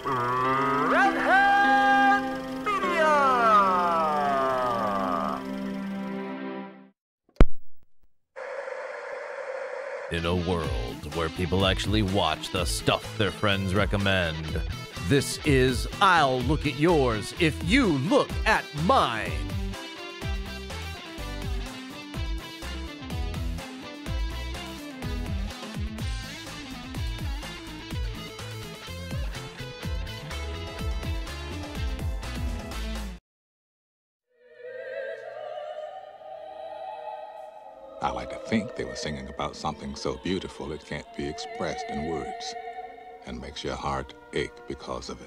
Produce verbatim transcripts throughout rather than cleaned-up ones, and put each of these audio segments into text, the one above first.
Redhead Media! In a world where people actually watch the stuff their friends recommend, this is I'll Look at Yours If You Look at Mine. I like to think they were singing about something so beautiful it can't be expressed in words, and makes your heart ache because of it.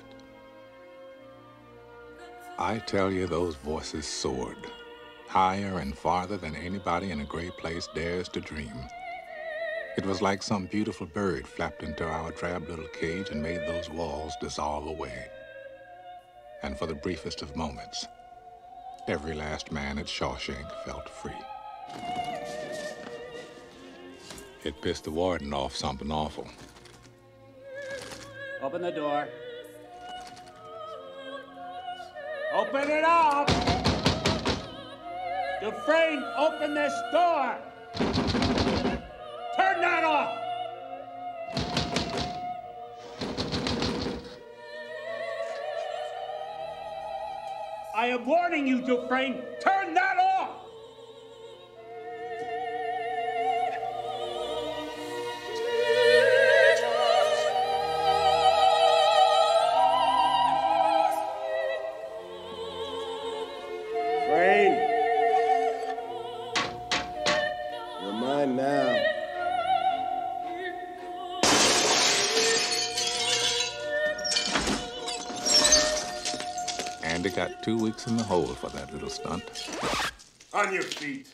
I tell you, those voices soared, higher and farther than anybody in a great place dares to dream. It was like some beautiful bird flapped into our drab little cage and made those walls dissolve away. And for the briefest of moments, every last man at Shawshank felt free. It pissed the warden off something awful. Open the door. Open it up! Dufresne, open this door! Turn that off! I am warning you, Dufresne, turn that off! Andy got two weeks in the hole for that little stunt. On your feet.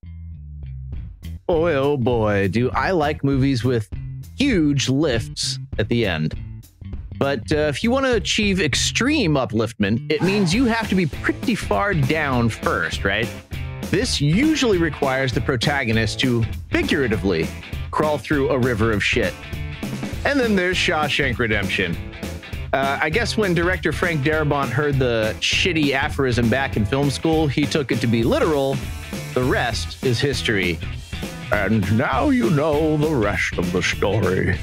Boy, oh boy, do I like movies with huge lifts at the end. But uh, if you want to achieve extreme upliftment, it means you have to be pretty far down first, right? This usually requires the protagonist to, figuratively, crawl through a river of shit. And then there's Shawshank Redemption. Uh, I guess when director Frank Darabont heard the shitty aphorism back in film school, he took it to be literal. The rest is history. And now you know the rest of the story.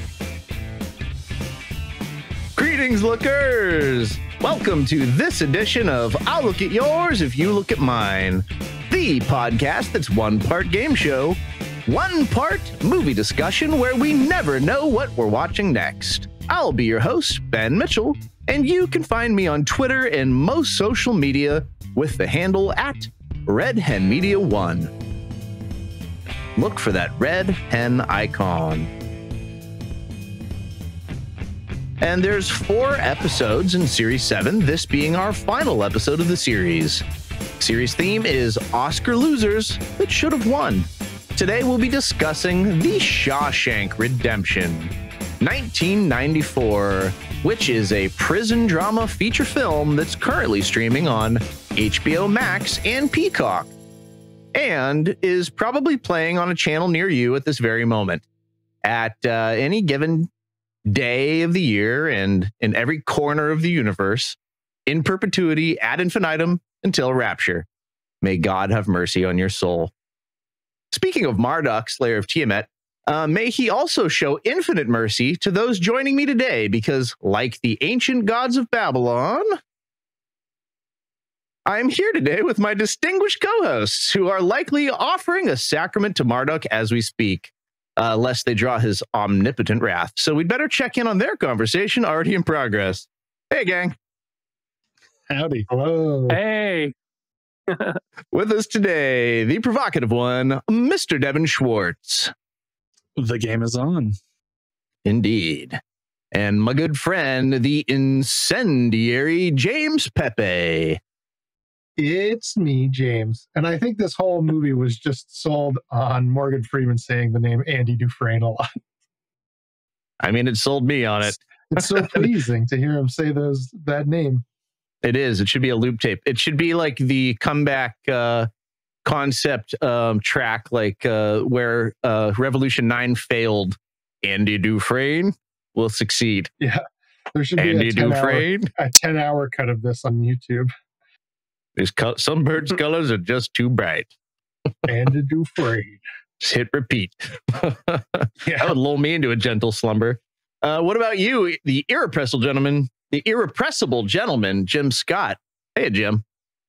Greetings, lookers! Welcome to this edition of I'll Look at Yours If You Look at Mine, the podcast that's one part game show, one part movie discussion where we never know what we're watching next. I'll be your host, Ben Mitchell, and you can find me on Twitter and most social media with the handle at Red Hen Media one. Look for that red hen icon. And there's four episodes in Series seven, this being our final episode of the series. Series theme is Oscar losers that should have won. Today we'll be discussing The Shawshank Redemption, nineteen ninety-four, which is a prison drama feature film that's currently streaming on H B O Max and Peacock, and is probably playing on a channel near you at this very moment, at uh, any given day of the year and in every corner of the universe, in perpetuity, ad infinitum, until rapture. May God have mercy on your soul. Speaking of Marduk, Slayer of Tiamat, Uh, may he also show infinite mercy to those joining me today, because like the ancient gods of Babylon, I'm here today with my distinguished co-hosts who are likely offering a sacrament to Marduk as we speak, uh, lest they draw his omnipotent wrath. So we'd better check in on their conversation already in progress. Hey, gang. Howdy. Hello. Hey. With us today, the provocative one, Mister Devin Schwartz. The game is on. Indeed. And my good friend, the incendiary James Pepe. It's me, James. And I think this whole movie was just sold on Morgan Freeman saying the name Andy Dufresne a lot. I mean, it sold me on it. It's so pleasing to hear him say those that name. It is. It should be a loop tape. It should be like the comeback uh, concept um, track, like uh, where uh, Revolution nine failed. Andy Dufresne will succeed. Yeah. There should be Andy a ten, hour, Dufresne. a ten hour cut of this on YouTube. These co- some birds' colors are just too bright. Andy Dufresne. Just hit repeat. Yeah. That would lull me into a gentle slumber. Uh, what about you, the irrepressible gentleman, the irrepressible gentleman, Jim Scott? Hey, Jim.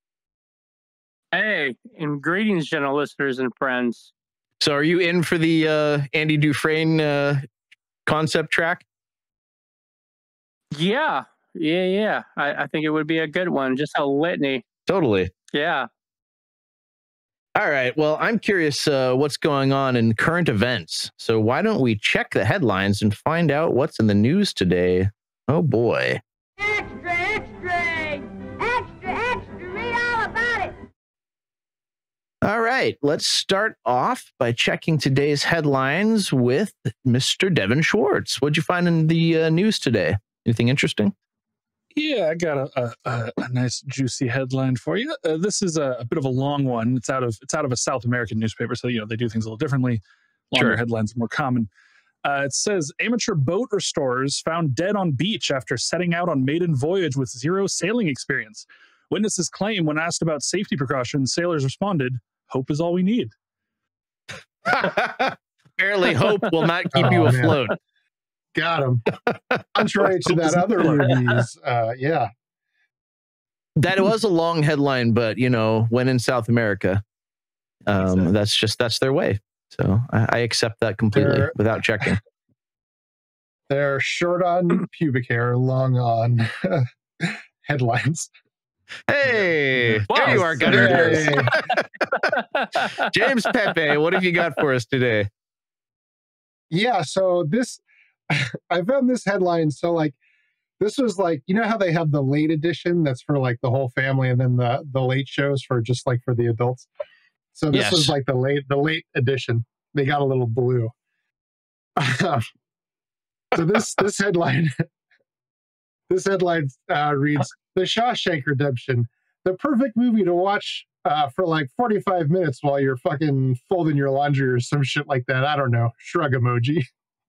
Hey, and greetings, gentle listeners and friends. So are you in for the uh, Andy Dufresne uh, concept track? Yeah, yeah, yeah. I, I think it would be a good one. Just a litany. Totally. Yeah. All right. Well, I'm curious uh, what's going on in current events. So why don't we check the headlines and find out what's in the news today? Oh, boy. Extra, extra, extra, extra, read all about it. All right. Let's start off by checking today's headlines with Mister Devin Schwartz. What'd you find in the uh, news today? Anything interesting? Yeah, I got a, a, a nice juicy headline for you. Uh, this is a, a bit of a long one. It's out of it's out of a South American newspaper, so you know they do things a little differently. Longer Sure. headlines are more common. Uh, it says amateur boat restorers found dead on beach after setting out on maiden voyage with zero sailing experience. Witnesses claim when asked about safety precautions, sailors responded, "Hope is all we need." Apparently, hope will not keep Oh, you man. afloat. Got him. Contrary to that other movie's, uh, yeah. That was a long headline, but you know, when in South America, um, Exactly. that's just that's their way. So I, I accept that completely They're- without checking. They're short on pubic hair, long on headlines. Hey, Wow, there you are, there Gunton. it Hey. James Pepe, what have you got for us today? Yeah, so this, I found this headline. So, like, this was like, you know how they have the late edition that's for like the whole family, and then the the late shows for just like for the adults. So this Yes. was like the late the late edition. They got a little blue. so this this headline, this headline uh, reads: "The Shawshank Redemption, the perfect movie to watch uh, for like forty-five minutes while you're fucking folding your laundry or some shit like that." I don't know. Shrug emoji.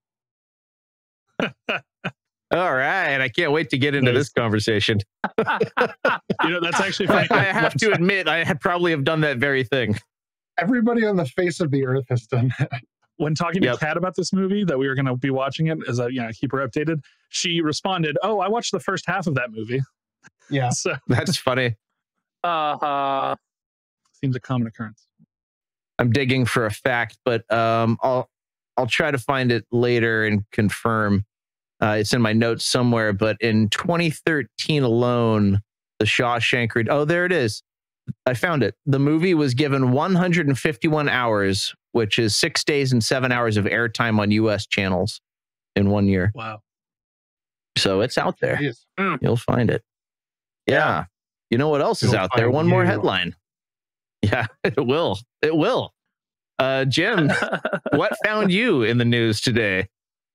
All right, I can't wait to get into Nice. this conversation. You know, that's actually I, funny. I have to admit, I had probably have done that very thing. Everybody on the face of the earth has done that. When talking Yep. to Kat about this movie that we were going to be watching it, as I you know keep her updated, she responded, "Oh, I watched the first half of that movie." Yeah. So That's funny. Uh, seems a common occurrence. I'm digging for a fact, but um, I'll I'll try to find it later and confirm. Uh, it's in my notes somewhere, but in twenty thirteen alone, the Shawshank Red- oh, there it is. I found it. The movie was given one hundred fifty-one hours, which is six days and seven hours of airtime on U S channels in one year. Wow. So it's out there. Jeez. You'll find it. Yeah. You know what else is It'll out there? find One more you. headline. Yeah, it will. It will. Uh, Jim, what found you in the news today?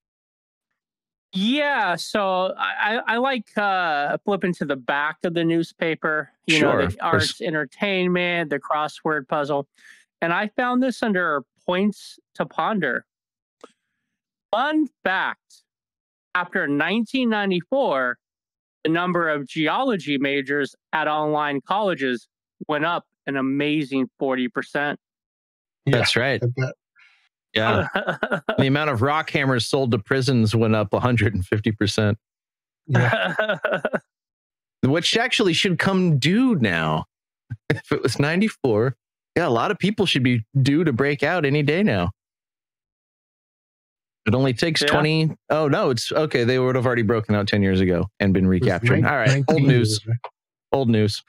yeah, so I, I I like uh, flipping to the back of the newspaper, you Sure, know, of the course. arts, entertainment, the crossword puzzle. And I found this under points to ponder. Fun fact, after nineteen ninety-four, the number of geology majors at online colleges went up an amazing forty percent. Yeah, That's right. I bet. Yeah. The amount of rock hammers sold to prisons went up one hundred fifty percent, Yeah. which actually should come due now. If it was ninety-four, yeah, a lot of people should be due to break out any day now. It only takes Yeah. twenty. Oh, no, it's okay. They would have already broken out ten years ago and been It was recaptured. nine- All right. Old nineteen news. years, right? Old news.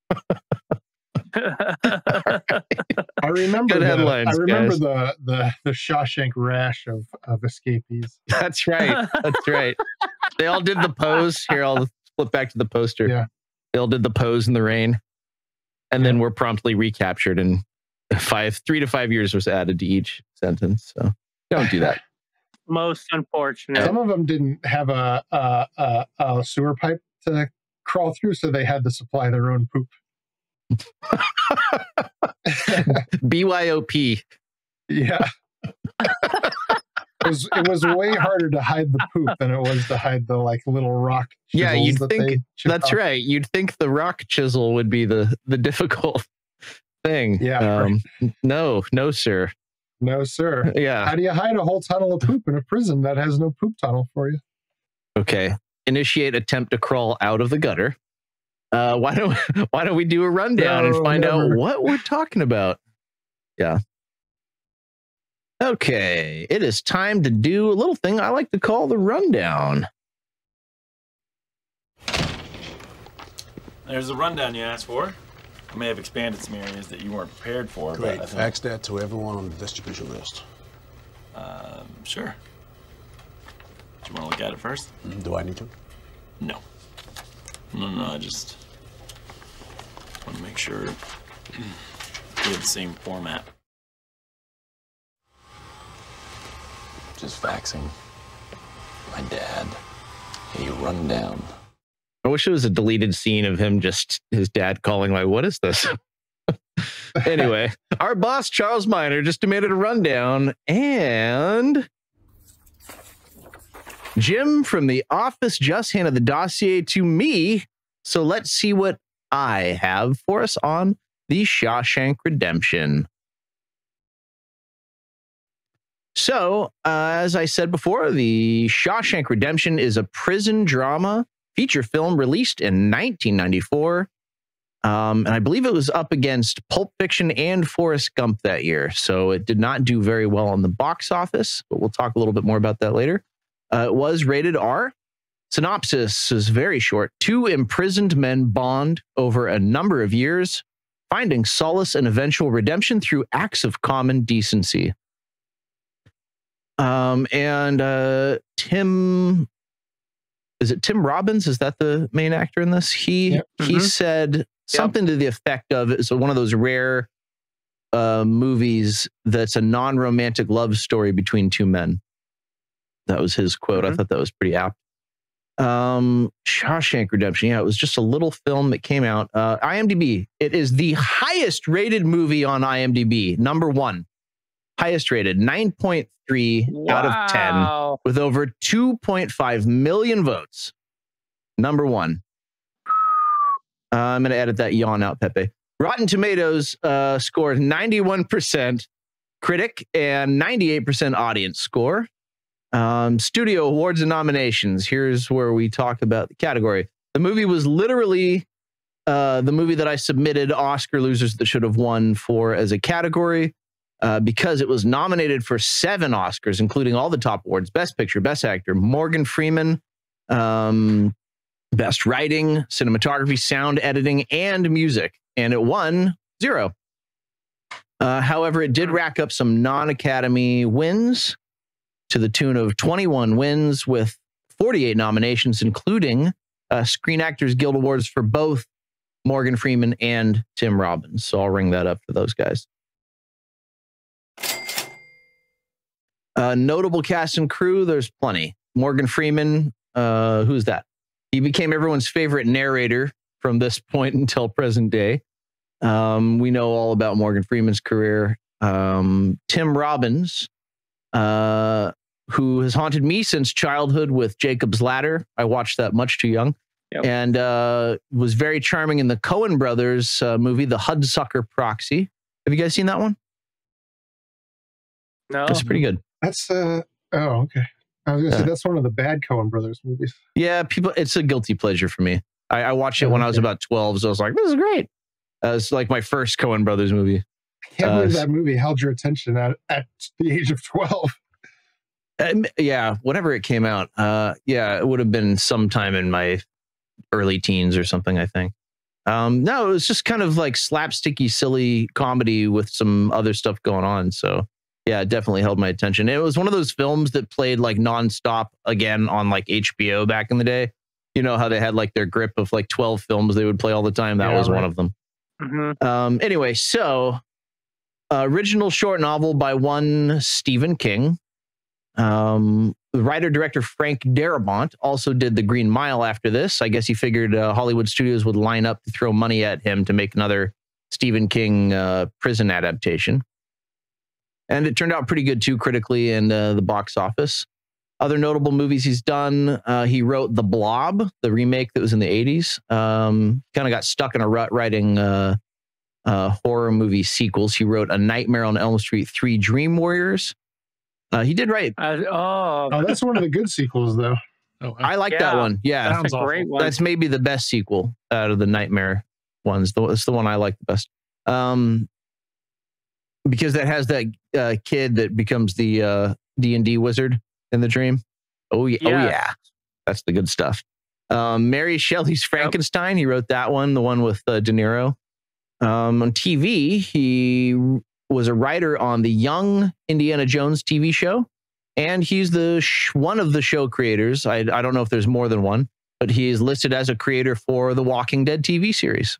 I remember Good the, headlines, I remember guys. the, the the Shawshank rash of of escapees. That's right. That's right. They all did the pose. Here, I'll flip back to the poster. Yeah. They all did the pose in the rain, and then were promptly recaptured. And five, three to five years was added to each sentence. So don't do that. Most unfortunate. Some of them didn't have a, a, a, a sewer pipe to crawl through, so they had to supply their own poop. B Y O P. Yeah. It was was it was way harder to hide the poop than it was to hide the like little rock. Yeah, you'd that think that's off. right. You'd think the rock chisel would be the the difficult thing. Yeah. Um, right. No, no, sir. No, sir. Yeah. How do you hide a whole tunnel of poop in a prison that has no poop tunnel for you? Okay. Initiate attempt to crawl out of the gutter. Uh, why don't why don't we do a rundown No, and find never. out what we're talking about? Yeah. Okay, it is time to do a little thing I like to call the rundown. There's the rundown you asked for. I may have expanded some areas that you weren't prepared for. Great. But I think, Fax that to everyone on the distribution list. um, sure. Do you want to look at it first? Do I need to? No. No, no, I just want to make sure we have the same format. Just faxing my dad a rundown. I wish it was a deleted scene of him just his dad calling like, what is this? Anyway, our boss Charles Miner just demanded a rundown, and Jim from the office just handed the dossier to me. So let's see what I have for us on the Shawshank Redemption. So, uh, as I said before, the Shawshank Redemption is a prison drama feature film released in nineteen ninety-four. Um, and I believe it was up against Pulp Fiction and Forrest Gump that year. So it did not do very well on the box office, but we'll talk a little bit more about that later. Uh, it was rated R. Synopsis is very short. Two imprisoned men bond over a number of years, finding solace and eventual redemption through acts of common decency. Um, and uh, Tim, is it Tim Robbins? Is that the main actor in this? He Yep. he Mhm. said something to the effect of, it's one of those rare uh, movies that's a non-romantic love story between two men. That was his quote. I Mhm. thought that was pretty apt. Um, Shawshank Redemption. Yeah, it was just a little film that came out. Uh, IMDb. It is the highest rated movie on IMDb. Number one. Highest rated, nine point three out of ten, Wow. with over two point five million votes. Number one. Uh, I'm going to edit that yawn out, Pepe. Rotten Tomatoes uh, scored ninety-one percent critic and ninety-eight percent audience score. Um, studio awards and nominations. Here's where we talk about the category. The movie was literally uh, the movie that I submitted Oscar losers that should have won for as a category. Uh, because it was nominated for seven Oscars, including all the top awards: Best Picture, Best Actor, Morgan Freeman, um, Best Writing, Cinematography, Sound Editing, and Music. And it won zero. Uh, however, it did rack up some non-Academy wins to the tune of twenty-one wins with forty-eight nominations, including uh, Screen Actors Guild Awards for both Morgan Freeman and Tim Robbins. So I'll ring that up for those guys. Uh, notable cast and crew, there's plenty. Morgan Freeman, uh, who's that? He became everyone's favorite narrator from this point until present day. Um, we know all about Morgan Freeman's career. Um, Tim Robbins, uh, who has haunted me since childhood with Jacob's Ladder. I watched that much too young. Yep. And uh, was very charming in the Coen Brothers uh, movie, The Hudsucker Proxy. Have you guys seen that one? No. It's pretty good. That's uh oh okay. I was gonna Yeah. say that's one of the bad Coen Brothers movies. Yeah, people. It's a guilty pleasure for me. I, I watched it when I was Okay. about twelve, so I was like, "This is great." Uh, it's like my first Coen Brothers movie. I can't Uh, believe that movie held your attention at, at the age of twelve. Um, yeah, whenever it came out, uh, yeah, it would have been sometime in my early teens or something, I think. Um, no, it was just kind of like slapsticky, silly comedy with some other stuff going on. So yeah, it definitely held my attention. It was one of those films that played like nonstop again on like H B O back in the day. You know how they had like their grip of like twelve films they would play all the time. That Yeah, was right. one of them. Mhm. Um, anyway, so uh, original short novel by one Stephen King. Um, the writer-director Frank Darabont also did The Green Mile after this. I guess he figured uh, Hollywood studios would line up to throw money at him to make another Stephen King uh, prison adaptation. And it turned out pretty good too, critically and uh, the box office. Other notable movies he's done, uh, he wrote The Blob, the remake that was in the eighties. Um, kind of got stuck in a rut writing uh, uh, horror movie sequels. He wrote A Nightmare on Elm Street three, Dream Warriors. Uh, he did write. Uh, oh. Oh, that's one of the good sequels, though. Oh, wow. I like Yeah, that one. Yeah, That's a great one. that's maybe the best sequel out of the Nightmare ones. It's the one I like the best. Um, because that has that uh, kid that becomes the uh, D and D wizard in the dream. Oh yeah, Yes. oh yeah, that's the good stuff. Um, Mary Shelley's Frankenstein. He wrote that one, the one with uh, De Niro. Um, on T V, he was a writer on the Young Indiana Jones T V show, and he's the sh- one of the show creators. I I don't know if there's more than one, but he is listed as a creator for the Walking Dead T V series.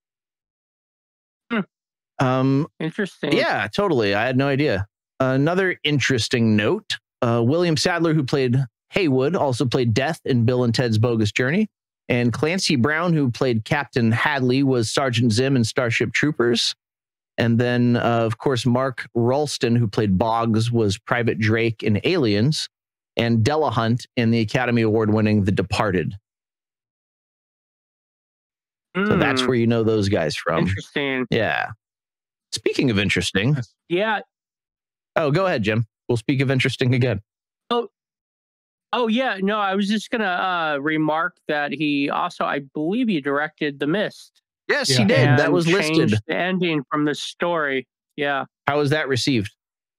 Hmm. Um, Interesting. yeah, totally. I had no idea. Another interesting note, uh, William Sadler, who played Haywood, also played Death in Bill and Ted's Bogus Journey. And Clancy Brown, who played Captain Hadley, was Sergeant Zim in Starship Troopers. And then, uh, of course, Mark Ralston, who played Boggs, was Private Drake in Aliens. And Della Hunt in the Academy Award-winning The Departed. So that's where you know those guys from. Interesting. Yeah. Speaking of interesting. Yeah. Oh, go ahead, Jim. We'll speak of interesting again. Oh, oh yeah. No, I was just gonna uh, remark that he also, I believe, he directed The Mist. Yes, he did. That was listed. Changed the ending from the story. Yeah. How was that received?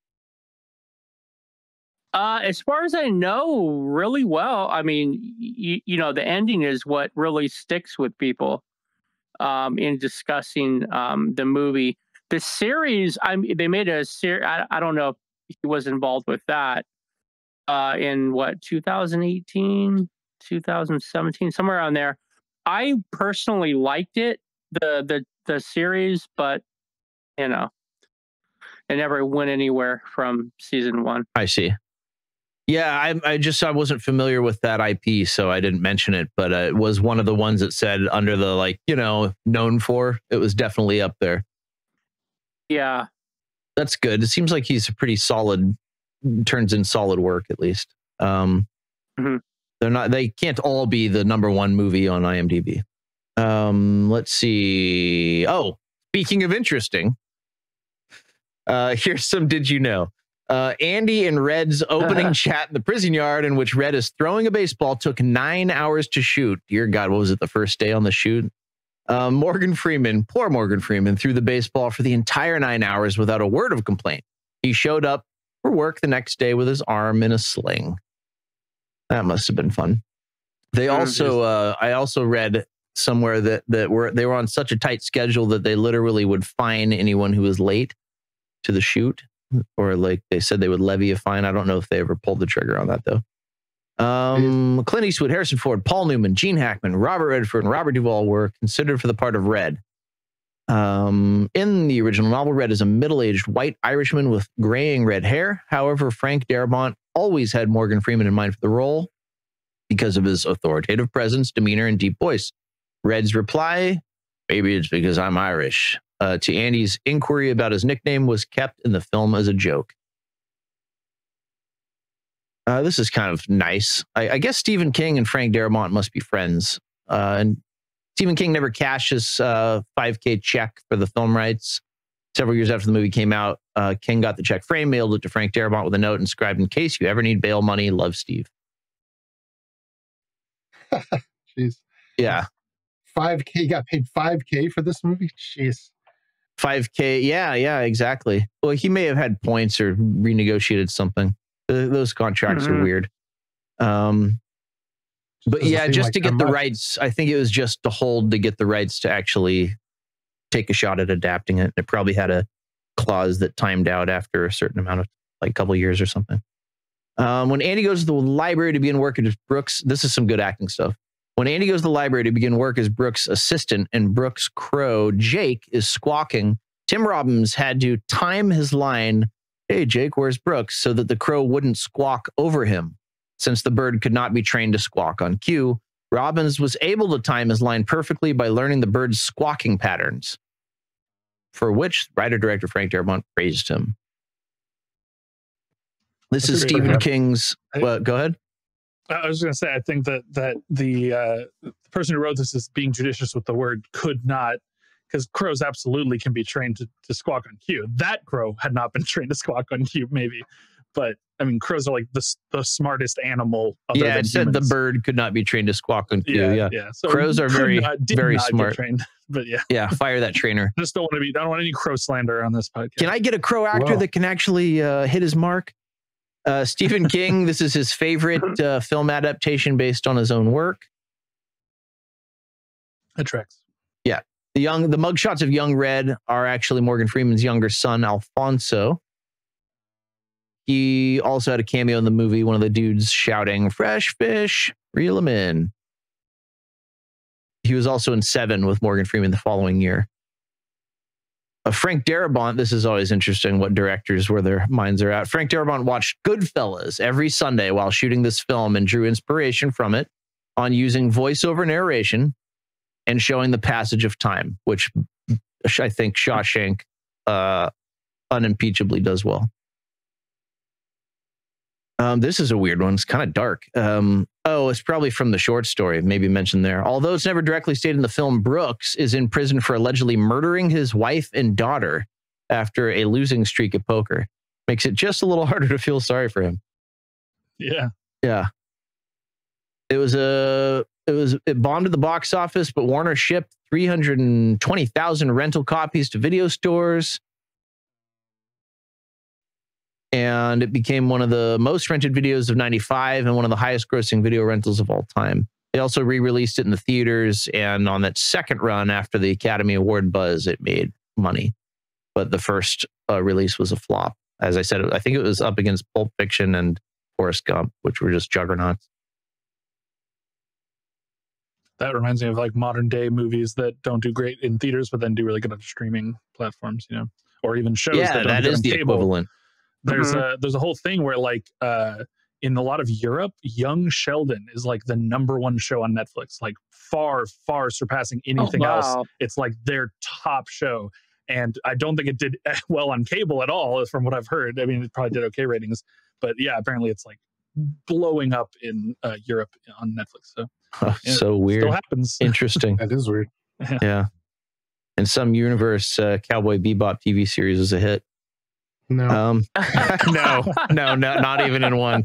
Uh, as far as I know, really well. I mean, you, you know, the ending is what really sticks with people um, in discussing um, the movie. The series, I mean, they made a series. I, I don't know if he was involved with that uh, in what, two thousand eighteen, two thousand seventeen, somewhere around there. I personally liked it, the the the series, but you know, it never went anywhere from season one. I see. Yeah, I, I just I wasn't familiar with that I P, so I didn't mention it. But uh, it was one of the ones that said under the, like, you know, known for. It was definitely up there. Yeah, that's good. It seems like he's a pretty solid, turns in solid work at least. Um, mm-hmm. They're not. They can't all be the number one movie on IMDb. Um, let's see. Oh, speaking of interesting, uh, here's some. Did you know? Uh, Andy and Red's opening chat in the prison yard, in which Red is throwing a baseball, took nine hours to shoot. Dear God, what was it? The first day on the shoot. Uh, Morgan Freeman, poor Morgan Freeman, threw the baseball for the entire nine hours without a word of complaint. He showed up for work the next day with his arm in a sling. That must have been fun. They also, uh, I also read somewhere that that were they were on such a tight schedule that they literally would fine anyone who was late to the shoot, or like they said they would levy a fine. I don't know if they ever pulled the trigger on that though. Um, Clint Eastwood, Harrison Ford, Paul Newman, Gene Hackman, Robert Redford, and Robert Duvall were considered for the part of Red. Um, in the original novel, Red is a middle-aged white Irishman with graying red hair. However, Frank Darabont always had Morgan Freeman in mind for the role because of his authoritative presence, demeanor, and deep voice. Red's reply, maybe it's because I'm Irish, uh, to Andy's inquiry about his nickname was kept in the film as a joke. Uh, this is kind of nice. I, I guess Stephen King and Frank Darabont must be friends. Uh, and Stephen King never cashed his uh, five K check for the film rights. Several years after the movie came out, uh, King got the check framed, mailed it to Frank Darabont with a note inscribed, "In case you ever need bail money, love, Steve." Jeez. Yeah. five K, you got paid five K for this movie? Jeez. five K, yeah, yeah, exactly. Well, he may have had points or renegotiated something. Uh, those contracts mm-hmm. are weird. Um, but yeah, just like to get the much. rights, I think it was just to hold to get the rights to actually take a shot at adapting it. It probably had a clause that timed out after a certain amount of, like a couple of years or something. Um, when Andy goes to the library to begin work as Brooks, this is some good acting stuff. When Andy goes to the library to begin work as Brooks' assistant and Brooks' crow, Jake, is squawking, Tim Robbins had to time his line, "Hey, Jake, where's Brooks?" so that the crow wouldn't squawk over him. Since the bird could not be trained to squawk on cue, Robbins was able to time his line perfectly by learning the bird's squawking patterns, for which writer-director Frank Darabont praised him. This That's is a great Stephen idea. King's. I- Well, go ahead. I was going to say, I think that that the uh, the person who wrote this is being judicious with the word could not, because crows absolutely can be trained to, to squawk on cue. That crow had not been trained to squawk on cue, maybe. But, I mean, crows are like the, the smartest animal other Yeah, than it said the humans. bird could not be trained to squawk on cue. Yeah, Yeah. yeah. So Crows are could very, not- did very not get smart. trained, but yeah. Yeah, fire that trainer. I just don't want to be, I don't want any crow slander on this podcast. Can I get a crow actor Whoa. that can actually uh, hit his mark? Uh, Stephen King, this is his favorite uh, film adaptation based on his own work. That tracks. Yeah. The young, the mugshots of young Red are actually Morgan Freeman's younger son, Alfonso. He also had a cameo in the movie, one of the dudes shouting, "Fresh fish, reel them in." He was also in Seven with Morgan Freeman the following year. Uh, Frank Darabont, this is always interesting what directors, where their minds are at. Frank Darabont watched Goodfellas every Sunday while shooting this film and drew inspiration from it on using voiceover narration and showing the passage of time, which I think Shawshank uh, unimpeachably does well. Um, this is a weird one. It's kind of dark. Um, oh, it's probably from the short story, maybe mentioned there. Although it's never directly stated in the film, Brooks is in prison for allegedly murdering his wife and daughter after a losing streak at poker. Makes it just a little harder to feel sorry for him. Yeah. Yeah. It was a, it was, it bombed at the box office, but Warner shipped three hundred twenty thousand rental copies to video stores. And it became one of the most rented videos of ninety-five and one of the highest grossing video rentals of all time. They also re-released it in the theaters, and on that second run after the Academy Award buzz, it made money. But the first uh, release was a flop. As I said, I think it was up against Pulp Fiction and Forrest Gump, which were just juggernauts. That reminds me of like modern day movies that don't do great in theaters, but then do really good on streaming platforms, you know, or even shows. Yeah, that, don't that do is on the cable. equivalent. There's Mhm. a there's a whole thing where like uh, in a lot of Europe, Young Sheldon is like the number one show on Netflix, like far far surpassing anything wow. else. It's like their top show, and I don't think it did well on cable at all, from what I've heard. I mean, it probably did okay ratings, but yeah, apparently it's like blowing up in uh, Europe on Netflix. So Oh, yeah, so weird. still happens. Interesting. That is weird. Yeah. In some universe, uh, Cowboy Bebop T V series was a hit. No. Um, no, no, no, not even in one.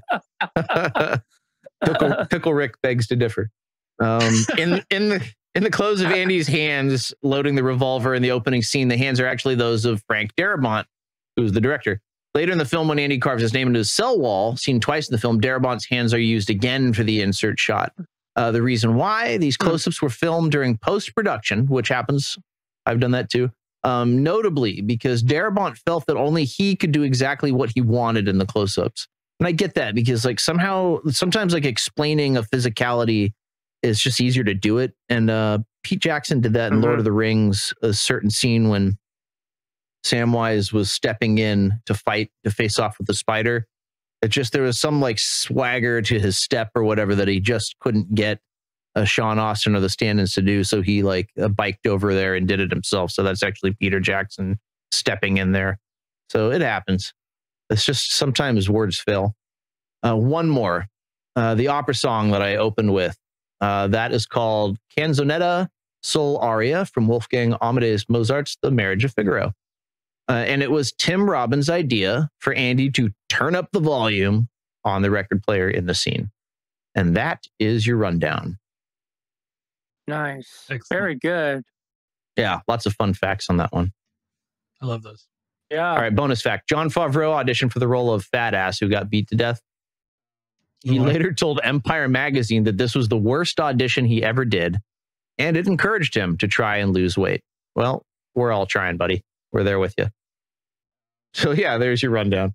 Pickle, Pickle Rick begs to differ. Um, in in the in the close of Andy's hands, loading the revolver in the opening scene, the hands are actually those of Frank Darabont, who's the director. Later in the film, when Andy carves his name into his cell wall, seen twice in the film, Darabont's hands are used again for the insert shot. Uh, the reason why these close-ups were filmed during post-production, which happens, I've done that too. Um, notably because Darabont felt that only he could do exactly what he wanted in the close-ups. And I get that because like somehow, sometimes like explaining a physicality is just easier to do it. And uh, Pete Jackson did that in Mhm. Lord of the Rings, a certain scene when Samwise was stepping in to fight, to face off with the spider. It just, there was some like swagger to his step or whatever that he just couldn't get Uh, Sean Austin or the stand-ins to do, so he like uh, biked over there and did it himself. So that's actually Peter Jackson stepping in there. So it happens. It's just sometimes words fail. Uh, one more, uh, the opera song that I opened with, uh, that is called Canzonetta Sol Aria from Wolfgang Amadeus Mozart's The Marriage of Figaro. Uh, and it was Tim Robbins' idea for Andy to turn up the volume on the record player in the scene. And that is your rundown. Nice. Excellent. Very good. Yeah, lots of fun facts on that one. I love those. Yeah. All right, bonus fact. John Favreau auditioned for the role of Fat Ass who got beat to death. He What? later told Empire magazine that this was the worst audition he ever did, and it encouraged him to try and lose weight. Well, we're all trying, buddy. We're there with you. So yeah, there's your rundown.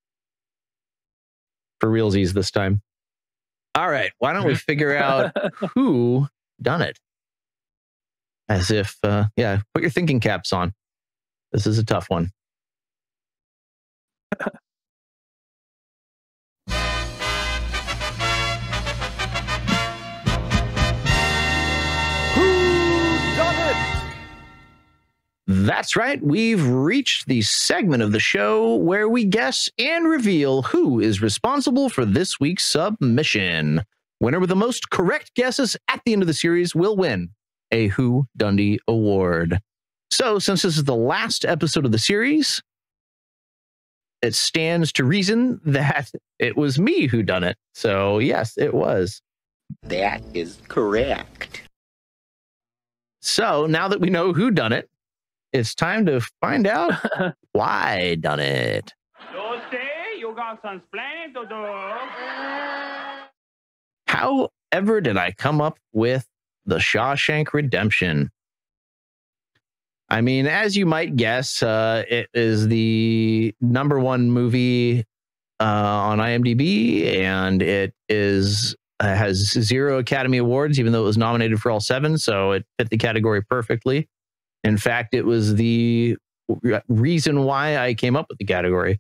For realsies this time. All right, why don't we figure out who done it? As if, uh, yeah, put your thinking caps on. This is a tough one. That's right. We've reached the segment of the show where we guess and reveal who is responsible for this week's submission. Winner with the most correct guesses at the end of the series will win a WHODUNNIT award. So since this is the last episode of the series, it stands to reason that it was me who done it. So yes, it was. That is correct. So now that we know who done it, it's time to find out why done it. You say you got some explaining to do. However did I come up with the Shawshank Redemption? I mean, as you might guess, uh, it is the number one movie uh, on IMDb, and it is uh, has zero Academy Awards, even though it was nominated for all seven, so it fit the category perfectly. In fact, it was the reason why I came up with the category.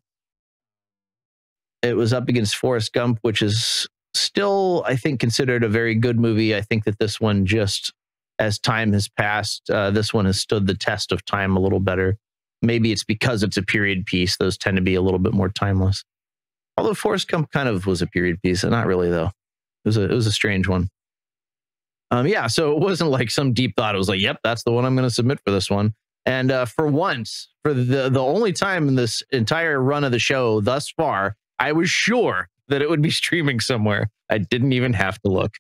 It was up against Forrest Gump, which is still, I think, considered a very good movie. I think that this one, just as time has passed, uh, this one has stood the test of time a little better. Maybe it's because it's a period piece. Those tend to be a little bit more timeless. Although Forrest Gump kind of was a period piece. Not really, though. It was a, it was a strange one. Um, yeah, so it wasn't like some deep thought. It was like, yep, that's the one I'm going to submit for this one. And uh, for once, for the, the only time in this entire run of the show thus far, I was sure that it would be streaming somewhere. I didn't even have to look.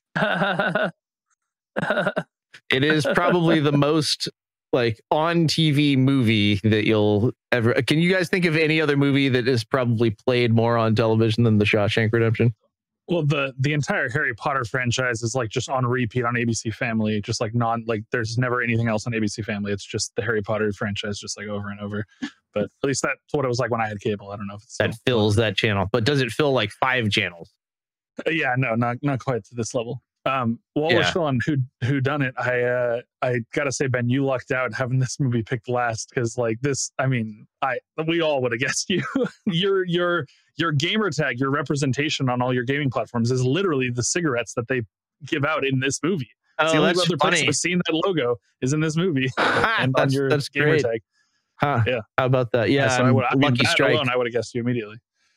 It is probably the most like on T V movie that you'll ever... Can you guys think of any other movie that is probably played more on television than The Shawshank Redemption? Well, the the entire Harry Potter franchise is like just on repeat on A B C Family, just like non like there's never anything else on A B C Family. It's just the Harry Potter franchise, just like over and over. But at least that's what it was like when I had cable. I don't know if it's that fills that channel, but does it fill like five channels? Uh, yeah, no, not not quite to this level. Um, while Yeah. we're still on who who done it, I uh, I gotta say, Ben, you lucked out having this movie picked last, because like this, I mean, I we all would have guessed you. your your your gamer tag, your representation on all your gaming platforms is literally the cigarettes that they give out in this movie. Oh, it's the only that's other place funny. I've seen that logo is in this movie. And that's, on your that's gamer great. tag. Huh. Yeah. How about that? Yeah, so I would, I mean, lucky that strike. alone, I would have guessed you immediately.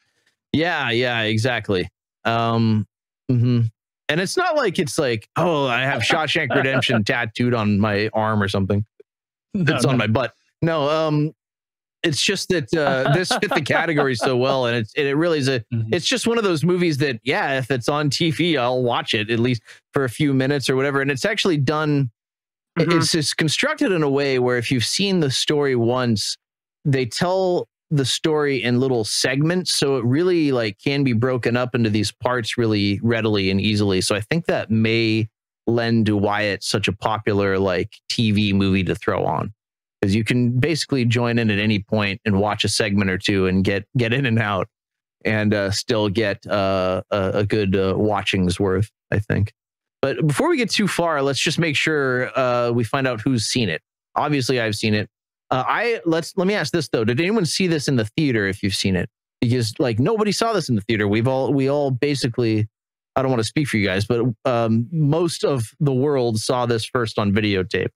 Yeah, yeah, exactly. Um, mhm. And it's not like it's like, oh, I have Shawshank Redemption tattooed on my arm or something. No, It's no. on my butt. No, um, it's just that uh, this fit the category so well, and it's and it really is a. Mhm. It's just one of those movies that, yeah, if it's on T V, I'll watch it at least for a few minutes or whatever. And it's actually done. Mhm. It's it's constructed in a way where if you've seen the story once, they tell the story in little segments, so it really like can be broken up into these parts really readily and easily. So I think that may lend to why it's such a popular like T V movie to throw on, because you can basically join in at any point and watch a segment or two and get get in and out and uh, still get uh, a, a good uh, watching's worth, I think. But before we get too far, let's just make sure uh, we find out who's seen it. Obviously, I've seen it. Uh, I let's let me ask this though: did anyone see this in the theater? If you've seen it, because like nobody saw this in the theater. We've all we all basically. I don't want to speak for you guys, but um, most of the world saw this first on videotape.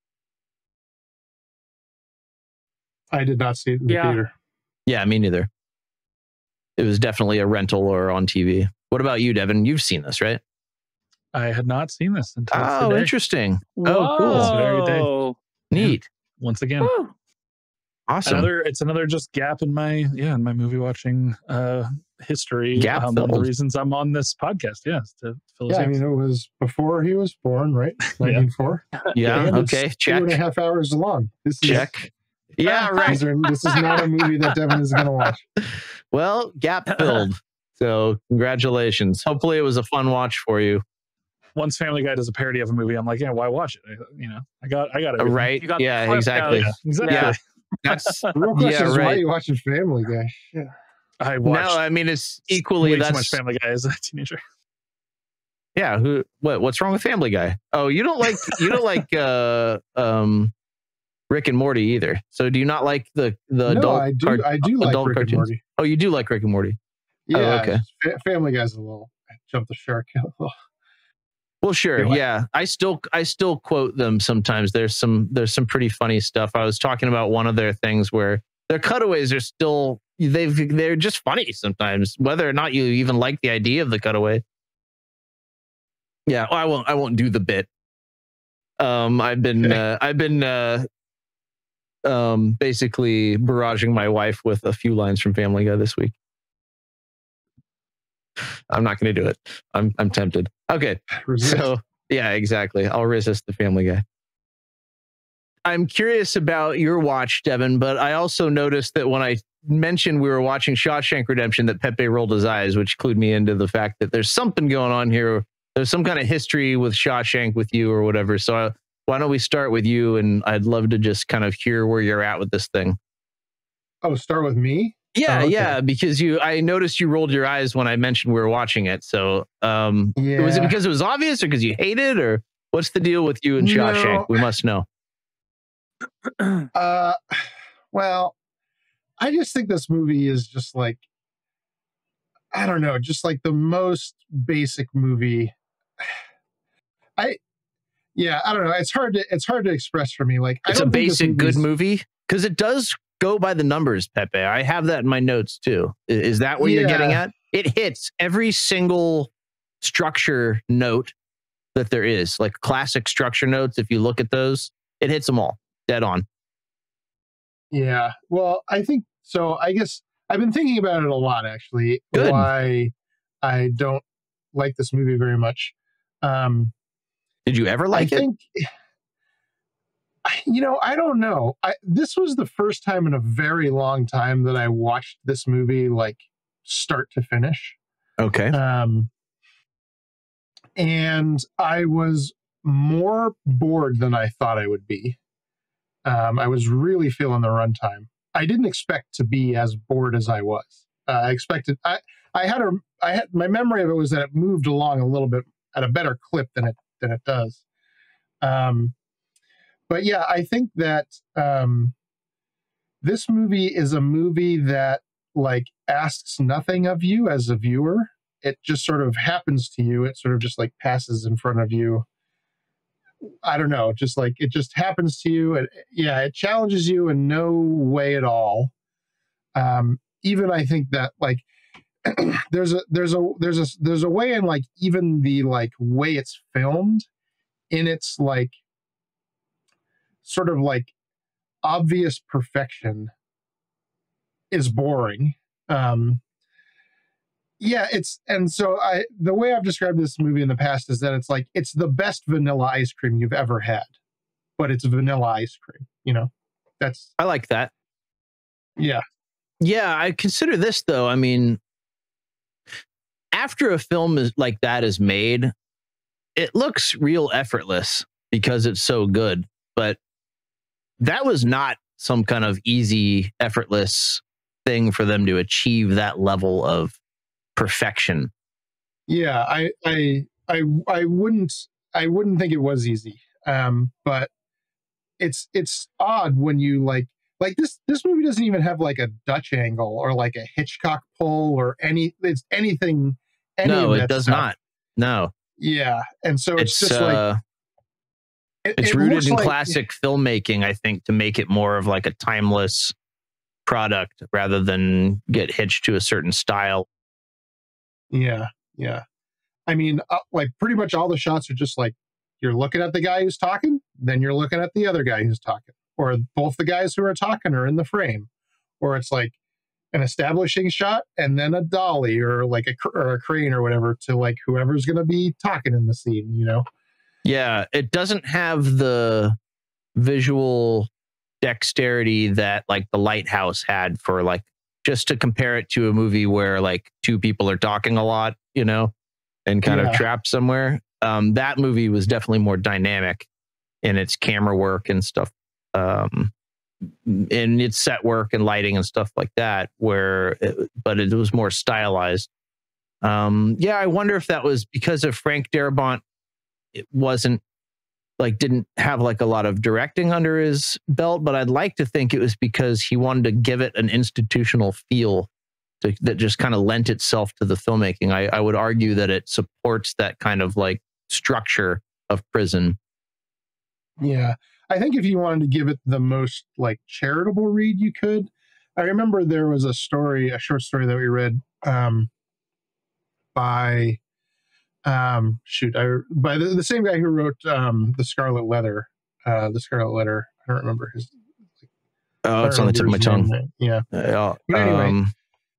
I did not see it in the Yeah. theater. Yeah, me neither. It was definitely a rental or on T V. What about you, Devin? You've seen this, right? I had not seen this until Oh, today. interesting. Oh, cool. It's a very day. Whoa. Neat. Once again, Woo. Awesome. another it's another just gap in my yeah in my movie watching uh history. Gap um, one of the filled. reasons I'm on this podcast. Yeah, is to fill Yeah, us I in. mean, it was before he was born, right? nineteen oh four. Yeah. And it's Okay. Two Check. and a half hours long. This is, Check. Yeah. Right. These are, this is not a movie that Devin is going to watch. Well, gap filled. So congratulations. Hopefully it was a fun watch for you. Once Family Guy does a parody of a movie, I'm like, yeah, why watch it? I, you know, I got I got it. Uh, Right. You got the Yeah, clip exactly. now, Yeah, exactly. Yeah. That's The real question yeah, is why are right. you watching Family Guy? Shit. I No, watched I mean it's equally way that's too much Family Guy as a teenager. yeah, who what what's wrong with Family Guy? Oh, you don't like you don't like uh um Rick and Morty either. So do you not like the the No, adult I do. cart- I do like adult Rick and cartoons? Morty. Oh, you do like Rick and Morty. Yeah. okay. Fa- Family Guy's a little. I jumped the shark. A little. Well, sure. Yeah. I still I still quote them sometimes. There's some there's some pretty funny stuff. I was talking about one of their things where their cutaways are still they've they're just funny sometimes, whether or not you even like the idea of the cutaway. Yeah, well, I won't I won't do the bit. Um I've been uh, I've been uh um basically barraging my wife with a few lines from Family Guy this week. I'm not going to do it. I'm I'm tempted. Okay. Resist. So, yeah, exactly. I'll resist the Family Guy. I'm curious about your watch, Devin, but I also noticed that when I mentioned we were watching Shawshank Redemption that Pepe rolled his eyes, which clued me into the fact that there's something going on here. There's some kind of history with Shawshank with you or whatever. So I, why don't we start with you? And I'd love to just kind of hear where you're at with this thing. Oh, start with me? Yeah, oh, okay. yeah, because you, I noticed you rolled your eyes when I mentioned we were watching it. So, um, yeah. was it because it was obvious, or because you hate it, or what's the deal with you and Shawshank? No. We must know. Uh, well, I just think this movie is just like, I don't know, just like the most basic movie. I, yeah, I don't know. It's hard to, it's hard to express for me. Like, it's I don't a basic good is, movie because it does go by the numbers, Pepe. I have that in my notes too. Is that what yeah. you're getting at? It hits every single structure note that there is, like classic structure notes. If you look at those, it hits them all dead on. Yeah. Well, I think so. I guess I've been thinking about it a lot, actually. Good. Why I don't like this movie very much. Um, Did you ever like I it? Think, you know, I don't know. I, this was the first time in a very long time that I watched this movie, like, start to finish. Okay. Um, and I was more bored than I thought I would be. Um, I was really feeling the runtime. I didn't expect to be as bored as I was. Uh, I expected, I, I had a, I had, my memory of it was that it moved along a little bit at a better clip than it, than it does. Um, But yeah, I think that um, this movie is a movie that like asks nothing of you as a viewer. It just sort of happens to you. It sort of just like passes in front of you. I don't know, just like it just happens to you. And yeah, it challenges you in no way at all. Um, even I think that like there's a there's a there's a there's a way in like even the like way it's filmed in its like sort of like obvious perfection is boring. Um, yeah, it's, and so I, the way I've described this movie in the past is that it's like, it's the best vanilla ice cream you've ever had, but it's vanilla ice cream, you know, that's, I like that. Yeah. Yeah. I consider this though. I mean, after a film is like that is made, it looks real effortless because it's so good, but that was not some kind of easy, effortless thing for them to achieve that level of perfection. Yeah, I, I, I, I wouldn't, I wouldn't think it was easy. Um, but it's, it's odd when you like, like this, this movie doesn't even have like a Dutch angle or like a Hitchcock pull or any, it's anything. Any no, of it does stuff. not. No. Yeah, and so it's, it's just uh, like. It, it's it rooted in like, classic filmmaking, I think, to make it more of like a timeless product rather than get hitched to a certain style. Yeah, yeah. I mean, uh, like pretty much all the shots are just like you're looking at the guy who's talking, then you're looking at the other guy who's talking, or both the guys who are talking are in the frame, or it's like an establishing shot and then a dolly or like a, or a crane or whatever to like whoever's going to be talking in the scene, you know? Yeah, it doesn't have the visual dexterity that like The Lighthouse had for like, just to compare it to a movie where like two people are talking a lot, you know, and kind Yeah. of trapped somewhere. Um, that movie was definitely more dynamic in its camera work and stuff, um, in its set work and lighting and stuff like that, where, it, but it was more stylized. Um, yeah, I wonder if that was because of Frank Darabont. It wasn't like, didn't have like a lot of directing under his belt, but I'd like to think it was because he wanted to give it an institutional feel to, that just kind of lent itself to the filmmaking. I, I would argue that it supports that kind of like structure of prison. Yeah. I think if you wanted to give it the most like charitable read you could, I remember there was a story, a short story that we read um, by, um, shoot, I, by the, the same guy who wrote um, The Scarlet Letter. Uh, the Scarlet Letter. I don't remember his. Oh, it's on the tip of my tongue. Name. Yeah. Uh, but anyway. Um,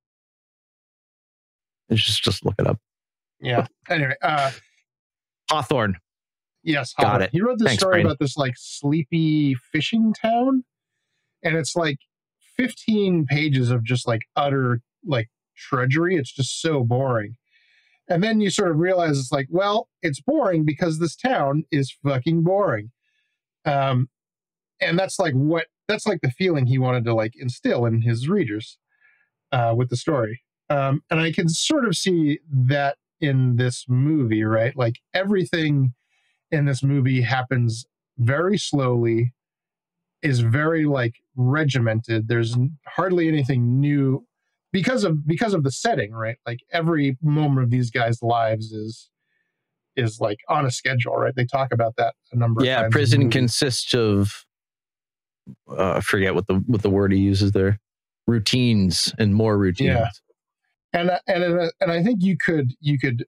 just, just look it up. Yeah. Anyway. Uh, Hawthorne. Yes. Got Hawthorne. it. He wrote this Thanks, story Brain. about this like sleepy fishing town. And it's like fifteen pages of just like utter like drudgery. It's just so boring. And then you sort of realize it's like, well, it's boring because this town is fucking boring. Um, and that's like what, that's like the feeling he wanted to like instill in his readers uh, with the story. Um, and I can sort of see that in this movie, right? Like everything in this movie happens very slowly, is very like regimented. There's hardly anything new because of because of the setting, right? Like every moment of these guys' lives is is like on a schedule, right? They talk about that a number Yeah, of times. prison consists of uh, I forget what the what the word he uses there. Routines and more routines. Yeah. And and and I think you could you could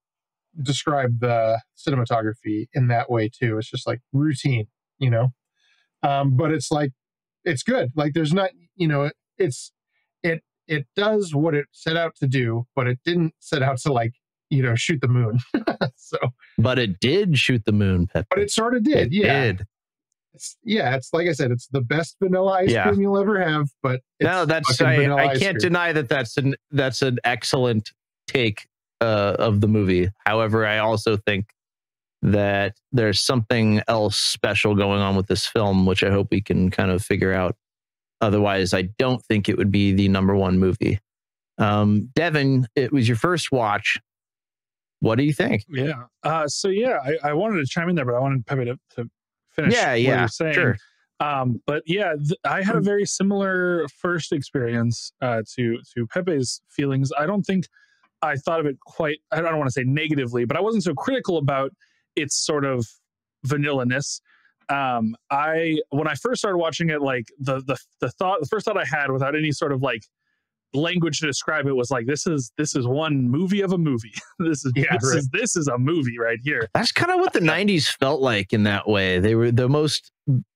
describe the cinematography in that way too. It's just like routine, you know. Um, but it's like it's good. Like there's not, you know, it's it it does what it set out to do, but it didn't set out to like, you know, shoot the moon. So, but it did shoot the moon, Pepe. But it sort of did. It yeah. did. It's, yeah, it's like I said, it's the best vanilla ice Yeah. cream you'll ever have. But it's No, that's fucking I, vanilla I ice can't cream. deny that that's an that's an excellent take uh, of the movie. However, I also think that there's something else special going on with this film, which I hope we can kind of figure out. Otherwise, I don't think it would be the number one movie. Um, Devin, it was your first watch. What do you think? Yeah. Uh, so yeah, I, I wanted to chime in there, but I wanted Pepe to, to finish. Yeah, what yeah, you're saying. sure. Um, but yeah, th- I had a very similar first experience uh, to to Pepe's feelings. I don't think I thought of it quite. I don't want to say negatively, but I wasn't so critical about its sort of vanilla-ness. Um, I when I first started watching it, like the the the thought, the first thought I had, without any sort of like language to describe it, was like, this is this is one movie of a movie. this is Yeah, this right. is this is a movie right here. That's kind of what the nineties felt like in that way. They were the most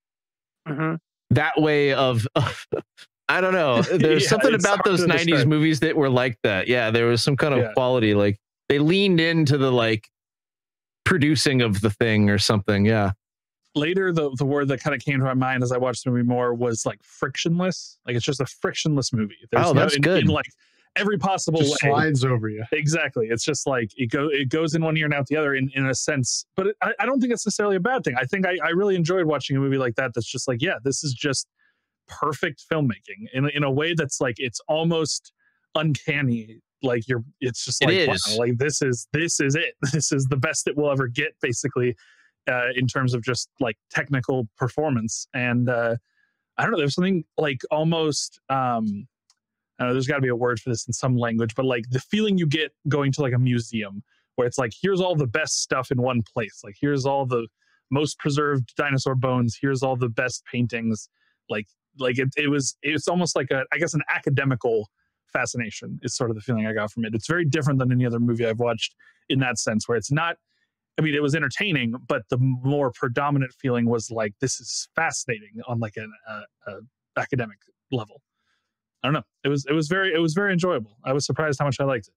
Mhm. that way of, of I don't know. There's Yeah, something it's about hard those to nineties describe. movies that were like that. Yeah, there was some kind of Yeah. quality. Like they leaned into the like producing of the thing or something. Yeah. Later, the the word that kind of came to my mind as I watched the movie more was like frictionless. Like it's just a frictionless movie. There's Oh, no- that's in, good. in like every possible Just way. slides over you. Exactly. It's just like it go it goes in one ear and out the other in, in a sense. But it, I, I don't think it's necessarily a bad thing. I think I, I really enjoyed watching a movie like that. That's just like, yeah, this is just perfect filmmaking in in a way that's like it's almost uncanny. Like you're, it's just It like wow, is. like this is this is it. This is the best it will ever get, basically, uh, in terms of just like technical performance. And uh, I don't know, there's something like almost. Um, I don't know, there's got to be a word for this in some language, but like the feeling you get going to like a museum where it's like, here's all the best stuff in one place. Like, here's all the most preserved dinosaur bones. Here's all the best paintings. Like, like it, it was, it's almost like a, I guess, an academical fascination is sort of the feeling I got from it. It's very different than any other movie I've watched in that sense, where it's not, I mean, it was entertaining, but the more predominant feeling was like, this is fascinating on like an uh, uh, academic level. I don't know. It was it was very it was very enjoyable. I was surprised how much I liked it.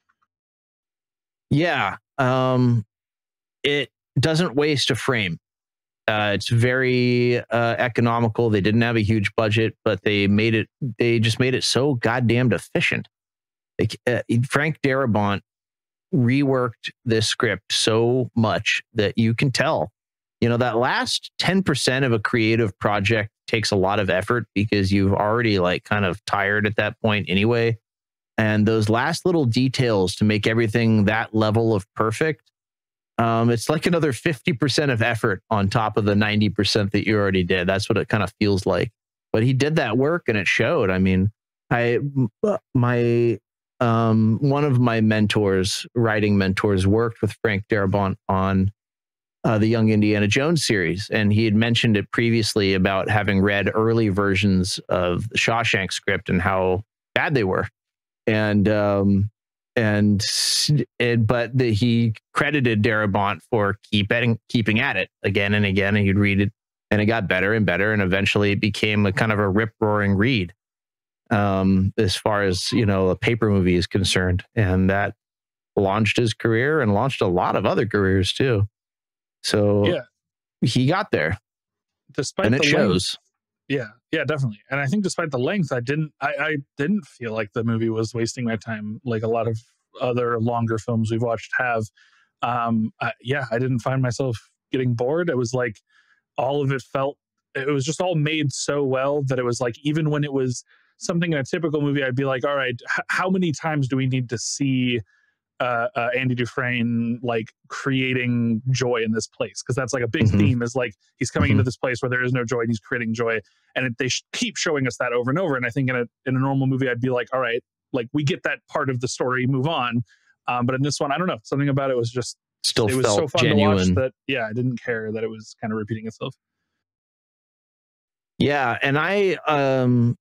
Yeah. Um, it doesn't waste a frame. Uh, it's very uh, economical. They didn't have a huge budget, but they made it. They just made it so goddamn efficient. Like, uh, Frank Darabont reworked this script so much that you can tell. You know, that last ten percent of a creative project takes a lot of effort because you've already like kind of tired at that point anyway. And those last little details to make everything that level of perfect, um, it's like another fifty percent of effort on top of the ninety percent that you already did. That's what it kind of feels like. But he did that work and it showed. I mean, I, my um, one of my mentors, writing mentors, worked with Frank Darabont on uh, the Young Indiana Jones series, and he had mentioned it previously about having read early versions of the Shawshank script and how bad they were, and um, and it, but the, he credited Darabont for keeping keeping at it again and again, and he'd read it, and it got better and better, and eventually it became a kind of a rip roaring read. Um, as far as, you know, a paper movie is concerned, and that launched his career and launched a lot of other careers too. So yeah, he got there, despite and it the shows. Length, yeah, yeah, definitely. And I think despite the length, I didn't, I, I didn't feel like the movie was wasting my time, like a lot of other longer films we've watched have. Um, I, yeah, I didn't find myself getting bored. It was like all of it felt, it was just all made so well that it was like, even when it was something in a typical movie, I'd be like, all right, h- how many times do we need to see uh, uh, Andy Dufresne like creating joy in this place? Because that's like a big Mhm. theme, is like he's coming Mhm. into this place where there is no joy and he's creating joy, and it, they sh- keep showing us that over and over. And I think in a in a normal movie, I'd be like, all right, like we get that part of the story, move on. Um, but in this one, I don't know, something about it was just Still it was felt so fun genuine. to watch that yeah, I didn't care that it was kind of repeating itself. Yeah, and I um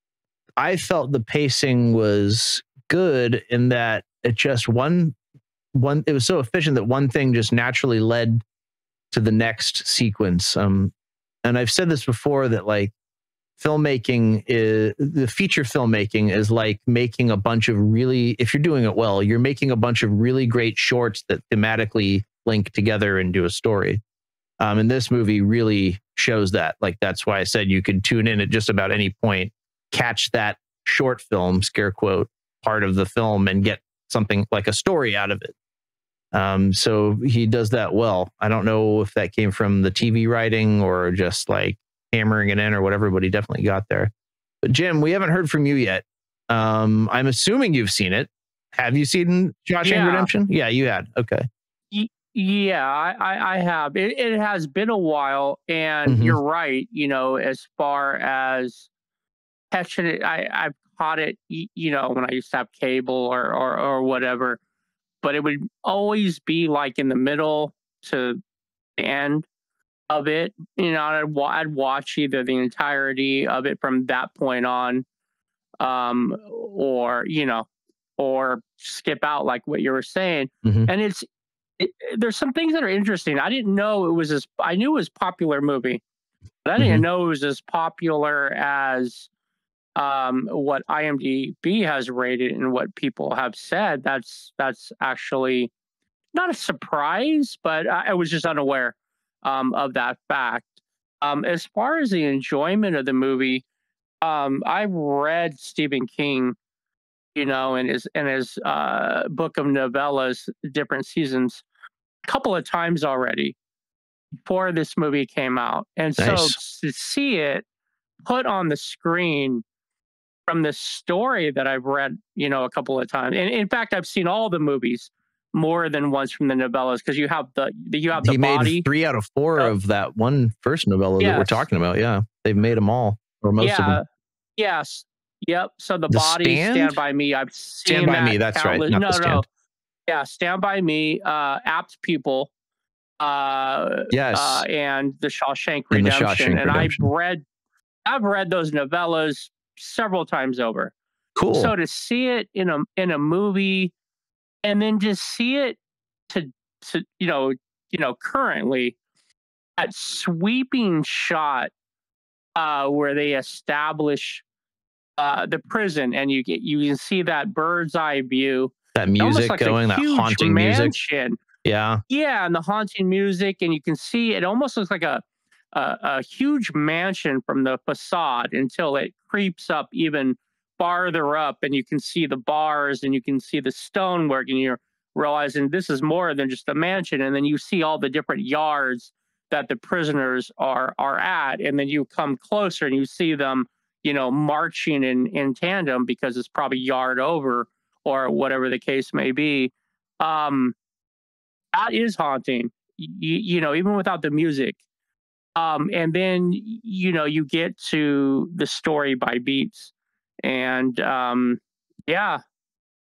I felt the pacing was good in that it just one one it was so efficient that one thing just naturally led to the next sequence. Um and I've said this before, that like filmmaking is the feature filmmaking is like making a bunch of really, if you're doing it well, you're making a bunch of really great shorts that thematically link together and do a story. Um, and this movie really shows that. Like, that's why I said you could tune in at just about any point, catch that short film, scare quote, part of the film and get something like a story out of it. Um, so he does that well. I don't know if that came from the T V writing or just like hammering it in or whatever, but he definitely got there. But Jim, we haven't heard from you yet. Um, I'm assuming you've seen it. Have you seen Shawshank Yeah. Redemption? Yeah, you had. Okay. Y- Yeah, I, I, I have. It, it has been a while, and Mhm. you're right. You know, as far as catching it, I, I've caught it. y- You know, when I used to have cable or, or or whatever, but it would always be like in the middle to the end of it. You know, I'd, wa- I'd watch either the entirety of it from that point on, um, or you know, or skip out like what you were saying. Mhm. And it's It, there's some things that are interesting. I didn't know it was as I knew it was a popular movie, but I didn't Mhm. know it was as popular as um, what IMDb has rated and what people have said. That's that's actually not a surprise, but I, I was just unaware um, of that fact. Um, as far as the enjoyment of the movie, um, I've read Stephen King, you know, in his in his uh, book of novellas, different seasons, couple of times already before this movie came out. And so Nice. to see it put on the screen from the story that I've read, you know, a couple of times. And in fact, I've seen all the movies more than once from the novellas, because you have the you have the He body. made three out of four Uh, of that one first novella that we're yes. talking about. Yeah, they've made them all, or most of Yeah. them. Yes. Yep. So the, The body, Stand? Stand By Me. I've seen Stand By that Me, that's right, countless- not No, The no. Stand. Yeah, Stand By Me, uh, Apt People, uh, Yes. uh, and the Shawshank And the Redemption. Shawshank and Redemption. I've read, I've read those novellas several times over. Cool. So to see it in a in a movie, and then just see it to to you know you know currently, that sweeping shot uh, where they establish uh, the prison, and you get you can see that bird's eye view. That It almost music looks like going, a that huge haunting music. mansion. Yeah. Yeah, and the haunting music, and you can see it almost looks like a, a a huge mansion from the facade until it creeps up even farther up, and you can see the bars and you can see the stonework, and you're realizing this is more than just a mansion. And then you see all the different yards that the prisoners are are at, and then you come closer and you see them, you know, marching in in tandem, because it's probably yard over or whatever the case may be. Um, that is haunting, you, you know, even without the music. Um, and then, you know, you get to the story by beats. And um, yeah,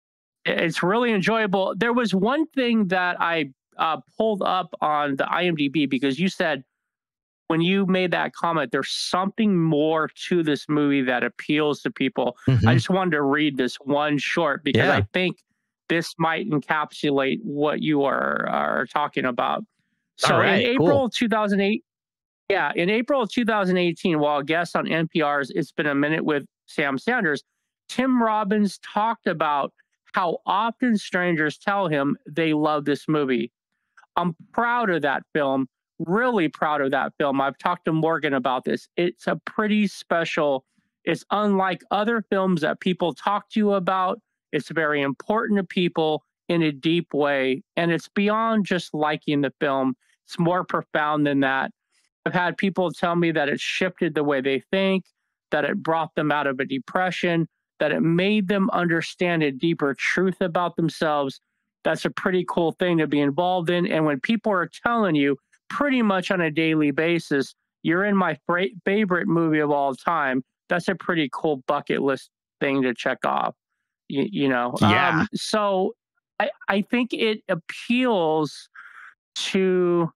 it's really enjoyable. There was one thing that I uh, pulled up on the I M D B because you said when you made that comment, there's something more to this movie that appeals to people. Mm-hmm. I just wanted to read this one short because Yeah. I think this might encapsulate what you are, are talking about. So All right, in April cool. two thousand eight, yeah, in April of two thousand eighteen, while a guest on N P R's It's Been a Minute with Sam Sanders, Tim Robbins talked about how often strangers tell him they love this movie. I'm proud of that film, really proud of that film. I've talked to Morgan about this. It's a pretty special, it's unlike other films that people talk to you about. It's very important to people in a deep way. And it's beyond just liking the film. It's more profound than that. I've had people tell me that it shifted the way they think, that it brought them out of a depression, that it made them understand a deeper truth about themselves. That's a pretty cool thing to be involved in. And when people are telling you pretty much on a daily basis, you're in my favorite movie of all time, that's a pretty cool bucket list thing to check off. You, you know? Yeah. Um, so I, I think it appeals to,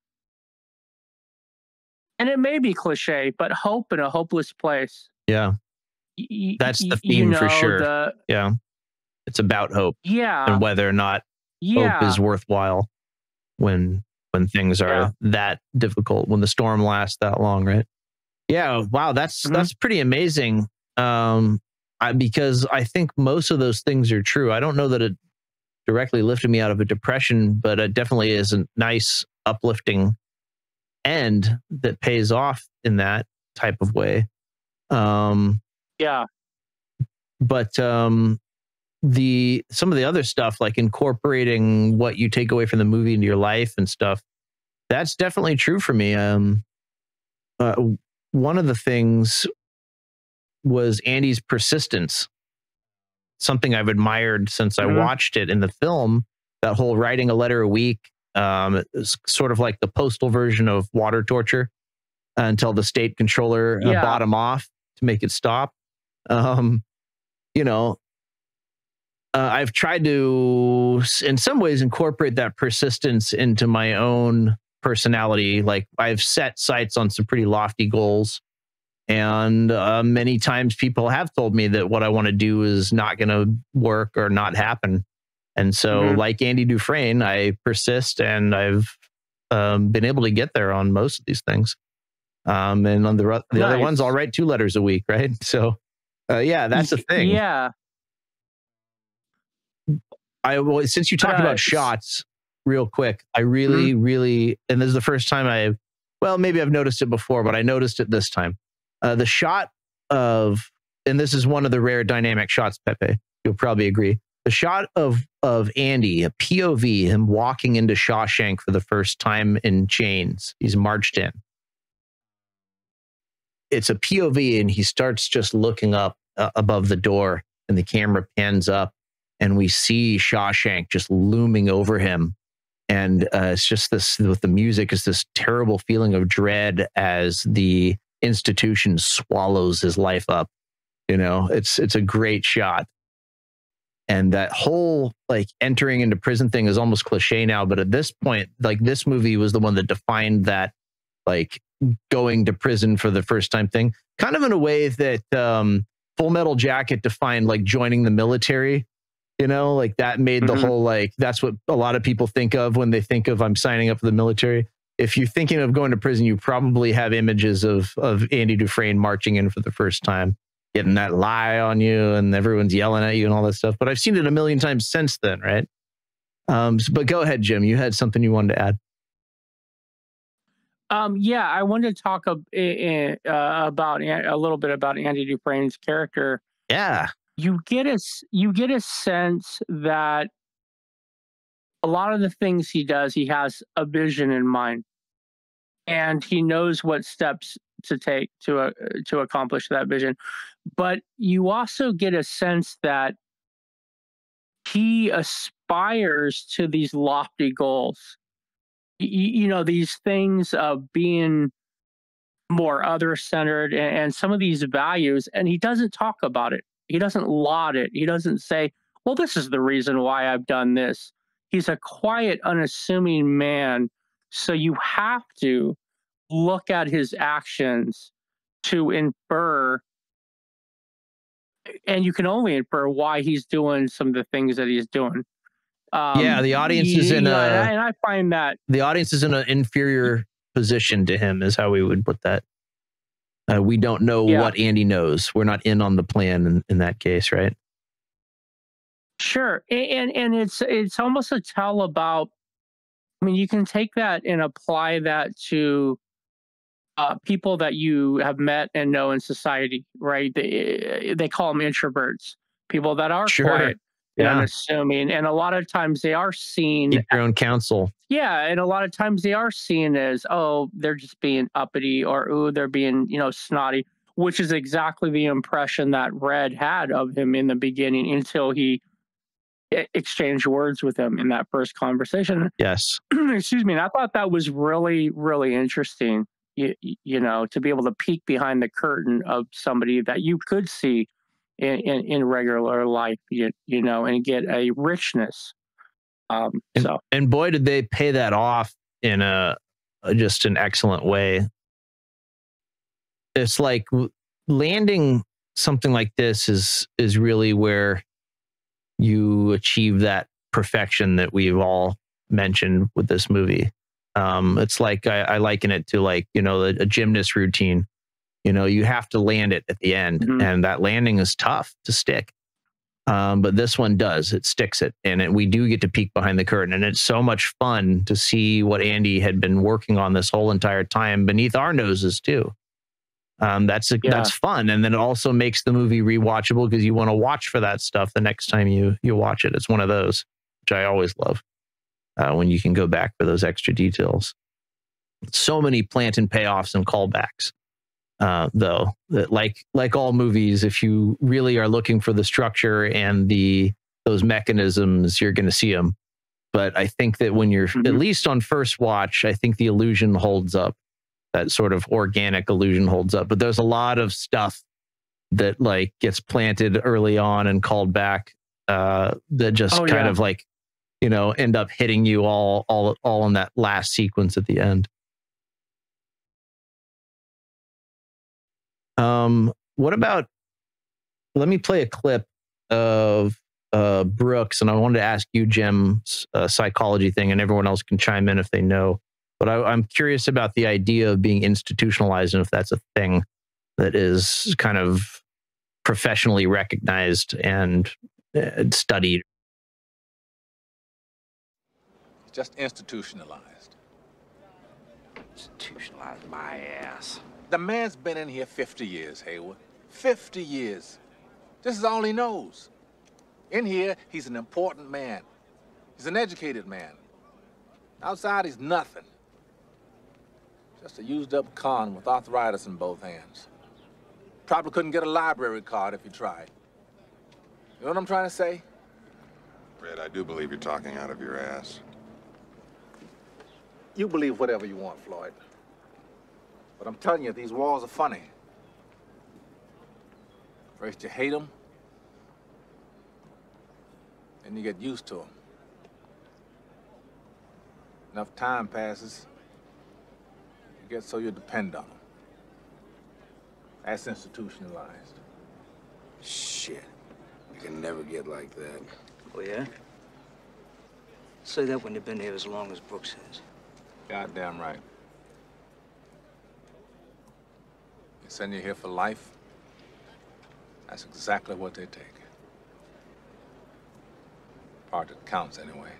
and it may be cliche, but hope in a hopeless place. Yeah. Y- That's the y- theme you for know, sure. the- Yeah. It's about hope yeah. and whether or not Yeah. hope is worthwhile when when things are Yeah. that difficult, when the storm lasts that long, right? Yeah. Wow. That's Mhm. that's pretty amazing. Um, I, because I think most of those things are true. I don't know that it directly lifted me out of a depression, but it definitely is a nice uplifting end that pays off in that type of way. Um, Yeah. but um, the some of the other stuff, like incorporating what you take away from the movie into your life and stuff, that's definitely true for me. Um, uh, one of the things was Andy's persistence, something I've admired since Mhm. I watched it in the film. That whole writing a letter a week, um, is sort of like the postal version of water torture, uh, until the state controller uh, Yeah. bought him off to make it stop. Um, you know, uh, I've tried to, in some ways, incorporate that persistence into my own personality. Like I've set sights on some pretty lofty goals. And uh, many times people have told me that what I want to do is not going to work or not happen. And so Mhm. like Andy Dufresne, I persist, and I've um, been able to get there on most of these things. Um, and on the, ro- the other Nice. ones, I'll write two letters a week, right? So uh, yeah, that's the thing. Yeah. I well, since you talked Uh, about s- shots real quick, I really, really, and this is the first time I, well, maybe I've noticed it before, but I noticed it this time. Uh, the shot of, and this is one of the rare dynamic shots, Pepe, you'll probably agree. The shot of of Andy, a P O V, him walking into Shawshank for the first time in chains. He's marched in. It's a P O V, and he starts just looking up uh, above the door, and the camera pans up, and we see Shawshank just looming over him. And uh, it's just this, with the music, is this terrible feeling of dread as the institution swallows his life up. You know, it's it's a great shot. And that whole like entering into prison thing is almost cliche now, but at this point, like this movie was the one that defined that, like going to prison for the first time thing, kind of in a way that um, Full Metal Jacket defined like joining the military. You know, like that made the Mhm. whole, like, that's what a lot of people think of when they think of I'm signing up for the military. If you're thinking of going to prison, you probably have images of of Andy Dufresne marching in for the first time, getting that lie on you, and everyone's yelling at you and all that stuff. But I've seen it a million times since then, right? Um, s- but go ahead, Jim. You had something you wanted to add. Um, yeah, I wanted to talk a, eh, eh, uh, about An- a little bit about Andy Dufresne's character. Yeah. You get a s- you get a sense that a lot of the things he does, he has a vision in mind, and he knows what steps to take to uh, to accomplish that vision. But you also get a sense that he aspires to these lofty goals. Y- You know, these things of being more other centered and, and some of these values, and he doesn't talk about it. He doesn't laud it. He doesn't say, well, this is the reason why I've done this. He's a quiet, unassuming man. So you have to look at his actions to infer, and you can only infer why he's doing some of the things that he's doing. Um, yeah, the audience is in you a, know, and, I, and I find that the audience is in an inferior position to him, is how we would put that. Uh, we don't know yeah. what Andy knows. We're not in on the plan in, in that case, right? Sure, and and it's it's almost a tell about. I mean, you can take that and apply that to uh, people that you have met and know in society, right? They they call them introverts, people that are Sure. quiet Yeah. and unassuming, and a lot of times they are seen. Keep your own counsel. Yeah, and a lot of times they are seen as, oh, they're just being uppity, or oh, they're being, you know, snotty, which is exactly the impression that Red had of him in the beginning until he exchange words with him in that first conversation. Yes. Excuse me. And I thought that was really, really interesting, you, you know, to be able to peek behind the curtain of somebody that you could see in, in, in regular life, you, you know, and get a richness. Um, and, so, and boy, did they pay that off in a, a just an excellent way. It's like landing something like this is, is really where you achieve that perfection that we've all mentioned with this movie. Um, it's like, I, I liken it to like, you know, a, a gymnast routine. You know, you have to land it at the end, mm-hmm. and that landing is tough to stick. Um, but this one does, it sticks it. And it, we do get to peek behind the curtain, and it's so much fun to see what Andy had been working on this whole entire time beneath our noses too. Um, that's a, yeah. that's fun, and then it also makes the movie rewatchable because you want to watch for that stuff the next time you you watch it. It's one of those, which I always love, uh, when you can go back for those extra details. So many plant and payoffs and callbacks, uh, though. That like like all movies, if you really are looking for the structure and the those mechanisms, you're going to see them. But I think that when you're mm-hmm. at least on first watch, I think the illusion holds up. That sort of organic illusion holds up, but there's a lot of stuff that like gets planted early on and called back, uh, that just oh, kind yeah. of like, you know, end up hitting you all, all, all in that last sequence at the end. Um, what about, let me play a clip of uh, Brooks, and I wanted to ask you, Jim's uh, psychology thing, and everyone else can chime in if they know. But I, I'm curious about the idea of being institutionalized, and if that's a thing that is kind of professionally recognized and uh, studied. Just institutionalized. Institutionalized my ass. The man's been in here fifty years, Hayworth. fifty years. This is all he knows. In here, he's an important man. He's an educated man. Outside, he's nothing. Just a used-up con with arthritis in both hands. Probably couldn't get a library card if you tried. You know what I'm trying to say? Red, I do believe you're talking out of your ass. You believe whatever you want, Floyd. But I'm telling you, these walls are funny. First you hate them, then you get used to them. Enough time passes, you get so you depend on them. That's institutionalized. Shit, you can never get like that. Oh, yeah? Say that when you've been here as long as Brooks has. Goddamn right. They send you here for life, that's exactly what they take. Part that counts, anyway.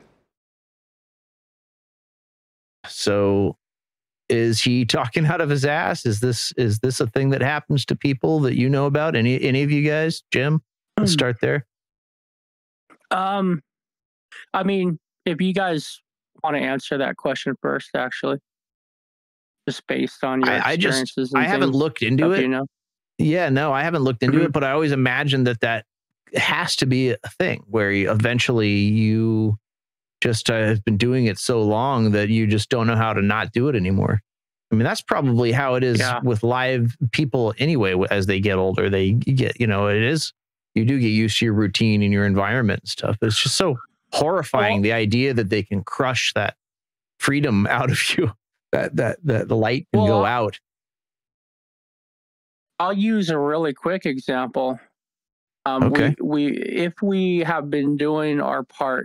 So, is he talking out of his ass? Is this is this a thing that happens to people that you know about? Any any of you guys, Jim? Let's start there. Um, I mean, if you guys want to answer that question first, actually, just based on your I, I experiences. just and I haven't things, looked into it. You know? Yeah, no, I haven't looked into Mm-hmm. it, but I always imagine that that has to be a thing where you, eventually you just uh, have been doing it so long that you just don't know how to not do it anymore. I mean, that's probably how it is Yeah. with live people anyway. As they get older, they get, you know, it is you do get used to your routine and your environment and stuff. But it's just so horrifying, well, the idea that they can crush that freedom out of you, that that that the light can well, go out. I'll use a really quick example. Um, okay. We, we if we have been doing our part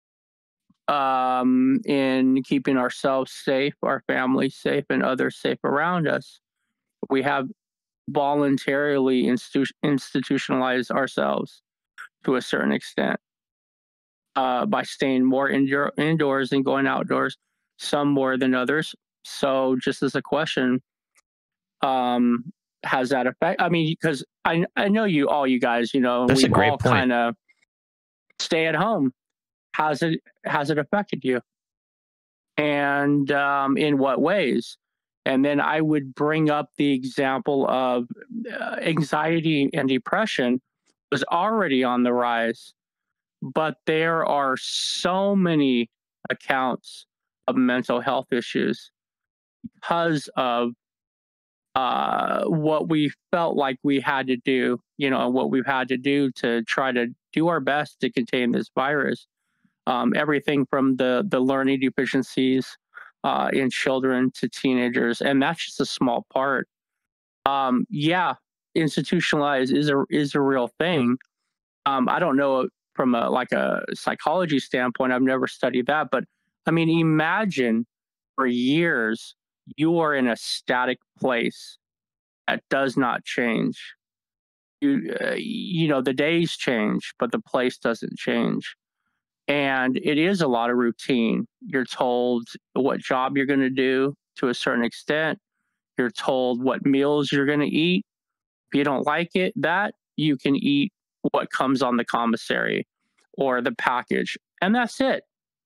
um, in keeping ourselves safe, our families safe, and others safe around us, we have voluntarily institu- institutionalized ourselves to a certain extent uh, by staying more indoor- indoors and going outdoors, some more than others. So just as a question, um, has that effect? I mean, because I I know you all you guys, you know, That's we a great all point. kind of stay at home. How's it has it affected you? And um, in what ways? And then I would bring up the example of uh, anxiety and depression was already on the rise, but there are so many accounts of mental health issues because of uh, what we felt like we had to do, you know, what we've had to do to try to do our best to contain this virus. Um, everything from the, the learning deficiencies uh, in children to teenagers, and that's just a small part. Um, yeah, institutionalized is a is a real thing. Um, I don't know from a like a psychology standpoint. I've never studied that, but I mean, imagine for years you are in a static place that does not change. You uh, you know the days change, but the place doesn't change. And it is a lot of routine. You're told what job you're going to do to a certain extent. You're told what meals you're going to eat. If you don't like it, that you can eat what comes on the commissary or the package. And that's it.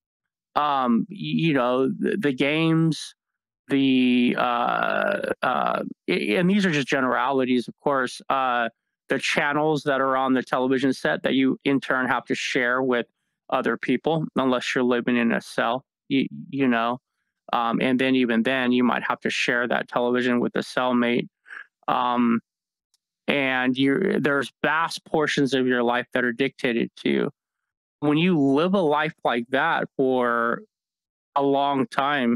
Um, you know, the, the games, the, uh, uh, and these are just generalities, of course, uh, the channels that are on the television set that you in turn have to share with other people, unless you're living in a cell, you, you know, um, and then even then you might have to share that television with a cellmate. Um, and you there's vast portions of your life that are dictated to you. When you live a life like that for a long time,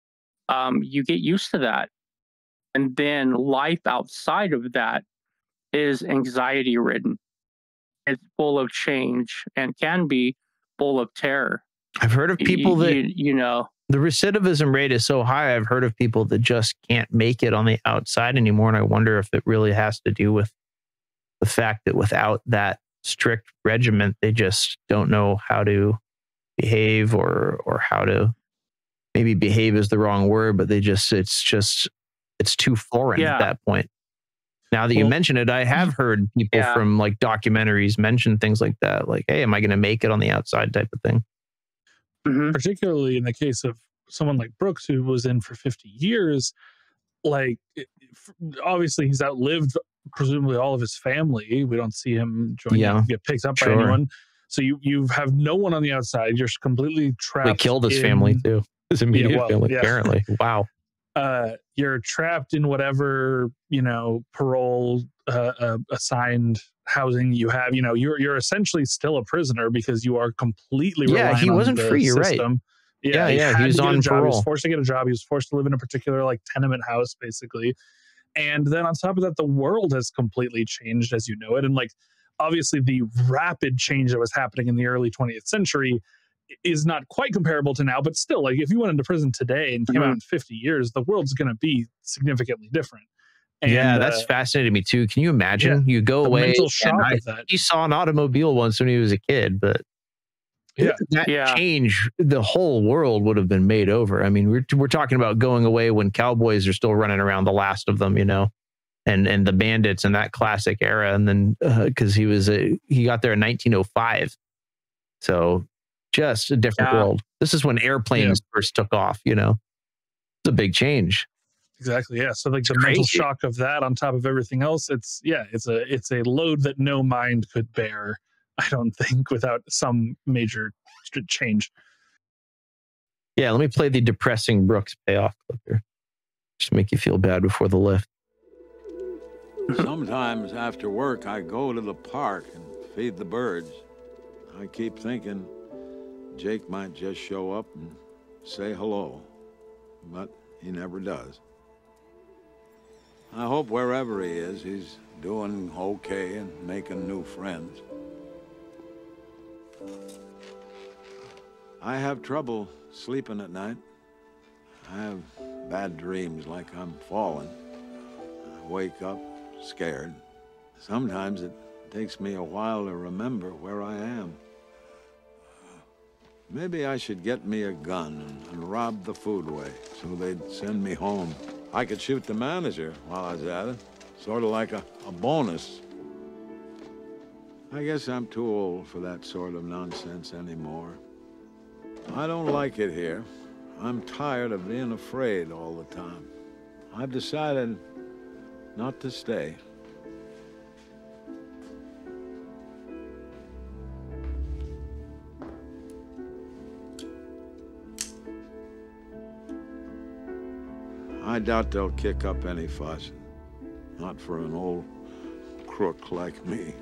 um, you get used to that. And then life outside of that is anxiety ridden. It's full of change and can be full of terror. I've heard of people you, that, you, you know, the recidivism rate is so high. I've heard of people that just can't make it on the outside anymore. And I wonder if it really has to do with the fact that without that strict regiment, they just don't know how to behave or, or how to maybe behave is the wrong word, but they just, it's just, it's too foreign yeah. at that point. Now that you well, mention it, I have heard people yeah. from like documentaries mention things like that. Like, hey, am I going to make it on the outside type of thing? Mm-hmm. Particularly in the case of someone like Brooks, who was in for fifty years, like it, obviously he's outlived presumably all of his family. We don't see him join, yeah, get picked up sure. by anyone. So you you have no one on the outside. You're completely trapped. They killed his in, family too. His immediate yeah, well, family, yeah. apparently. Wow. Uh, you're trapped in whatever, you know, parole uh, uh, assigned housing you have. You know, you're you're essentially still a prisoner because you are completely yeah. reliant He wasn't on the free. You're system. right. Yeah, yeah, he, yeah, had he was to get on a job. parole. He was forced to get a job. He was forced to live in a particular like tenement house, basically. And then on top of that, the world has completely changed as you know it. And like, obviously, the rapid change that was happening in the early twentieth century is not quite comparable to now. But still, like, if you went into prison today and came mm-hmm. out in fifty years, the world's going to be significantly different. And, yeah, that's uh, fascinating me too. Can you imagine? Yeah, you go the away. mental shock I, of that. He saw an automobile once when he was a kid, but yeah, that yeah. change, the whole world would have been made over. I mean, we're we're talking about going away when cowboys are still running around, the last of them, you know, and and the bandits in that classic era, and then because uh, he was a he got there in nineteen oh five, so just a different yeah. world. This is when airplanes yeah. first took off. You know, it's a big change. Exactly. Yeah. So like it's the crazy. mental shock of that on top of everything else, it's yeah, it's a it's a load that no mind could bear. I don't think without some major change. Yeah. Let me play the depressing Brooks payoff clip here. Just to make you feel bad before the lift. Sometimes after work, I go to the park and feed the birds. I keep thinking Jake might just show up and say hello, but he never does. I hope wherever he is, he's doing okay and making new friends. I have trouble sleeping at night. I have bad dreams like I'm falling. I wake up scared. Sometimes it takes me a while to remember where I am. Maybe I should get me a gun and, and rob the foodway so they'd send me home. I could shoot the manager while I was at it, sort of like a, a bonus. I guess I'm too old for that sort of nonsense anymore. I don't like it here. I'm tired of being afraid all the time. I've decided not to stay. I doubt they'll kick up any fuss. Not for an old crook like me.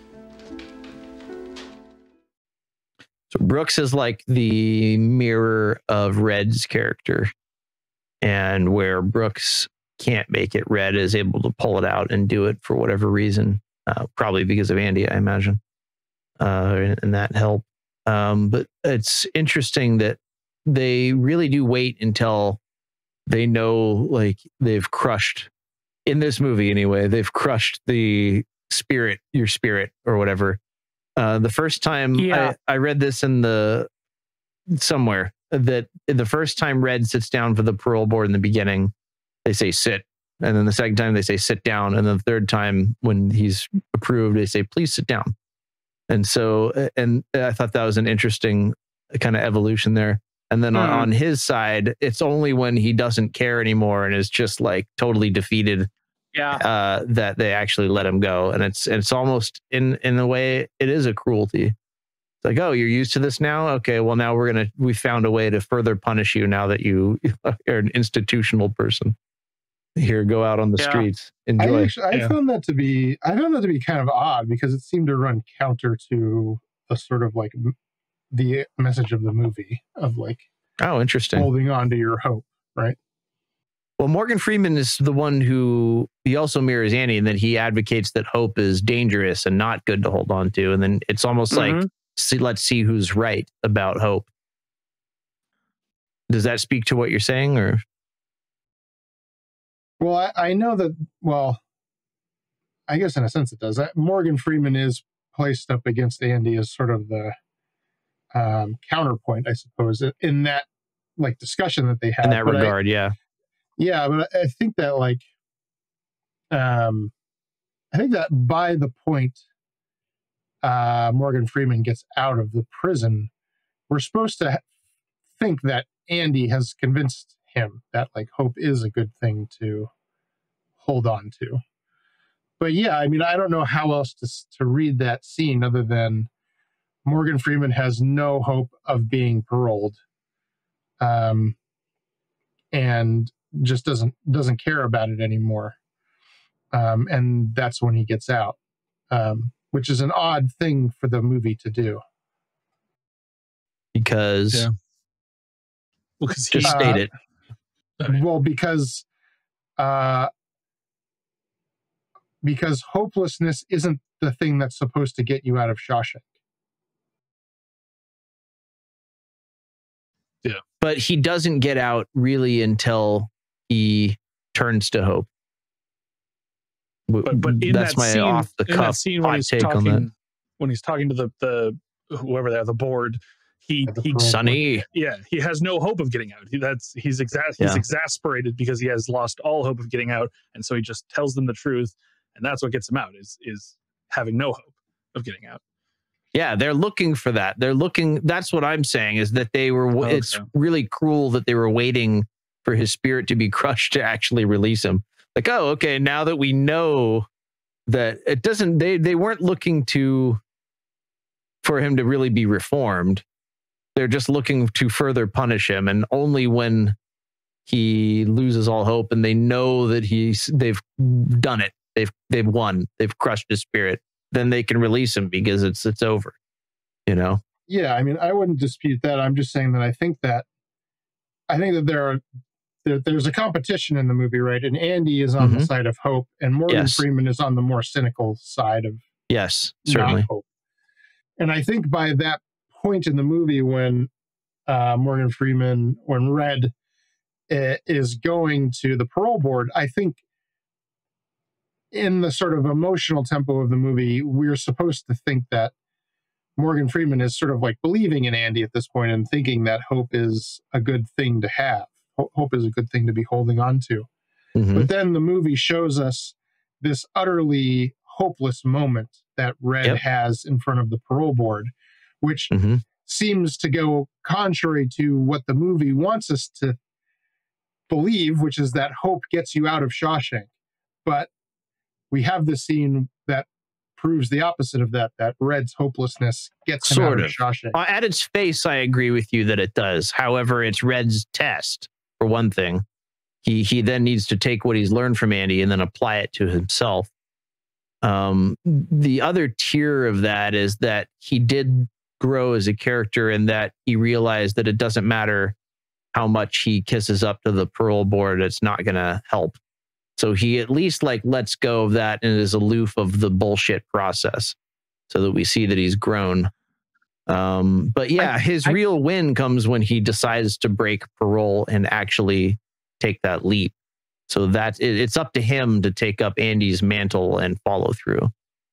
So Brooks is like the mirror of Red's character. And where Brooks can't make it, Red is able to pull it out and do it for whatever reason. Uh, probably because of Andy, I imagine. Uh, and, and that helped. Um, but it's interesting that they really do wait until they know, like, they've crushed, in this movie anyway, they've crushed the spirit, your spirit or whatever. Uh, the first time Yeah. I, I read this in the, somewhere, that the first time Red sits down for the parole board in the beginning, they say sit. And then the second time they say sit down. And then the third time when he's approved, they say, please sit down. And so, and I thought that was an interesting kind of evolution there. And then mm. on, on his side, it's only when he doesn't care anymore and is just like totally defeated, yeah, uh, that they actually let him go. And it's it's almost in in a way it is a cruelty. It's like, oh, you're used to this now. Okay, well now we're gonna we found a way to further punish you now that you are an institutional person. Here, go out on the Yeah. streets. Enjoy. I, actually, I Yeah. found that to be I found that to be kind of odd because it seemed to run counter to the sort of like m- the message of the movie of like Oh, interesting. holding on to your hope, right? Well, Morgan Freeman is the one who he also mirrors Andy in that he advocates that hope is dangerous and not good to hold on to. And then it's almost Mhm. like, see, let's see who's right about hope. Does that speak to what you're saying, or? Well, I, I know that, well, I guess in a sense it does. Uh, Morgan Freeman is placed up against Andy as sort of the um, counterpoint, I suppose, in that like discussion that they have. In that But I- regard, yeah. Yeah, but I I think that like, um, I think that by the point uh, Morgan Freeman gets out of the prison, we're supposed to ha- think that Andy has convinced him that like hope is a good thing to hold on to. But yeah, I mean, I don't know how else to s- to read that scene other than Morgan Freeman has no hope of being paroled, um, and just doesn't doesn't care about it anymore. Um, and that's when he gets out, um, which is an odd thing for the movie to do. Because Yeah. Because just Uh, state it. Well, because uh, because hopelessness isn't the thing that's supposed to get you out of Shawshank. Yeah. But he doesn't get out really until he turns to hope. But but in That's that my scene, off the in that cuff scene when hot he's take on that. talking, when he's talking to the the whoever they are, the board, he he Sonny. yeah, he has no hope of getting out. He, that's he's exa- he's Yeah. exasperated because he has lost all hope of getting out, and so he just tells them the truth, and that's what gets him out is is having no hope of getting out. Yeah, they're looking for that. They're looking. That's what I'm saying is that they were. Okay. It's really cruel that they were waiting for his spirit to be crushed to actually release him. Like, oh, okay. Now that we know that it doesn't, they they weren't looking to for him to really be reformed. They're just looking to further punish him, and only when he loses all hope and they know that he's they've done it. they've they've won, they've crushed his spirit, then they can release him because it's it's over. You know? Yeah, I mean, I wouldn't dispute that. I'm just saying that I think that I think that there are there, there's a competition in the movie, right? And Andy is on mm-hmm. the side of hope, and Morgan yes. Freeman is on the more cynical side of yes, certainly. hope. And I think by that point in the movie, when uh, Morgan Freeman, when Red uh, is going to the parole board, I think in the sort of emotional tempo of the movie, we're supposed to think that Morgan Freeman is sort of like believing in Andy at this point and thinking that hope is a good thing to have. Hope is a good thing to be holding on to. Mm-hmm. But then the movie shows us this utterly hopeless moment that Red yep. has in front of the parole board, which mm-hmm. seems to go contrary to what the movie wants us to believe, which is that hope gets you out of Shawshank. But we have this scene that proves the opposite of that, that Red's hopelessness gets him sort out of, of Shawshank. Uh, at its face, I agree with you that it does. However, it's Red's test, for one thing. He he then needs to take what he's learned from Andy and then apply it to himself. Um, the other tier of that is that he did grow as a character and that he realized that it doesn't matter how much he kisses up to the parole board, it's not going to help. So he at least like lets go of that and is aloof of the bullshit process so that we see that he's grown. Um, but yeah, I, his I, real win comes when he decides to break parole and actually take that leap. So that it, it's up to him to take up Andy's mantle and follow through.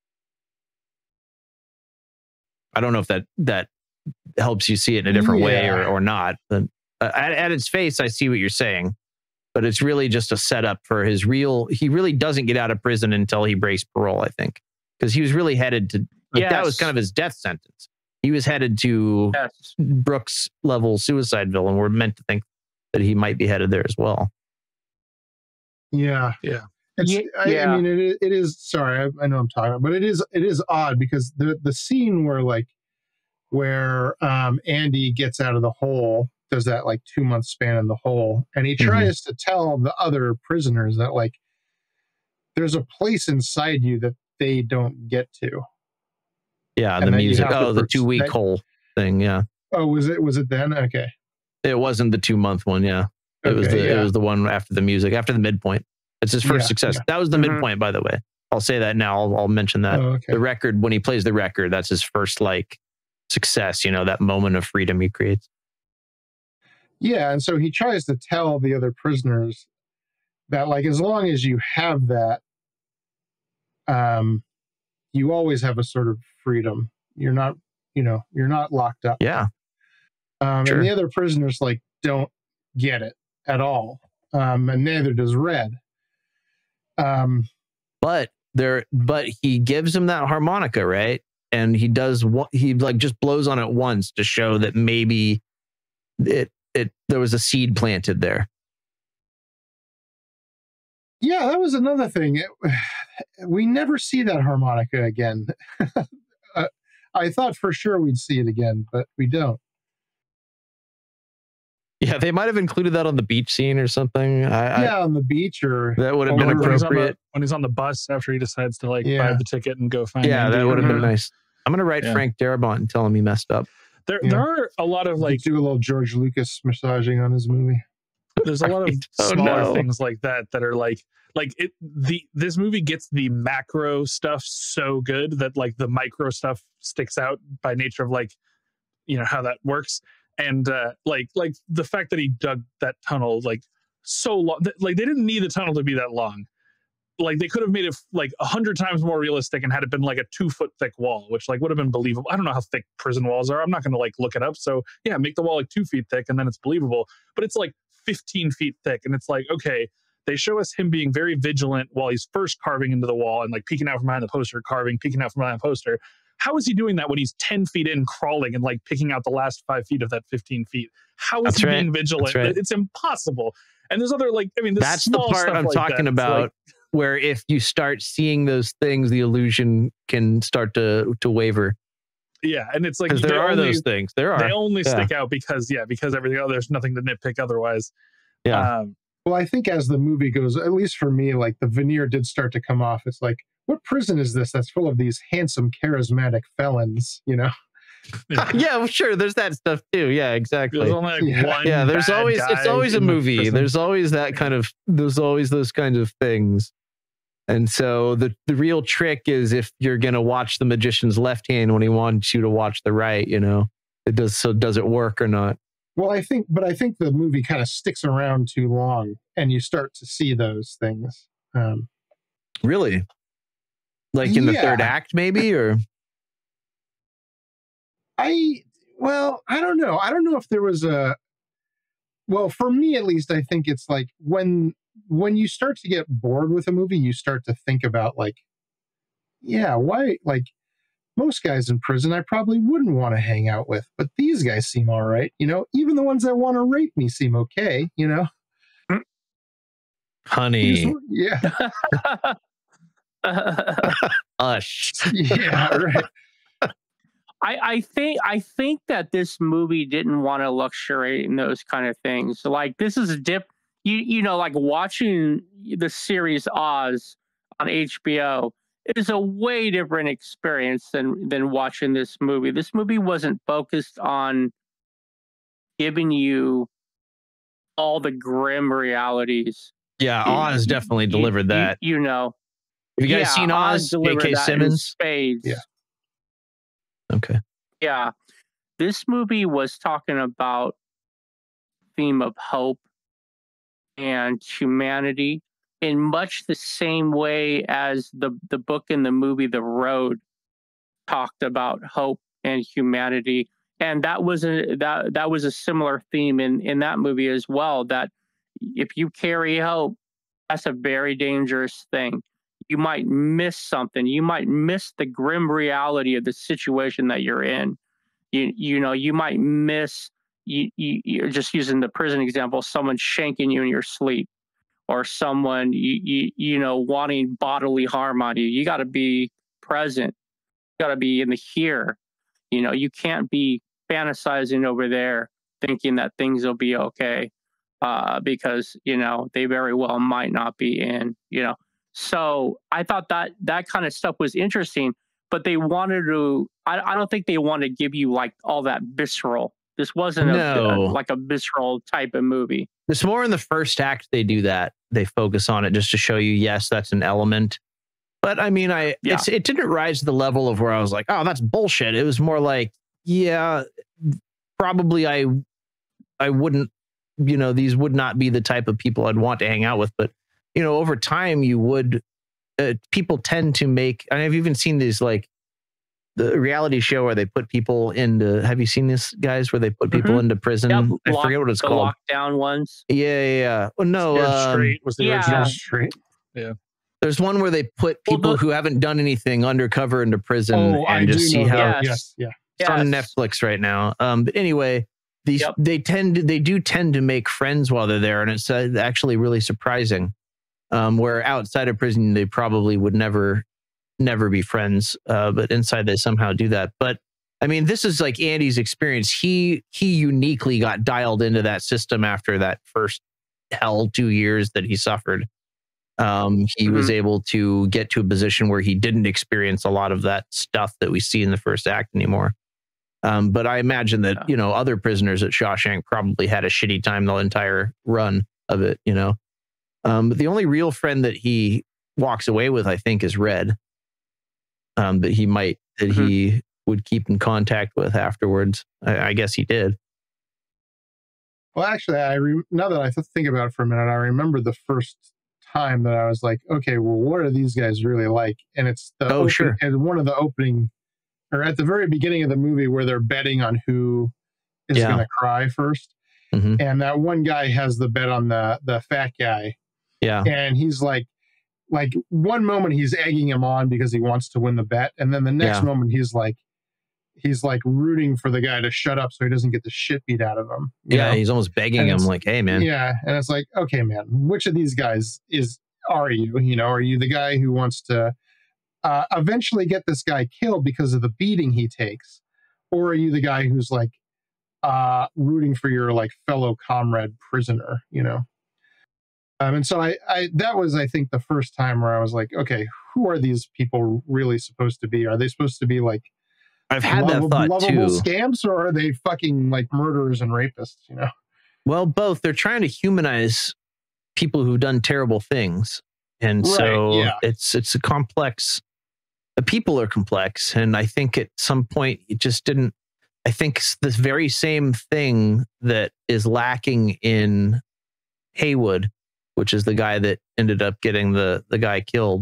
I don't know if that that helps you see it in a different yeah. way or, or not. But uh, at, at its face, I see what you're saying. But it's really just a setup for his real... He really doesn't get out of prison until he breaks parole, I think. Because he was really headed to... Like, yes. That was kind of his death sentence. He was headed to yes. Brooks-level Suicideville, and we're meant to think that he might be headed there as well. Yeah. Yeah. It's, yeah. I, I mean, it, it is... Sorry, I, I know I'm talking about, but it is it is odd because the, the scene where, like, where um, Andy gets out of the hole... does that like two month span in the hole, and he tries mm-hmm. to tell the other prisoners that like there's a place inside you that they don't get to. Yeah, and the music. Oh, the two week that, hole thing. Yeah. Oh, was it? Was it then? Okay. It wasn't the two month one. Yeah. It okay, was the yeah. it was the one after the music, after the midpoint. It's his first yeah, success. Yeah. That was the mm-hmm. midpoint, by the way. I'll say that now. I'll, I'll mention that. Oh, okay. The record, when he plays the record, that's his first like success. You know, that moment of freedom he creates. Yeah, and so he tries to tell the other prisoners that, like, as long as you have that, um, you always have a sort of freedom. You're not, you know, you're not locked up. Yeah. Um, sure. And the other prisoners, like, don't get it at all. Um, and neither does Red. Um, but there, but he gives him that harmonica, right? And he does what he like just blows on it once to show that maybe it. It, there was a seed planted there. Yeah, that was another thing. It, we never see that harmonica again. uh, I thought for sure we'd see it again, but we don't. Yeah, they might have included that on the beach scene or something. I, yeah, I, on the beach or... That would have been when appropriate. He's the, when he's on the bus after he decides to like yeah. buy the ticket and go find Yeah, Andy. that would have been nice. I'm going to write yeah. Frank Darabont and tell him he messed up. There, yeah. there are a lot of like... Do a little George Lucas massaging on his movie. There's a lot of oh, smaller no. things like that that are like... Like it, the this movie gets the macro stuff so good that like the micro stuff sticks out by nature of like, you know, how that works. And uh, like like the fact that he dug that tunnel like so long, like they didn't need the tunnel to be that long. Like they could have made it like a hundred times more realistic and had it been like a two foot thick wall, which like would have been believable. I don't know how thick prison walls are. I'm not going to like look it up. So yeah, make the wall like two feet thick and then it's believable. But it's like fifteen feet thick, and it's like okay. They show us him being very vigilant while he's first carving into the wall and like peeking out from behind the poster, carving, peeking out from behind the poster. How is he doing that when he's ten feet in, crawling and like picking out the last five feet of that fifteen feet? How is That's he right. being vigilant? Right. It's impossible. And there's other like, I mean, that's the part I'm like talking that. about. Like, where if you start seeing those things, the illusion can start to to waver. Yeah, and it's like because there are only, those things. There are. They only yeah. stick out because yeah, because everything. Oh, there's nothing to nitpick otherwise. Yeah. Um, Well, I think as the movie goes, at least for me, like the veneer did start to come off. It's like, what prison is this that's full of these handsome, charismatic felons, you know? Yeah, well, sure. There's that stuff too. Yeah, exactly. There's only like Yeah. one Yeah, there's bad always guy it's always a in the movie. prison. There's always that kind of there's always those kinds of things. And so the the real trick is if you're gonna watch the magician's left hand when he wants you to watch the right, you know. It does so does it work or not? Well, I think, but I think the movie kind of sticks around too long, and you start to see those things. Um, Really? Like in the Yeah. third act, maybe, or I, well, I don't know. I don't know if there was a, well, for me at least, I think it's like when, when you start to get bored with a movie, you start to think about like, yeah, why, like most guys in prison, I probably wouldn't want to hang out with, but these guys seem all right. You know, even the ones that want to rape me seem okay, you know? honey? Yeah. Hush. Yeah, right. I, I think I think that this movie didn't want to luxuriate in those kind of things. So, like, this is a dip. You you know, like watching the series Oz on H B O is a way different experience than than watching this movie. This movie wasn't focused on giving you all the grim realities. Yeah, Oz You- definitely you- delivered you- that. You, know, Have you guys yeah, seen Oz? J delivered K. that in Simmons? spades. Yeah. Okay. Yeah, this movie was talking about theme of hope and humanity in much the same way as the the book and the movie The Road talked about hope and humanity, and that was a that that was a similar theme in in that movie as well. That if you carry hope, that's a very dangerous thing. You might miss something. You might miss the grim reality of the situation that you're in. You you know, you might miss, you, you, you're just using the prison example, someone shanking you in your sleep, or someone, you, you, you know, wanting bodily harm on you. You got to be present. You got to be in the here. You know, you can't be fantasizing over there thinking that things will be okay, uh, because, you know, they very well might not be in, you know. So I thought that that kind of stuff was interesting, but they wanted to, I, I don't think they want to give you like all that visceral. This wasn't a, No. a, like a visceral type of movie. It's more in the first act they do that. They focus on it just to show you, yes, that's an element. But I mean, I Yeah. it's it didn't rise to the level of where I was like, oh, that's bullshit. It was more like, yeah, probably I I wouldn't, you know, these would not be the type of people I'd want to hang out with. But, you know, over time you would, uh, people tend to make, and I've even seen these like the reality show where they put people into, have you seen this, guys, where they put people Mhm. into prison? Yep, I lock- forget what it's the called. lockdown ones. Yeah, yeah, yeah. Well, no, Scared um, Straight was the yeah. original. Straight. Yeah. there's one where they put Well, people the- who haven't done anything undercover into prison Oh, I and do just see know how that. Yes. Yes, yeah. it's on Yes. Netflix right now. Um, but anyway, these Yep. they tend to, they do tend to make friends while they're there, and it's uh, actually really surprising. Um, where outside of prison they probably would never, never be friends, uh, but inside they somehow do that. But I mean, this is like Andy's experience. He he uniquely got dialed into that system after that first hell two years that he suffered. Um, he was able to get to a position where he didn't experience a lot of that stuff that we see in the first act anymore. Um, but I imagine that, Yeah. you know, other prisoners at Shawshank probably had a shitty time the entire run of it, you know. Um, but the only real friend that he walks away with, I think, is Red. Um, that he might, that Mhm. he would keep in contact with afterwards. I, I guess he did. Well, actually, I re- now that I th- think about it for a minute, I remember the first time that I was like, okay, well, what are these guys really like? And it's the Oh, open- sure. and one of the opening, or at the very beginning of the movie, where they're betting on who is Yeah. going to cry first. Mhm. And that one guy has the bet on the the fat guy, Yeah. and he's like, like one moment he's egging him on because he wants to win the bet, and then the next Yeah. moment he's like, he's like rooting for the guy to shut up so he doesn't get the shit beat out of him. you Yeah. know? He's almost begging And him, it's- like, hey, man. Yeah, and it's like, okay, man, which of these guys is are you? You know, are you the guy who wants to uh, eventually get this guy killed because of the beating he takes, or are you the guy who's like uh, rooting for your like fellow comrade prisoner? You know. Um, and so I, I, that was, I think, the first time where I was like, okay, who are these people really supposed to be? Are they supposed to be like, I've had lovable, that thought lovable too. scamps, or are they fucking like murderers and rapists? You know? Well, both. They're trying to humanize people who've done terrible things, and Right, so yeah. it's it's a complex. The people are complex, and I think at some point it just didn't. I think this very same thing that is lacking in Haywood, which is the guy that ended up getting the the guy killed,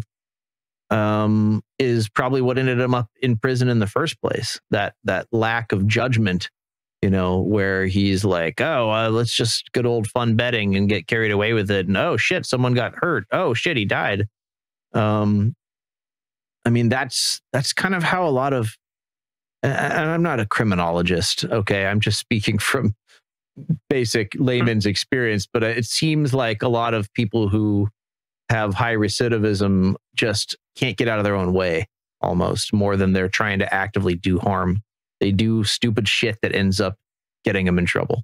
um, is probably what ended him up in prison in the first place. That that lack of judgment, you know, where he's like, oh, uh, let's just good old fun betting and get carried away with it. And oh shit, someone got hurt. Oh shit, he died. Um, I mean, that's that's kind of how a lot of. And I'm not a criminologist, okay? I'm just speaking from basic layman's experience, but it seems like a lot of people who have high recidivism just can't get out of their own way, almost, more than they're trying to actively do harm. They do stupid shit that ends up getting them in trouble.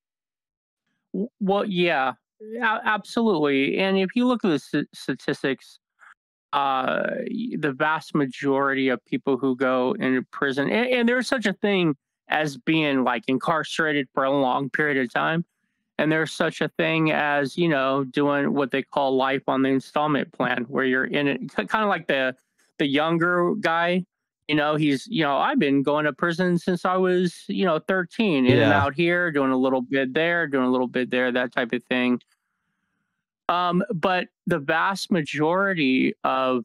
Well, yeah, absolutely. And if you look at the statistics, uh, the vast majority of people who go into prison, and, and there's such a thing as being like incarcerated for a long period of time. And there's such a thing as, you know, doing what they call life on the installment plan, where you're in it, kind of like the, the younger guy, you know, he's, you know, I've been going to prison since I was, you know, thirteen, in Yeah. and out here, doing a little bit there, doing a little bit there, that type of thing. Um, but the vast majority of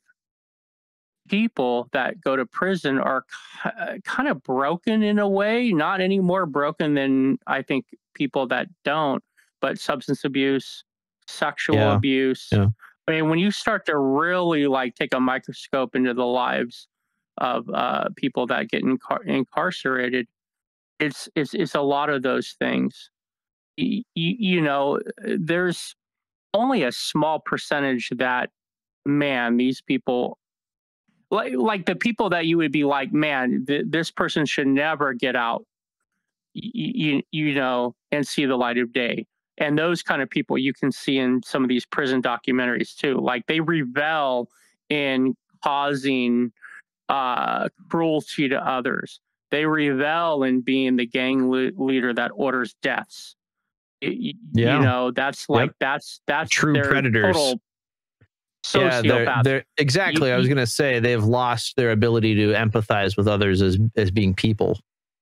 people that go to prison are kind of broken in a way, not any more broken than I think people that don't, but substance abuse, sexual Yeah. abuse. Yeah. I mean, when you start to really like take a microscope into the lives of uh, people that get incar- incarcerated, it's, it's, it's a lot of those things. Y- you, you know, there's only a small percentage that, man, these people, like like the people that you would be like, man, th- this person should never get out, you, you know, and see the light of day. And those kind of people you can see in some of these prison documentaries too. Like they revel in causing uh, cruelty to others. They revel in being the gang le- leader that orders deaths. Y- Yeah. You know, that's like, Yep. that's, that's True their predators. total Yeah, they're, sociopath. they're exactly. You- I was you- going to say they've lost their ability to empathize with others as as being people.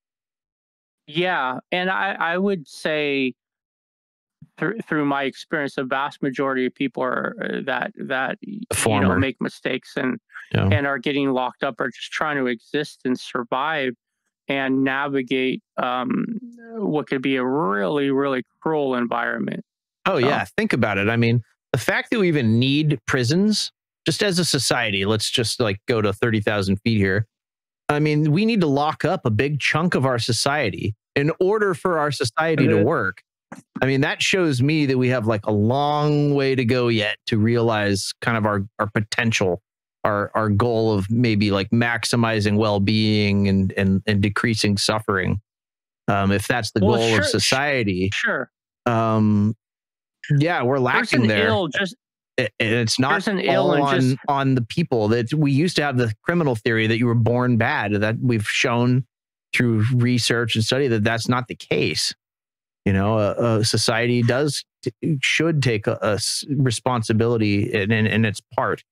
Yeah, and I, I would say through through my experience, the vast majority of people are uh, that that you know Former. make mistakes and Yeah. and are getting locked up, are just trying to exist and survive and navigate um, what could be a really really cruel environment. Oh, So- yeah. Think about it. I mean, the fact that we even need prisons, just as a society, let's just like go to thirty thousand feet here. I mean, we need to lock up a big chunk of our society in order for our society to Mhm. work. I mean, that shows me that we have like a long way to go yet to realize kind of our, our potential, our, our goal of maybe like maximizing well-being and, and, and decreasing suffering. Um, if that's the Well, goal sure- of society, Sure. um, yeah, we're lacking Person there. ill just It- it's not person ill all and on, just- on the people. That we used to have the criminal theory that you were born bad. That we've shown through research and study that that's not the case. You know, a, a society does should take a, a s- responsibility in, in, in its part.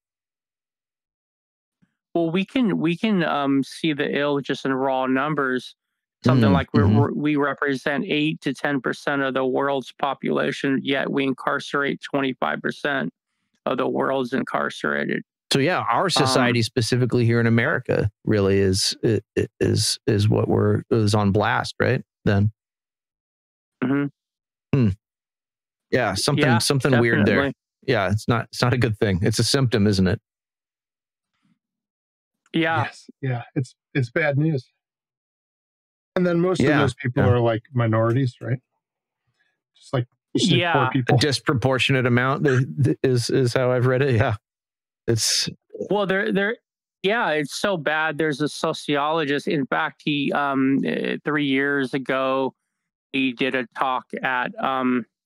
Well, we can we can um, see the ill just in raw numbers. Something Mm, like we mhm. we represent eight to ten percent of the world's population, yet we incarcerate twenty five percent of the world's incarcerated. So yeah, our Um, society specifically here in America really is is is what we're is on blast, right? Then, Mhm. Hmm. yeah, something Yeah, something weird there. definitely. Yeah, it's not it's not a good thing. It's a symptom, isn't it? Yeah. Yes. Yeah. It's it's bad news. And then most Yeah, of those people yeah. are like minorities, right? Just like, just like poor Yeah. people. A disproportionate amount th- th- is is how I've read it. Yeah, it's Well, there, there, yeah, it's so bad. There's a sociologist. In fact, he um, uh, three years ago he did a talk at um,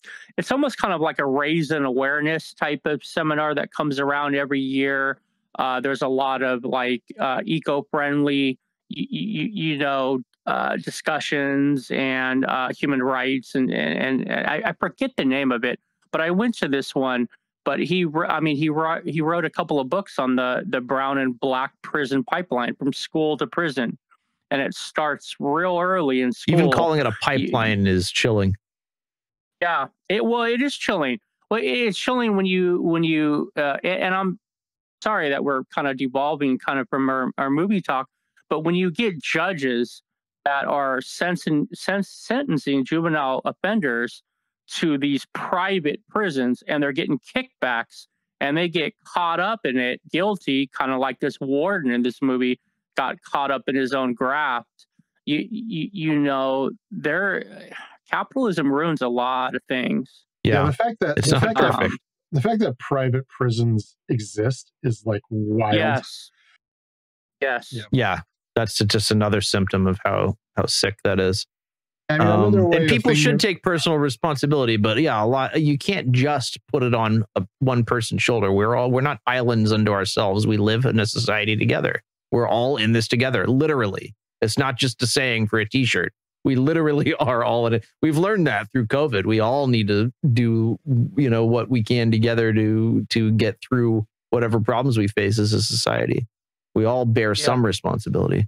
it's almost kind of like a raise in awareness type of seminar that comes around every year. Uh, there's a lot of like uh, eco-friendly, you, you, you know, uh, discussions and uh, human rights, and and, and I, I forget the name of it, but I went to this one. But he, I mean, he wrote he wrote a couple of books on the the brown and black prison pipeline from school to prison, and it starts real early in school. Even calling it a pipeline you, is chilling. Yeah, it well, it is chilling. Well, it's chilling when you when you uh, and I'm sorry that we're kind of devolving kind of from our, our movie talk, but when you get judges that are sentencing, sentencing juvenile offenders to these private prisons and they're getting kickbacks and they get caught up in it, guilty, kind of like this warden in this movie got caught up in his own graft. You, you, you know, there, capitalism ruins a lot of things. Yeah, yeah the fact that it's the not fact perfect. That, the fact that private prisons exist is like wild. Yes. Yes. Yeah. yeah. That's just another symptom of how, how sick that is. I mean, um, and people should take personal responsibility, but yeah, a lot, you can't just put it on a one person's shoulder. We're all, we're not islands unto ourselves. We live in a society together. We're all in this together. Literally. It's not just a saying for a t-shirt. We literally are all in it. We've learned that through COVID. We all need to do, you know, what we can together to, to get through whatever problems we face as a society. We all bear yeah. some responsibility.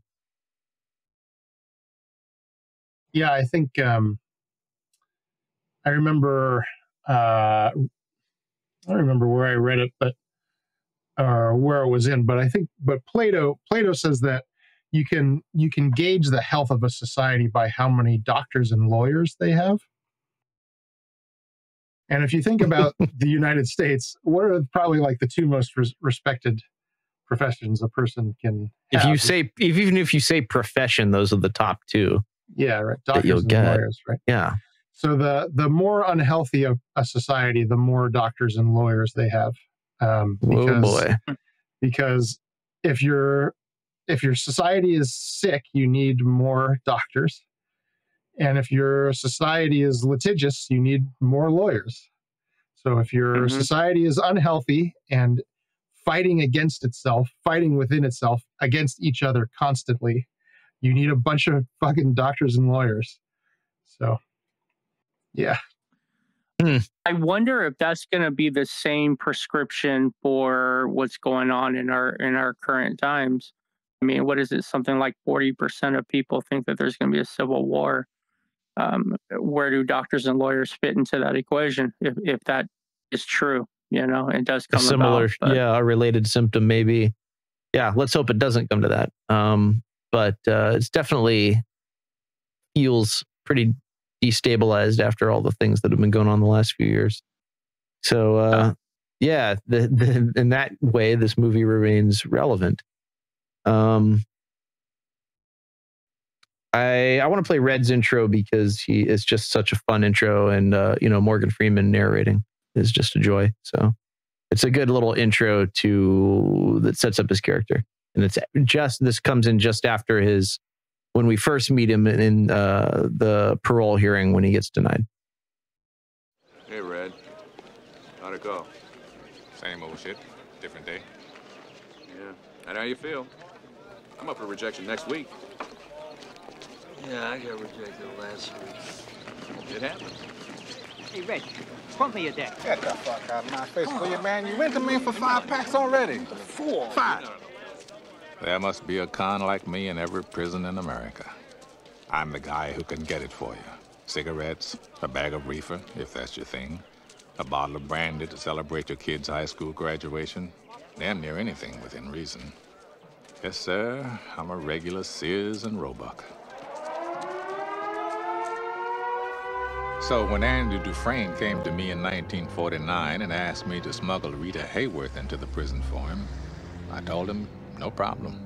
Yeah, I think um, I remember. Uh, I don't remember where I read it, but or uh, where it was in. But I think, but Plato, Plato says that you can you can gauge the health of a society by how many doctors and lawyers they have. And if you think about the United States, what are probably like the two most res respected professions a person can have? If you say, if, even if you say profession, those are the top two. Yeah, right. Doctors you'll and get. lawyers, right? Yeah. So the the more unhealthy a, a society, the more doctors and lawyers they have. Um, because, oh boy! Because if your if your society is sick, you need more doctors, and if your society is litigious, you need more lawyers. So if your mm-hmm. society is unhealthy and fighting against itself, fighting within itself against each other constantly, you need a bunch of fucking doctors and lawyers. So, yeah. Hmm. I wonder if that's going to be the same prescription for what's going on in our in our current times. I mean, what is it? Something like forty percent of people think that there's going to be a civil war. Um, where do doctors and lawyers fit into that equation? If if that is true, you know, it does come a similar, about, but... yeah, a related symptom maybe. Yeah, let's hope it doesn't come to that. Um, but uh, it's definitely feels pretty destabilized after all the things that have been going on the last few years. So uh, yeah, the, the, in that way, this movie remains relevant. Um, I I want to play Red's intro because he is just such a fun intro, and uh, you know, Morgan Freeman narrating is just a joy. So it's a good little intro to that sets up his character, and it's just this comes in just after his when we first meet him in uh, the parole hearing when he gets denied. Hey, Red, how'd it go? Same old shit, different day. Yeah, and how you feel? I'm up for rejection next week. Yeah, I got rejected last week. It happens. Hey, Red, pump me a deck. Get the fuck out of my face, will you, man? You went to me for five packs already. Four. Five. There must be a con like me in every prison in America. I'm the guy who can get it for you. Cigarettes, a bag of reefer, if that's your thing, a bottle of brandy to celebrate your kid's high school graduation, damn near anything within reason. Yes, sir, I'm a regular Sears and Roebuck. So when Andy Dufresne came to me in nineteen forty-nine and asked me to smuggle Rita Hayworth into the prison for him, I told him, no problem.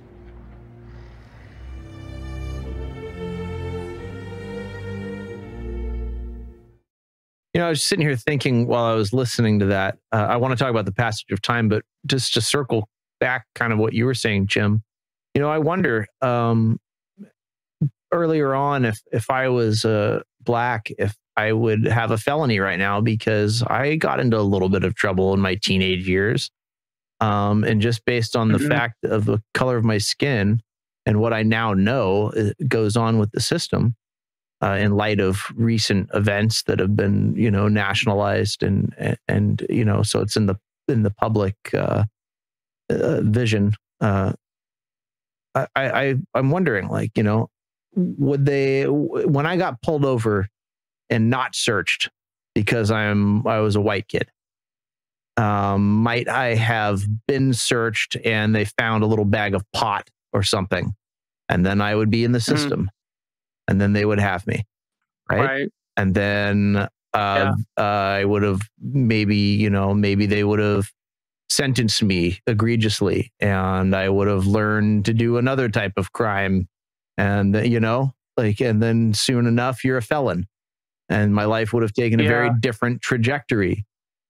You know, I was sitting here thinking while I was listening to that, uh, I want to talk about the passage of time, but just to circle back kind of what you were saying, Jim, you know, I wonder um, earlier on if, if I was uh, black, if I would have a felony right now because I got into a little bit of trouble in my teenage years. Um, and just based on the Mhm. fact of the color of my skin and what I now know uh, goes on with the system, uh, in light of recent events that have been, you know, nationalized and, and, and you know, so it's in the, in the public uh, uh, vision. Uh, I, I, I'm wondering, like, you know, would they, when I got pulled over and not searched because I'm, I was a white kid, um, might I have been searched and they found a little bag of pot or something, and then I would be in the system, mm. and then they would have me, right? Right. And then uh, yeah. uh, I would have maybe, you know, maybe they would have sentenced me egregiously, and I would have learned to do another type of crime, and you know, like, and then soon enough, you're a felon, and my life would have taken yeah. a very different trajectory.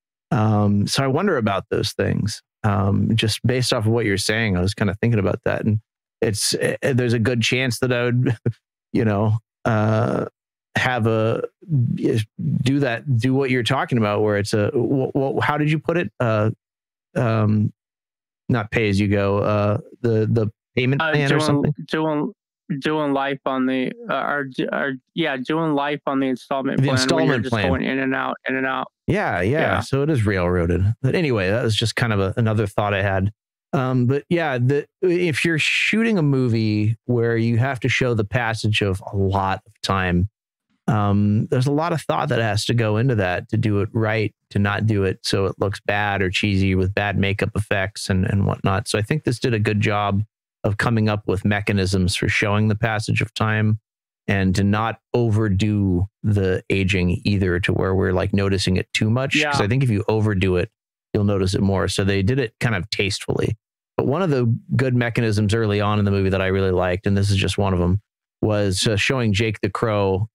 Um, so I wonder about those things. Um, just based off of what you're saying, I was kind of thinking about that, and it's it, there's a good chance that I would, you know, uh, have a do that, do what you're talking about, where it's a well, how did you put it? Uh, um, not pay as you go. Uh, the the payment uh, plan doing, or something. Doing doing life on the uh, or, or yeah, doing life on the installment the plan. installment where you're just plan. going in and out, in and out. Yeah, yeah, yeah. So it is railroaded. But anyway, that was just kind of a, another thought I had. Um, but yeah, the, if you're shooting a movie where you have to show the passage of a lot of time, um, there's a lot of thought that has to go into that to do it right, to not do it so it looks bad or cheesy with bad makeup effects and, and whatnot. So I think this did a good job of coming up with mechanisms for showing the passage of time and to not overdo the aging either, to where we're like noticing it too much. Because Yeah. I think if you overdo it, you'll notice it more. So they did it kind of tastefully. But one of the good mechanisms early on in the movie that I really liked, and this is just one of them, was uh, showing Jake the Crow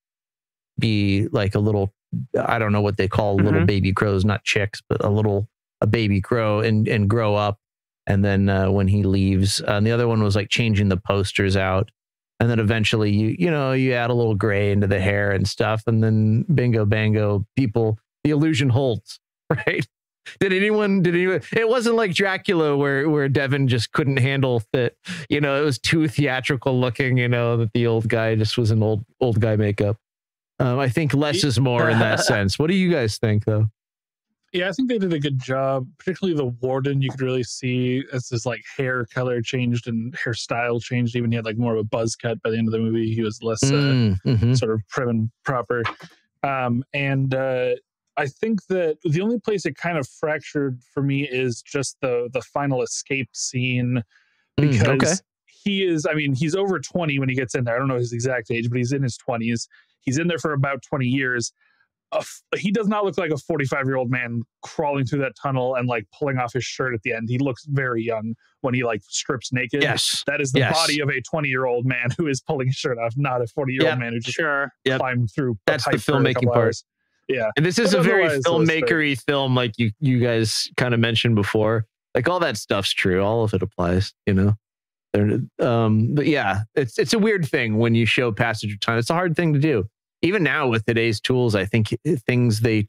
be like a little, I don't know what they call Mhm. little baby crows, not chicks, but a little, a baby crow and, and grow up. And then uh, when he leaves, uh, and the other one was like changing the posters out. And then eventually you, you know, you add a little gray into the hair and stuff. And then bingo, bango, people, the illusion holds, right? Did anyone, did anyone, it wasn't like Dracula where, where Devin just couldn't handle that, you know, it was too theatrical looking, you know, that the old guy just was in old, old guy makeup. Um, I think less is more in that sense. What do you guys think though? Yeah, I think they did a good job, particularly the warden. You could really see as his like hair color changed and hairstyle changed. Even he had like more of a buzz cut by the end of the movie. He was less uh, Mm, mhm. sort of prim and proper. Um, and uh, I think that the only place it kind of fractured for me is just the the final escape scene, Mm, because okay. he is, I mean, he's over twenty when he gets in there. I don't know his exact age, but he's in his twenties. He's in there for about twenty years. A f- he does not look like a forty-five year old man crawling through that tunnel and like pulling off his shirt at the end. He looks very young when he like strips naked. Yes. That is the Yes. body of a twenty year old man who is pulling his shirt off, not a forty year old Yep. man who just Sure. Yep. climbed through. a That's the pipe for a filmmaking couple part. hours. Yeah. And this is But a very otherwise, it was filmmakery film, like you you guys kind of mentioned before. Like all that stuff's true. All of it applies, you know. They're, um, but yeah, it's it's a weird thing when you show passage of time. It's a hard thing to do. Even now with today's tools, I think things they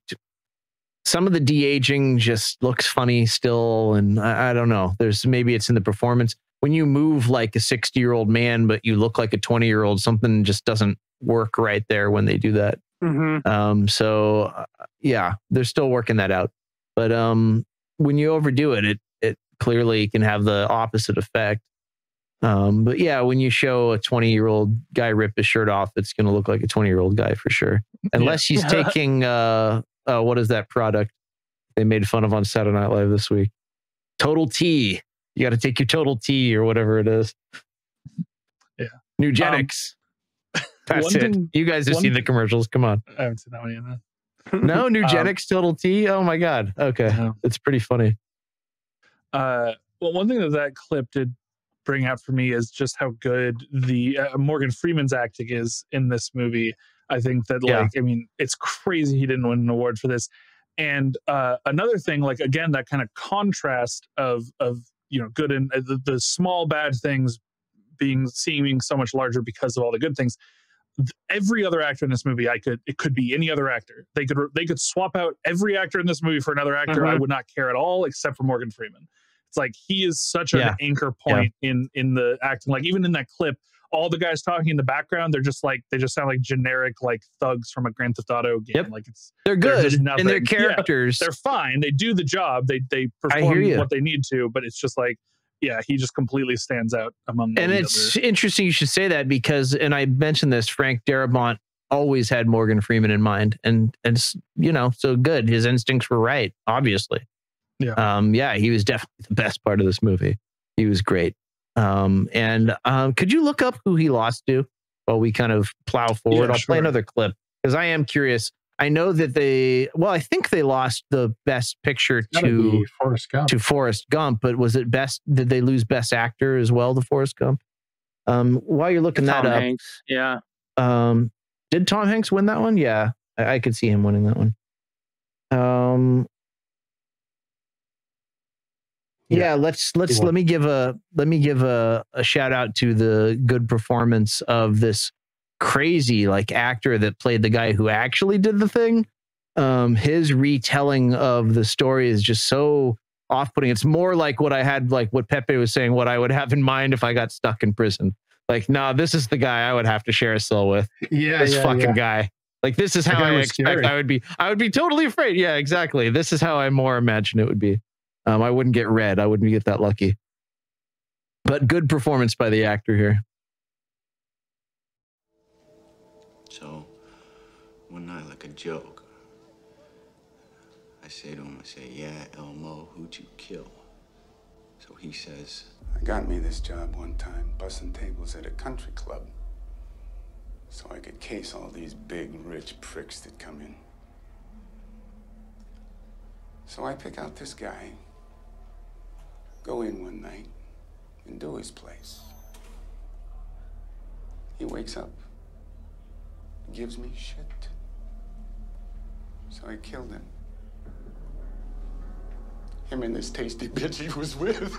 some of the de-aging just looks funny still, and I, I don't know. There's maybe it's in the performance. When you move like a sixty year old man, but you look like a twenty year old, something just doesn't work right there when they do that. Mm-hmm. Um, so uh, yeah, they're still working that out. But um, when you overdo it, it it clearly can have the opposite effect. Um, but yeah, when you show a twenty year old guy rip his shirt off, it's going to look like a twenty year old guy for sure. Unless he's taking, uh, uh, what is that product they made fun of on Saturday Night Live this week? Total T. You got to take your Total T or whatever it is. Yeah. Nugenics. Um, That's one it. thing- You guys have one- seen the commercials. Come on. I haven't seen that one yet. No, Um, Nugenics Total T. Oh my God. Okay. No. It's pretty funny. Uh, well, one thing that that clip did bring out for me is just how good the uh, Morgan Freeman's acting is in this movie. I think that, Yeah. like, I mean, it's crazy he didn't win an award for this. And uh, another thing, like, again, that kind of contrast of, of you know, good and uh, the, the small bad things being seeming so much larger because of all the good things. every other actor in this movie, I could it could be any other actor. They could they could swap out every actor in this movie for another actor. Mhm. I would not care at all, except for Morgan Freeman. It's like he is such Yeah. an anchor point in in the acting. Like even in that clip, all the guys talking in the background, they're just like they just sound like generic like thugs from a Grand Theft Auto game. Yep. Like it's They're they're good just and they're nothing. Yeah, characters. they're fine. They do the job. They they I hear perform you. what they need to. But it's just like yeah, he just completely stands out among. all And the it's other- interesting you should say that because, and I mentioned this, Frank Darabont always had Morgan Freeman in mind, and and it's, you know, so good. His instincts were right, obviously. Yeah. Um. Yeah, he was definitely the best part of this movie. He was great. Um. And um, could you look up who he lost to while we kind of plow forward? Yeah, I'll play sure. another clip because I am curious. I know that they, well, I think they lost the best picture Gotta to be Forrest Gump. to Forrest Gump, but was it best? Did they lose best actor as well to Forrest Gump? Um, while you're looking Tom that up, Hanks. Yeah. um, did Tom Hanks win that one? Yeah, I, I could see him winning that one. Um, yeah, Yeah, let's let's won. let me give a let me give a, a shout out to the good performance of this crazy like actor that played the guy who actually did the thing. Um, his retelling of the story is just so off-putting. It's more like what I had, like what Pepe was saying, what I would have in mind if I got stuck in prison. Like, nah, this is the guy I would have to share a cell with. Yeah, This yeah, fucking yeah. guy. Like, this is That how guy I was expect scary. I would be. I would be totally afraid. Yeah, exactly. This is how I more imagine it would be. Um, I wouldn't get red. I wouldn't get that lucky. But good performance by the actor here. So, one night, like a joke, I say to him, I say, yeah, Elmo, who'd you kill? So he says, I got me this job one time, bussing tables at a country club, so I could case all these big, rich pricks that come in. So I pick out this guy, go in one night, and do his place. He wakes up, gives me shit. So I killed him. Him and this tasty bitch he was with.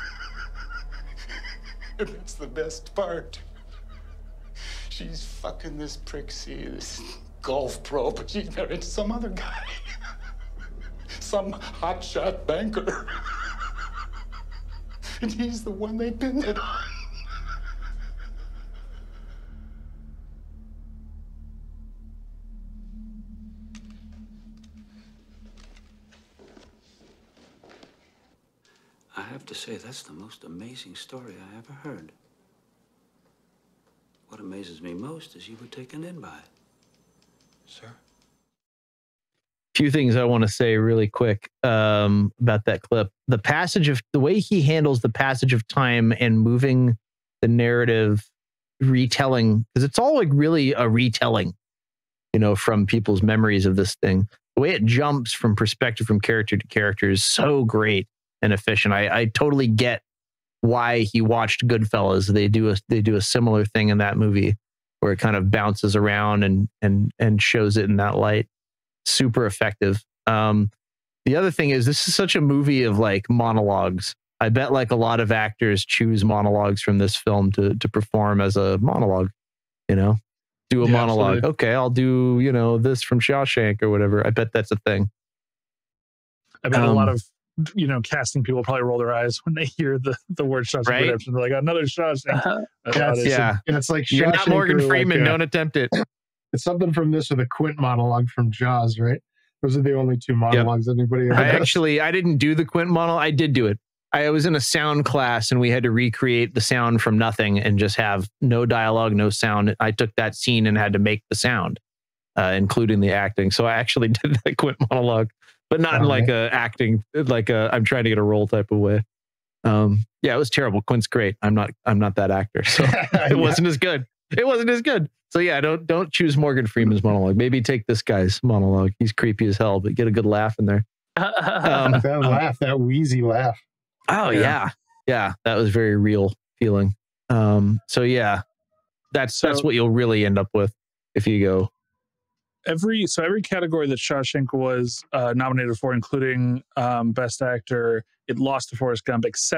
And that's the best part. She's fucking this prick, see, this golf pro, but she's married to some other guy. Some hotshot banker. And he's the one they pinned it on. I have to say, that's the most amazing story I ever heard. What amazes me most is you were taken in by it. Sir? Few things I want to say really quick um, about that clip. The passage of the way he handles the passage of time and moving the narrative, retelling, because it's all like really a retelling, you know, from people's memories of this thing. The way it jumps from perspective from character to character is so great and efficient. I, I totally get why he watched Goodfellas. They do a they do a similar thing in that movie where it kind of bounces around and and and shows it in that light. Super effective. Um, the other thing is this is such a movie of like monologues. I bet like a lot of actors choose monologues from this film to to perform as a monologue, you know, do a Yeah, monologue. absolutely. Okay, I'll do, you know, this from Shawshank or whatever. I bet that's a thing. I bet a Um, lot of you know casting people probably roll their eyes when they hear the the word Shawshank Right? Redemption. They're like, another Shawshank. That's how it is. Yeah. And it's like You're not Shawshank Morgan or like Freeman. a- Don't attempt it. It's something from this or the Quint monologue from Jaws, right? Those are the only two monologues anybody ever I does. actually, I didn't do the Quint model. I did do it. I was in a sound class and we had to recreate the sound from nothing and just have no dialogue, no sound. I took that scene and had to make the sound, uh, including the acting. So I actually did the Quint monologue, but not in Oh, like man. a acting, like a I'm trying to get a role type of way. Um, yeah, it was terrible. Quint's great. I'm not, I'm not that actor, so it wasn't as good. It wasn't as good. So yeah, don't don't choose Morgan Freeman's monologue. Maybe take this guy's monologue. He's creepy as hell, but get a good laugh in there. Um, that laugh, that wheezy laugh. Oh yeah. yeah, yeah, that was very real feeling. Um, so yeah, that's So- that's what you'll really end up with if you go. every so every category that Shawshank was uh, nominated for, including um, Best Actor, it lost to Forrest Gump, except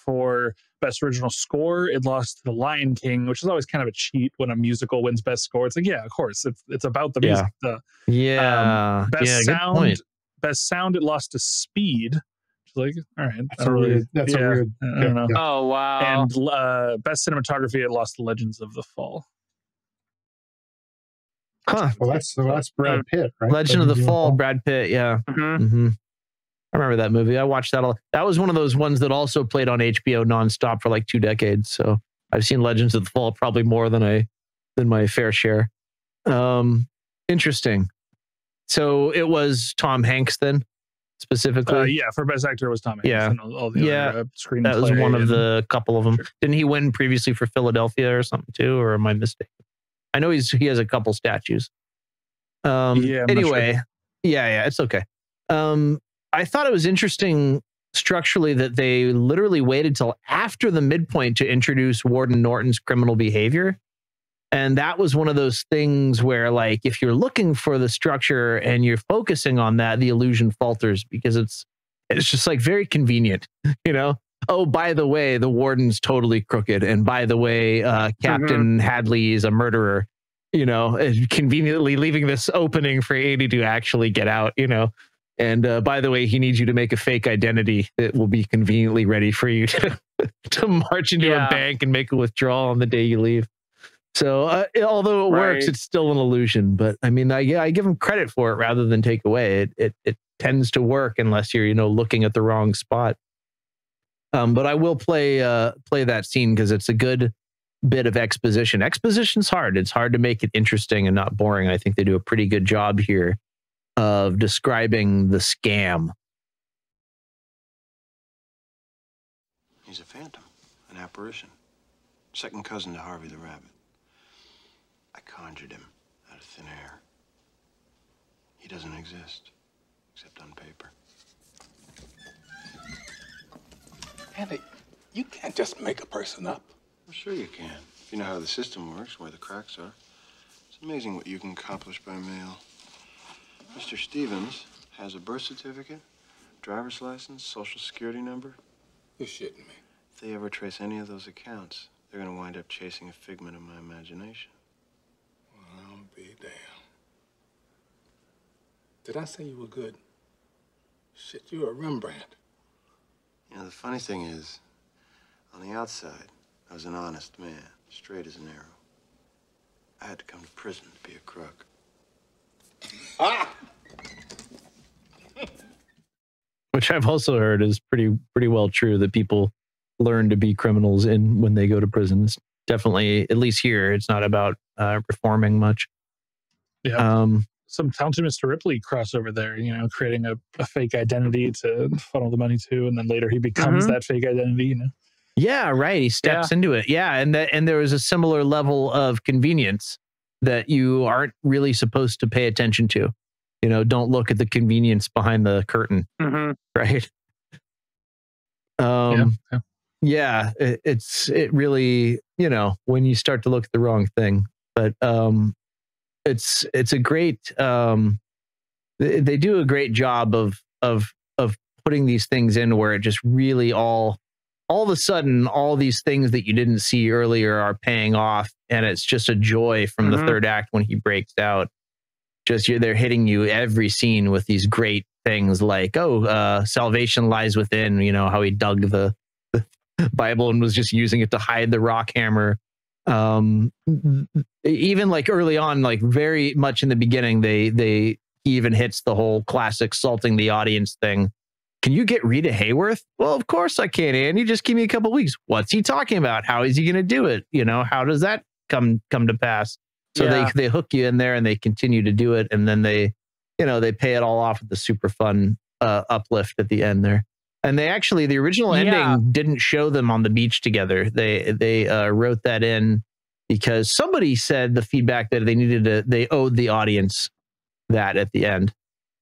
for Best Original Score. It lost to The Lion King, which is always kind of a cheat when a musical wins Best Score. It's like, yeah, of course, it's it's about the Yeah. music. The, Yeah. um, best Yeah, good sound, point. Best Sound, it lost to Speed. Which is like, all right, That's a weird- that's a yeah, weird I pick, don't know. yeah. Oh, wow. And uh, Best Cinematography, it lost to Legends of the Fall. Huh. Well, that's well, that's Brad Pitt, right? Legend of the Fall, Brad Pitt. Yeah. Mm-hmm. Mm-hmm. I remember that movie. I watched that. All. That was one of those ones that also played on H B O nonstop for like two decades. So I've seen Legends of the Fall probably more than I than my fair share. Um, interesting. So it was Tom Hanks then, specifically. Uh, yeah, for Best Actor it was Tom Hanks. Yeah. And all, all the Yeah. other uh, screenplay. That was one of and- the couple of them. Didn't he win previously for Philadelphia or something too? Or am I mistaken? I know he's he has a couple statues. Um, Yeah, I'm not anyway, sure. yeah, yeah, it's okay. Um, I thought it was interesting structurally that they literally waited till after the midpoint to introduce Warden Norton's criminal behavior. And that was one of those things where, like, if you're looking for the structure and you're focusing on that, the illusion falters because it's it's just like very convenient, you know? Oh, by the way, the warden's totally crooked. And by the way, uh, Captain Hadley is a murderer, you know, and conveniently leaving this opening for eighty to actually get out, you know. And uh, by the way, he needs you to make a fake identity that will be conveniently ready for you to, to march into Yeah. a bank and make a withdrawal on the day you leave. So uh, it- although it works, Right. it's still an illusion. But I mean, I, I give him credit for it rather than take away. It, it it tends to work unless you're, you know, looking at the wrong spot. Um, but I will play uh, play that scene because it's a good bit of exposition. Exposition's hard. It's hard to make it interesting and not boring. I think they do a pretty good job here of describing the scam. He's a phantom, an apparition. Second cousin to Harvey the Rabbit. I conjured him out of thin air. He doesn't exist, except on paper. Andy, you can't just make a person up. Well, sure you can, if you know how the system works, where the cracks are. It's amazing what you can accomplish by mail. Mister Stevens has a birth certificate, driver's license, social security number. You're shitting me. If they ever trace any of those accounts, they're gonna wind up chasing a figment of my imagination. Well, I'll be damned. Did I say you were good? Shit, you're a Rembrandt. You know, the funny thing is, on the outside, I was an honest man, straight as an arrow. I had to come to prison to be a crook. Ah! Which I've also heard is pretty pretty well true, that people learn to be criminals in when they go to prison. It's definitely, at least here, it's not about uh, reforming much. Yeah. Um, Some talented Mister Ripley crossover there, you know, creating a, a fake identity to funnel the money to, and then later he becomes Mhm. that fake identity, you know. Yeah, right. He steps Yeah. into it. Yeah, and that and there was a similar level of convenience that you aren't really supposed to pay attention to. You know, don't look at the convenience behind the curtain, Mm-hmm. right? Um, yeah, yeah it, it's it really, you know, when you start to look at the wrong thing. But um, it's it's a great. Um, they, they do a great job of of of putting these things in where it just really all. all of a sudden, all these things that you didn't see earlier are paying off. And it's just a joy from Mhm. the third act when he breaks out. Just you're, they're hitting you every scene with these great things like, oh, uh, salvation lies within, you know, how he dug the, the Bible and was just using it to hide the rock hammer. Um, even like early on, like very much in the beginning, they, they, he even hits the whole classic salting the audience thing. Can you get Rita Hayworth? Well, of course I can, Andy. Just give me a couple weeks. What's he talking about? How is he going to do it? You know, how does that come come to pass? So Yeah. they they hook you in there and they continue to do it, and then they, you know, they pay it all off with the super fun uh, uplift at the end there. And they actually, the original ending Yeah. didn't show them on the beach together. They they uh, wrote that in because somebody said the feedback that they needed to, they owed the audience that at the end.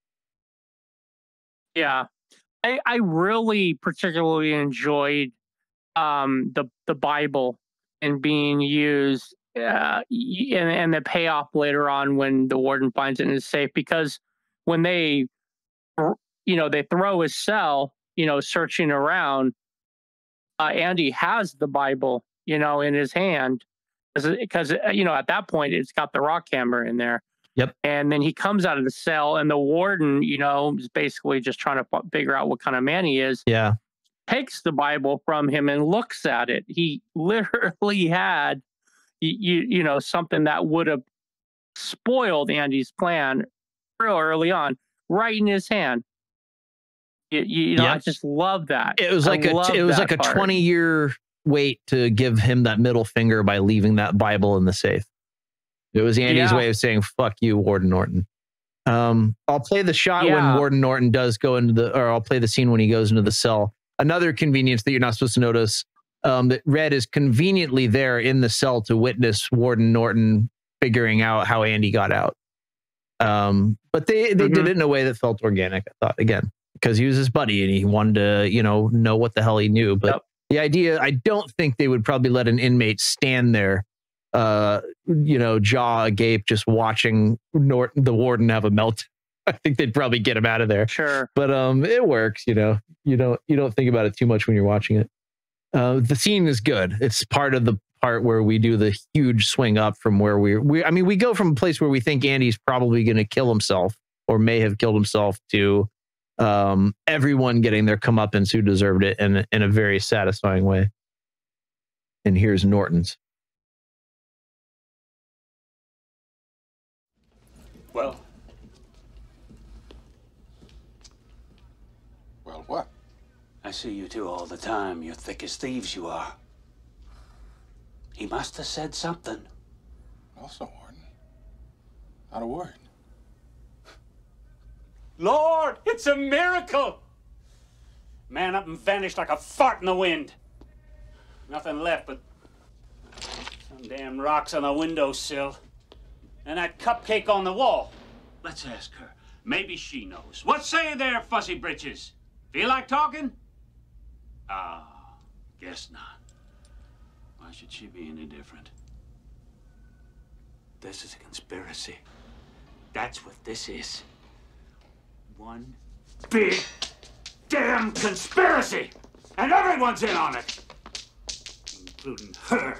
Yeah. I, I really particularly enjoyed um, the the Bible and being used uh, y- and, and the payoff later on when the warden finds it in his safe, because when they, you know, they throw his cell, you know, searching around, uh, Andy has the Bible, you know, in his hand, because you know at that point it's got the rock hammer in there. Yep. And then he comes out of the cell, and the warden, you know, is basically just trying to figure out what kind of man he is. Yeah. Takes the Bible from him and looks at it. He literally had, you, you know, something that would have spoiled Andy's plan real early on, right in his hand. You, you know, yep. I just love that. It was like I a it was like a part. twenty year wait to give him that middle finger by leaving that Bible in the safe. It was Andy's yeah. way of saying "fuck you, Warden Norton." Um, I'll play the shot yeah. when Warden Norton does go into the, or I'll play the scene when he goes into the cell. Another convenience that you're not supposed to notice, um, that Red is conveniently there in the cell to witness Warden Norton figuring out how Andy got out. Um, but they they mm-hmm. did it in a way that felt organic, I thought, again, because he was his buddy and he wanted to, you know, know what the hell he knew. But yep. the idea, I don't think they would probably let an inmate stand there, uh, you know, jaw agape, just watching Norton, the warden, have a melt. I think they'd probably get him out of there. Sure. But um, it works, you know, you don't, you don't think about it too much when you're watching it. Uh, the scene is good. It's part of the part where we do the huge swing up from where we, we, I mean, we go from a place where we think Andy's probably going to kill himself or may have killed himself to um, everyone getting their comeuppance who deserved it in, in a very satisfying way. And here's Norton's. Well. Well, what? I see you two all the time. You're thick as thieves, you are. He must have said something. Also, Warden. Not a word. Lord, it's a miracle! Man up and vanished like a fart in the wind. Nothing left but some damn rocks on the windowsill. And that cupcake on the wall. Let's ask her. Maybe she knows. What say there, Fussy Britches? Feel like talking? Ah, oh, guess not. Why should she be any different? This is a conspiracy. That's what this is. One big damn conspiracy! And everyone's in on it! Including her.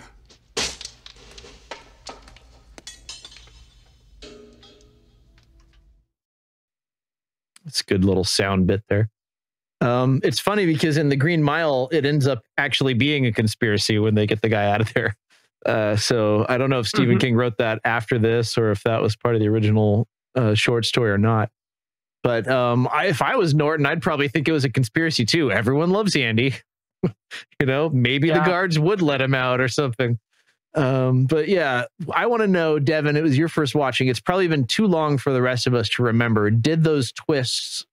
It's a good little sound bit there. Um, it's funny because in the Green Mile, it ends up actually being a conspiracy when they get the guy out of there. Uh, so I don't know if Stephen mm-hmm. King wrote that after this or if that was part of the original uh, short story or not. But um, I, if I was Norton, I'd probably think it was a conspiracy too. Everyone loves Andy. You know, maybe yeah. the guards would let him out or something. Um, but yeah, I want to know, Devin, it was your first watching. It's probably been too long for the rest of us to remember. Did those twists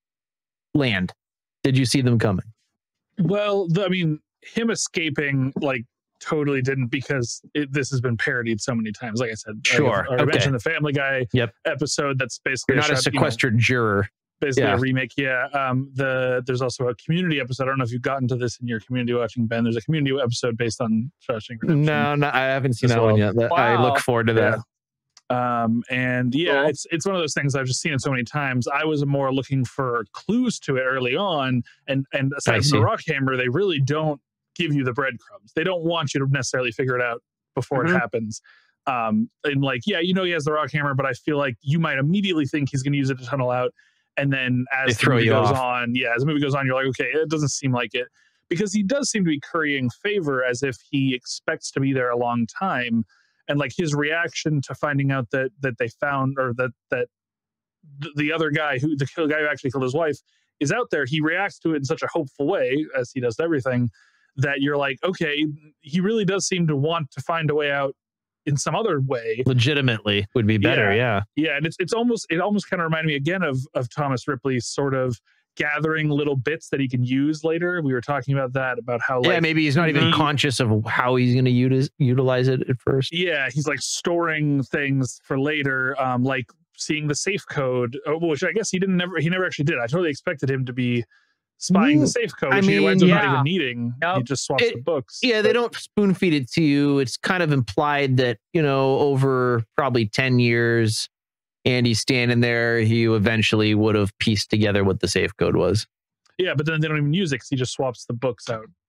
land? Did you see them coming? Well, the, I mean, him escaping, like, totally didn't, because it, this has been parodied so many times. Like I said, sure. I, I okay. mentioned the Family Guy yep. episode. That's basically You're not a, a sequestered you know, juror. Basically yeah. a remake. Yeah. Um, the there's also a Community episode. I don't know if you've gotten to this in your Community watching, Ben. There's a Community episode based on Shawshank Redemption. No, no, I haven't seen that well. one yet. Wow. I look forward to that. Yeah. Um, and yeah, cool. it's it's one of those things I've just seen it so many times. I was more looking for clues to it early on, and and aside from the rock hammer, they really don't give you the breadcrumbs. They don't want you to necessarily figure it out before mm-hmm. it happens. Um, and like, yeah, you know, he has the rock hammer, but I feel like you might immediately think he's going to use it to tunnel out. And then as the movie goes on, yeah, as the movie goes on, you're like, okay, it doesn't seem like it, because he does seem to be currying favor as if he expects to be there a long time. And like his reaction to finding out that that they found, or that that th- the other guy who the guy who actually killed his wife is out there, he reacts to it in such a hopeful way, as he does to everything, that you're like, okay, he really does seem to want to find a way out in some other way. Legitimately would be better, yeah. Yeah, yeah, and it's it's almost it almost kind of reminded me again of of Thomas Ripley's sort of gathering little bits that he can use later. We were talking about that, about how like, yeah, maybe he's not even he, conscious of how he's going to utilize utilize it at first. Yeah, he's like storing things for later, um, like seeing the safe code, which I guess he didn't never he never actually did. I totally expected him to be spying the safe code, which I mean, he winds up yeah. not even needing. Yep. He just swaps it, the books. Yeah, but they don't spoon feed it to you. It's kind of implied that, you know, over probably ten years, Andy's standing there, he eventually would have pieced together what the safe code was. Yeah, but then they don't even use it because he just swaps the books out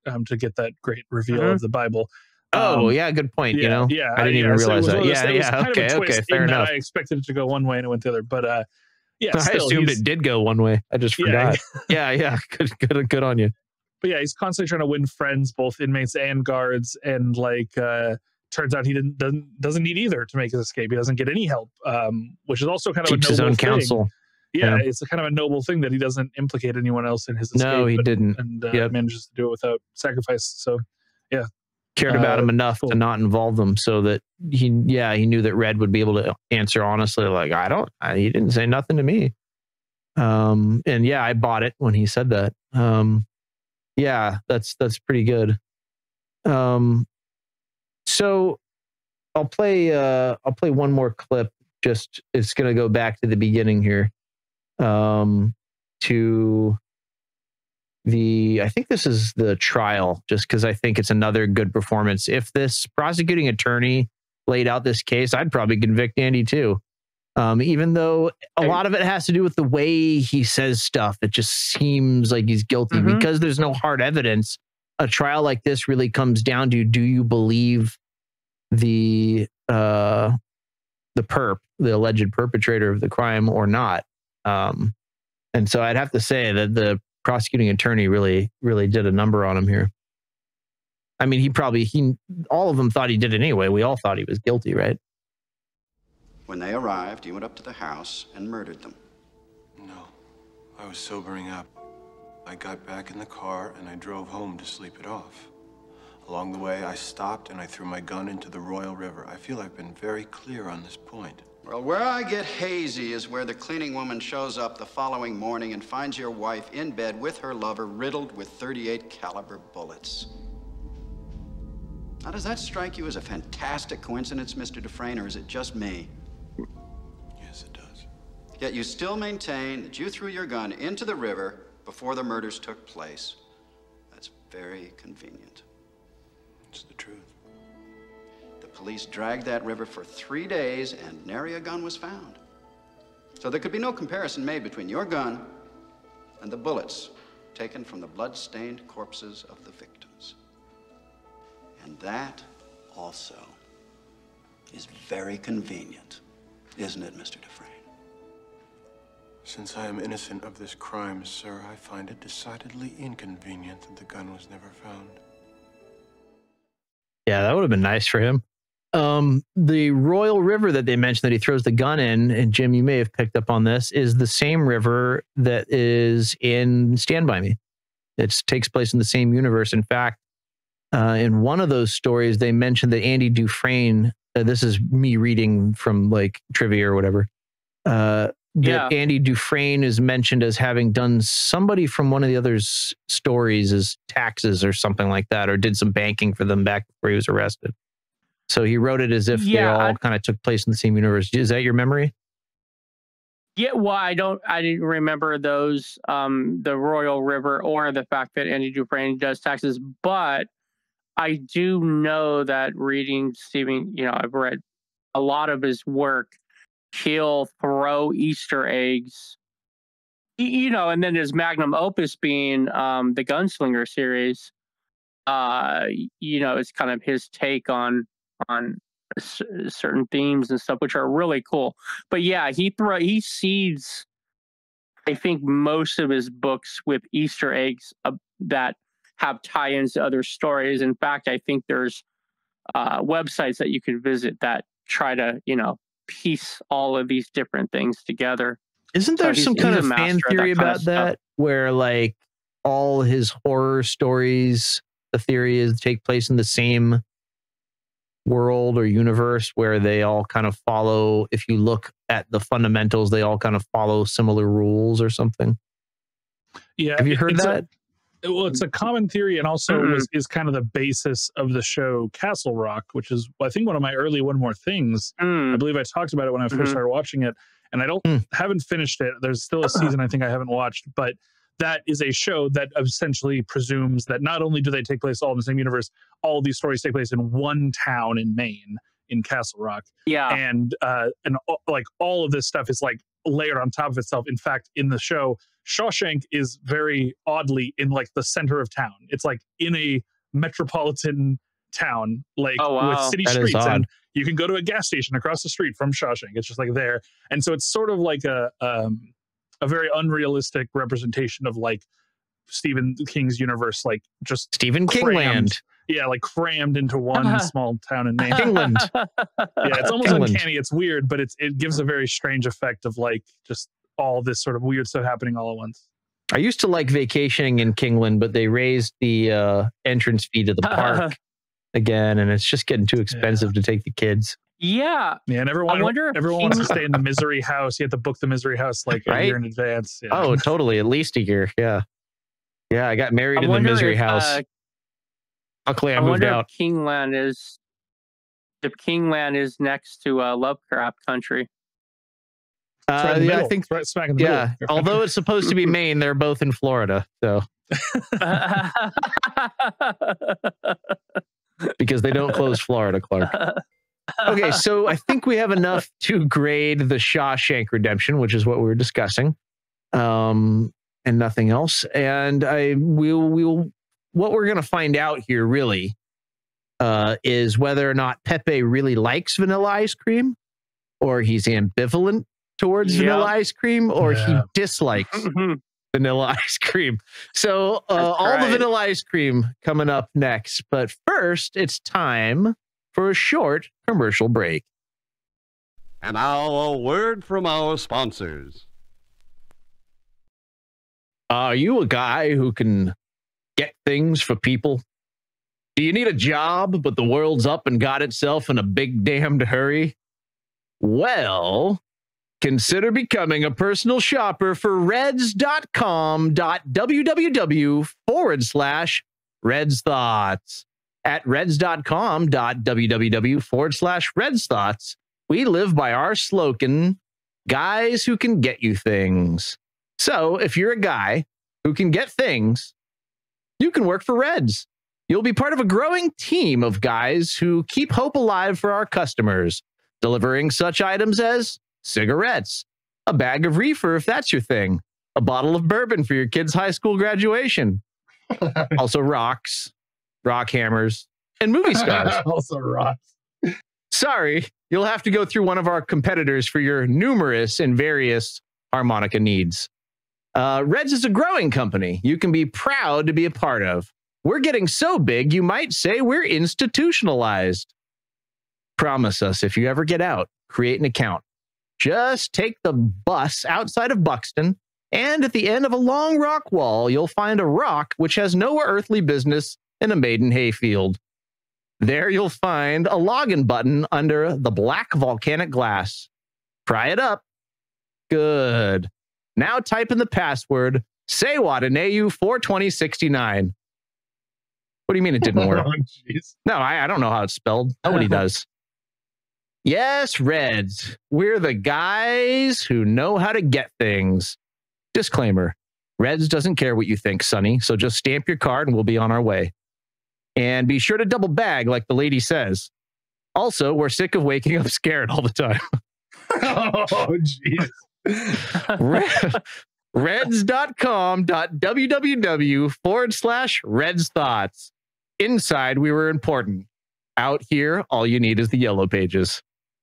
um, to get that great reveal Uh-huh. of the Bible. Oh, Um, yeah, good point. Yeah, You know, yeah, I didn't yeah. even So it realize was that. one of those- Yeah, it was yeah. kind Okay, of a twist okay, fair in enough. that I expected it to go one way and it went the other, but uh, yeah, I still, assumed he's- it did go one way. I just Yeah, forgot. Yeah, yeah. Good, good, good on you. But yeah, he's constantly trying to win friends, both inmates and guards, and like uh, turns out he didn't doesn't doesn't need either to make his escape. He doesn't get any help, um, which is also kind of Keeps a his noble own thing. counsel. Yeah, Yeah. it's a kind of a noble thing that he doesn't implicate anyone else in his escape. No, he and, didn't. and uh, Yep. manages to do it without sacrifice. So, yeah, Cared about Uh, him enough to not involve them, so that he, yeah, he knew that Red would be able to answer honestly. Like, I don't, I, he didn't say nothing to me. Um, and yeah, I bought it when he said that. Um, yeah, that's that's pretty good. Um, so I'll play. Uh, I'll play one more clip. Just it's going to go back to the beginning here. Um, to the, I think this is the trial, just because I think it's another good performance. If this prosecuting attorney laid out this case, I'd probably convict Andy too. Um, even though a lot of it has to do with the way he says stuff, it just seems like he's guilty Mhm. because there's no hard evidence. A trial like this really comes down to, do you believe the uh, the perp, the alleged perpetrator of the crime, or not? Um, and so I'd have to say that the prosecuting attorney really, really did a number on him here. I mean, he probably, he, all of them thought he did it anyway. We all thought he was guilty, right? When they arrived, you went up to the house and murdered them. No, I was sobering up. I got back in the car and I drove home to sleep it off. Along the way, I stopped and I threw my gun into the Royal River. I feel I've been very clear on this point. Well, where I get hazy is where the cleaning woman shows up the following morning and finds your wife in bed with her lover riddled with thirty-eight caliber bullets. Now, does that strike you as a fantastic coincidence, Mister Dufresne, or is it just me? Yes, it does. Yet you still maintain that you threw your gun into the river before the murders took place. That's very convenient. It's the truth. The police dragged that river for three days and nary a gun was found. So there could be no comparison made between your gun and the bullets taken from the blood-stained corpses of the victims. And that also is very convenient, isn't it, Mister Dufresne? Since I am innocent of this crime, sir, I find it decidedly inconvenient that the gun was never found. Yeah, that would have been nice for him. Um, the Royal River that they mentioned that he throws the gun in, and Jim, you may have picked up on this, is the same river that is in Stand By Me. It takes place in the same universe. In fact, uh, in one of those stories, they mentioned that Andy Dufresne, uh, this is me reading from like trivia or whatever, uh, that Yeah. Andy Dufresne is mentioned as having done somebody from one of the other s- stories as taxes or something like that, or did some banking for them back before he was arrested. So he wrote it as if they Yeah, all I- kind of took place in the same universe. Is that your memory? Yeah, well, I don't, I didn't remember those, um, the Royal River or the fact that Andy Dufresne does taxes, but I do know that reading Stephen, you know, I've read a lot of his work. He'll throw Easter eggs, y- you know, and then his magnum opus being um, the Gunslinger series. Uh, y- you know, it's kind of his take on on s- certain themes and stuff, which are really cool. But yeah, he throw he seeds, I think, most of his books with Easter eggs uh, that have tie-ins to other stories. In fact, I think there's uh, websites that you can visit that try to, you know, piece all of these different things together. Isn't So there he's- some he's kind a of fan master at theory that kind of about stuff. that, where like all his horror stories, the theory is take place in the same world or universe, where they all kind of follow, if you look at the fundamentals, they all kind of follow similar rules or something? Yeah, Have you it- heard it's a- that? well, it's a common theory, and also Mm-mm. was is kind of the basis of the show Castle Rock, which is I think one of my early One More Things. I believe I talked about it when I first Mhm. started watching it, and I don't haven't finished it. There's still a season I think I haven't watched, but that is a show that essentially presumes that not only do they take place all in the same universe, all of these stories take place in one town in Maine, in Castle Rock. Yeah. And uh, and all- like all of this stuff is like layered on top of itself. In fact, in the show, Shawshank is very oddly in like the center of town. It's like in a metropolitan town, like Oh, wow. with city That is streets, and odd. you can go to a gas station across the street from Shawshank. It's just like there, and so it's sort of like a um, a very unrealistic representation of like Stephen King's universe, like just Stephen crammed, Kingland. yeah, like crammed into one small town in Maine. Kingland. Yeah, it's almost Kingland. uncanny. It's weird, but it's it gives a very strange effect of like just all this sort of weird stuff happening all at once. I used to like vacationing in Kingland, but they raised the uh, entrance fee to the park again, and it's just getting too expensive Yeah. to take the kids. Yeah. Yeah, and everyone, I wonder if everyone wants to King- stay in the Misery House. You have to book the Misery House like a Right? year in advance. Yeah. Oh, totally. At least a year. Yeah. Yeah, I got married I in the wonder Misery if, House. uh, Luckily, I, I moved wonder out. if Kingland is if Kingland is next to uh, Lovecraft Country. It's right Uh, in the yeah, I middle. think. It's right smack in the Yeah, middle. although it's supposed to be Maine, they're both in Florida, so because they don't close Florida, Clark. Okay, so I think we have enough to grade the Shawshank Redemption, which is what we were discussing, um, and nothing else. And I will will what we're going to find out here really uh, is whether or not Pepe really likes vanilla ice cream, or he's ambivalent towards Yep. vanilla ice cream, or Yeah. he dislikes vanilla ice cream. So uh, That's all the right. vanilla ice cream coming up next. But first, it's time for a short commercial break. And now a word from our sponsors. Are you a guy who can get things for people? Do you need a job, but the world's up and got itself in a big damned hurry? Well, consider becoming a personal shopper for reds.com www forward slash Reds Thoughts. At reds.com www forward slash Reds Thoughts, we live by our slogan, guys who can get you things. So if you're a guy who can get things, you can work for Reds. You'll be part of a growing team of guys who keep hope alive for our customers, delivering such items as cigarettes, a bag of reefer if that's your thing, a bottle of bourbon for your kid's high school graduation, also rocks, rock hammers, and movie stars. Also rocks. Sorry, you'll have to go through one of our competitors for your numerous and various harmonica needs. Uh, Reds is a growing company you can be proud to be a part of. We're getting so big, you might say we're institutionalized. Promise us if you ever get out, create an account. Just take the bus outside of Buxton, and at the end of a long rock wall, you'll find a rock which has no earthly business in a maiden hayfield. There you'll find a login button under the black volcanic glass. Pry it up. Good. Now type in the password, say what in A U four twenty sixty-nine. What do you mean it didn't work? Oh, jeez. No, I, I don't know how it's spelled. Nobody does. Yes, Reds. We're the guys who know how to get things. Disclaimer. Reds doesn't care what you think, Sonny, so just stamp your card and we'll be on our way. And be sure to double bag like the lady says. Also, we're sick of waking up scared all the time. Oh, jeez. Reds.com www forward slash Reds Thoughts. Inside, we were important. Out here, all you need is the yellow pages.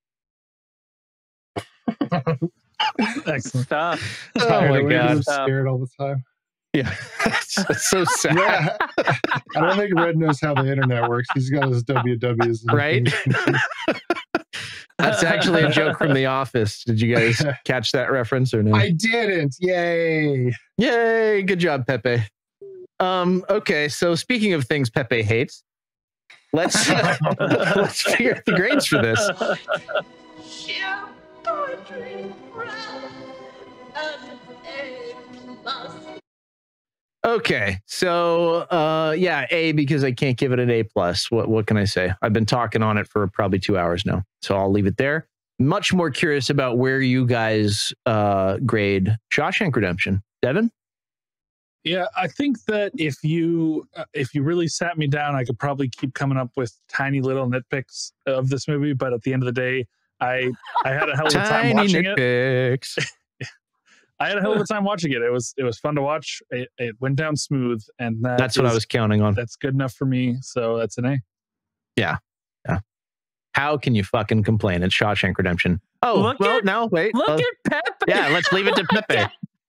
Excellent stuff. Oh my God. I'm scared all the time. Yeah. It's, it's so sad. Yeah. I don't think Red knows how the internet works. He's got his W Ws. and Right? things. That's actually a joke from The Office. Did you guys catch that reference or no? I didn't. Yay. Yay. Good job, Pepe. Um, okay, so speaking of things Pepe hates, let's uh, let's figure out the grades for this. Sheer poetry, breath, and A plus. Okay, so uh, yeah, A, because I can't give it an A plus. What what can I say? I've been talking on it for probably two hours now, so I'll leave it there. Much more curious about where you guys uh, grade Shawshank Redemption, Devin. Yeah, I think that if you uh, if you really sat me down, I could probably keep coming up with tiny little nitpicks of this movie. But at the end of the day, I I had a hell of a time Tiny watching it. nitpicks. I had a hell of a time watching it. It was it was fun to watch. It, it went down smooth, and that That's what is- I was counting on. That's good enough for me. So that's an A. Yeah. Yeah. How can you fucking complain? It's Shawshank Redemption. Oh, Look well, at- no, wait. Look uh, at Pepe. Yeah, let's leave it to Pepe.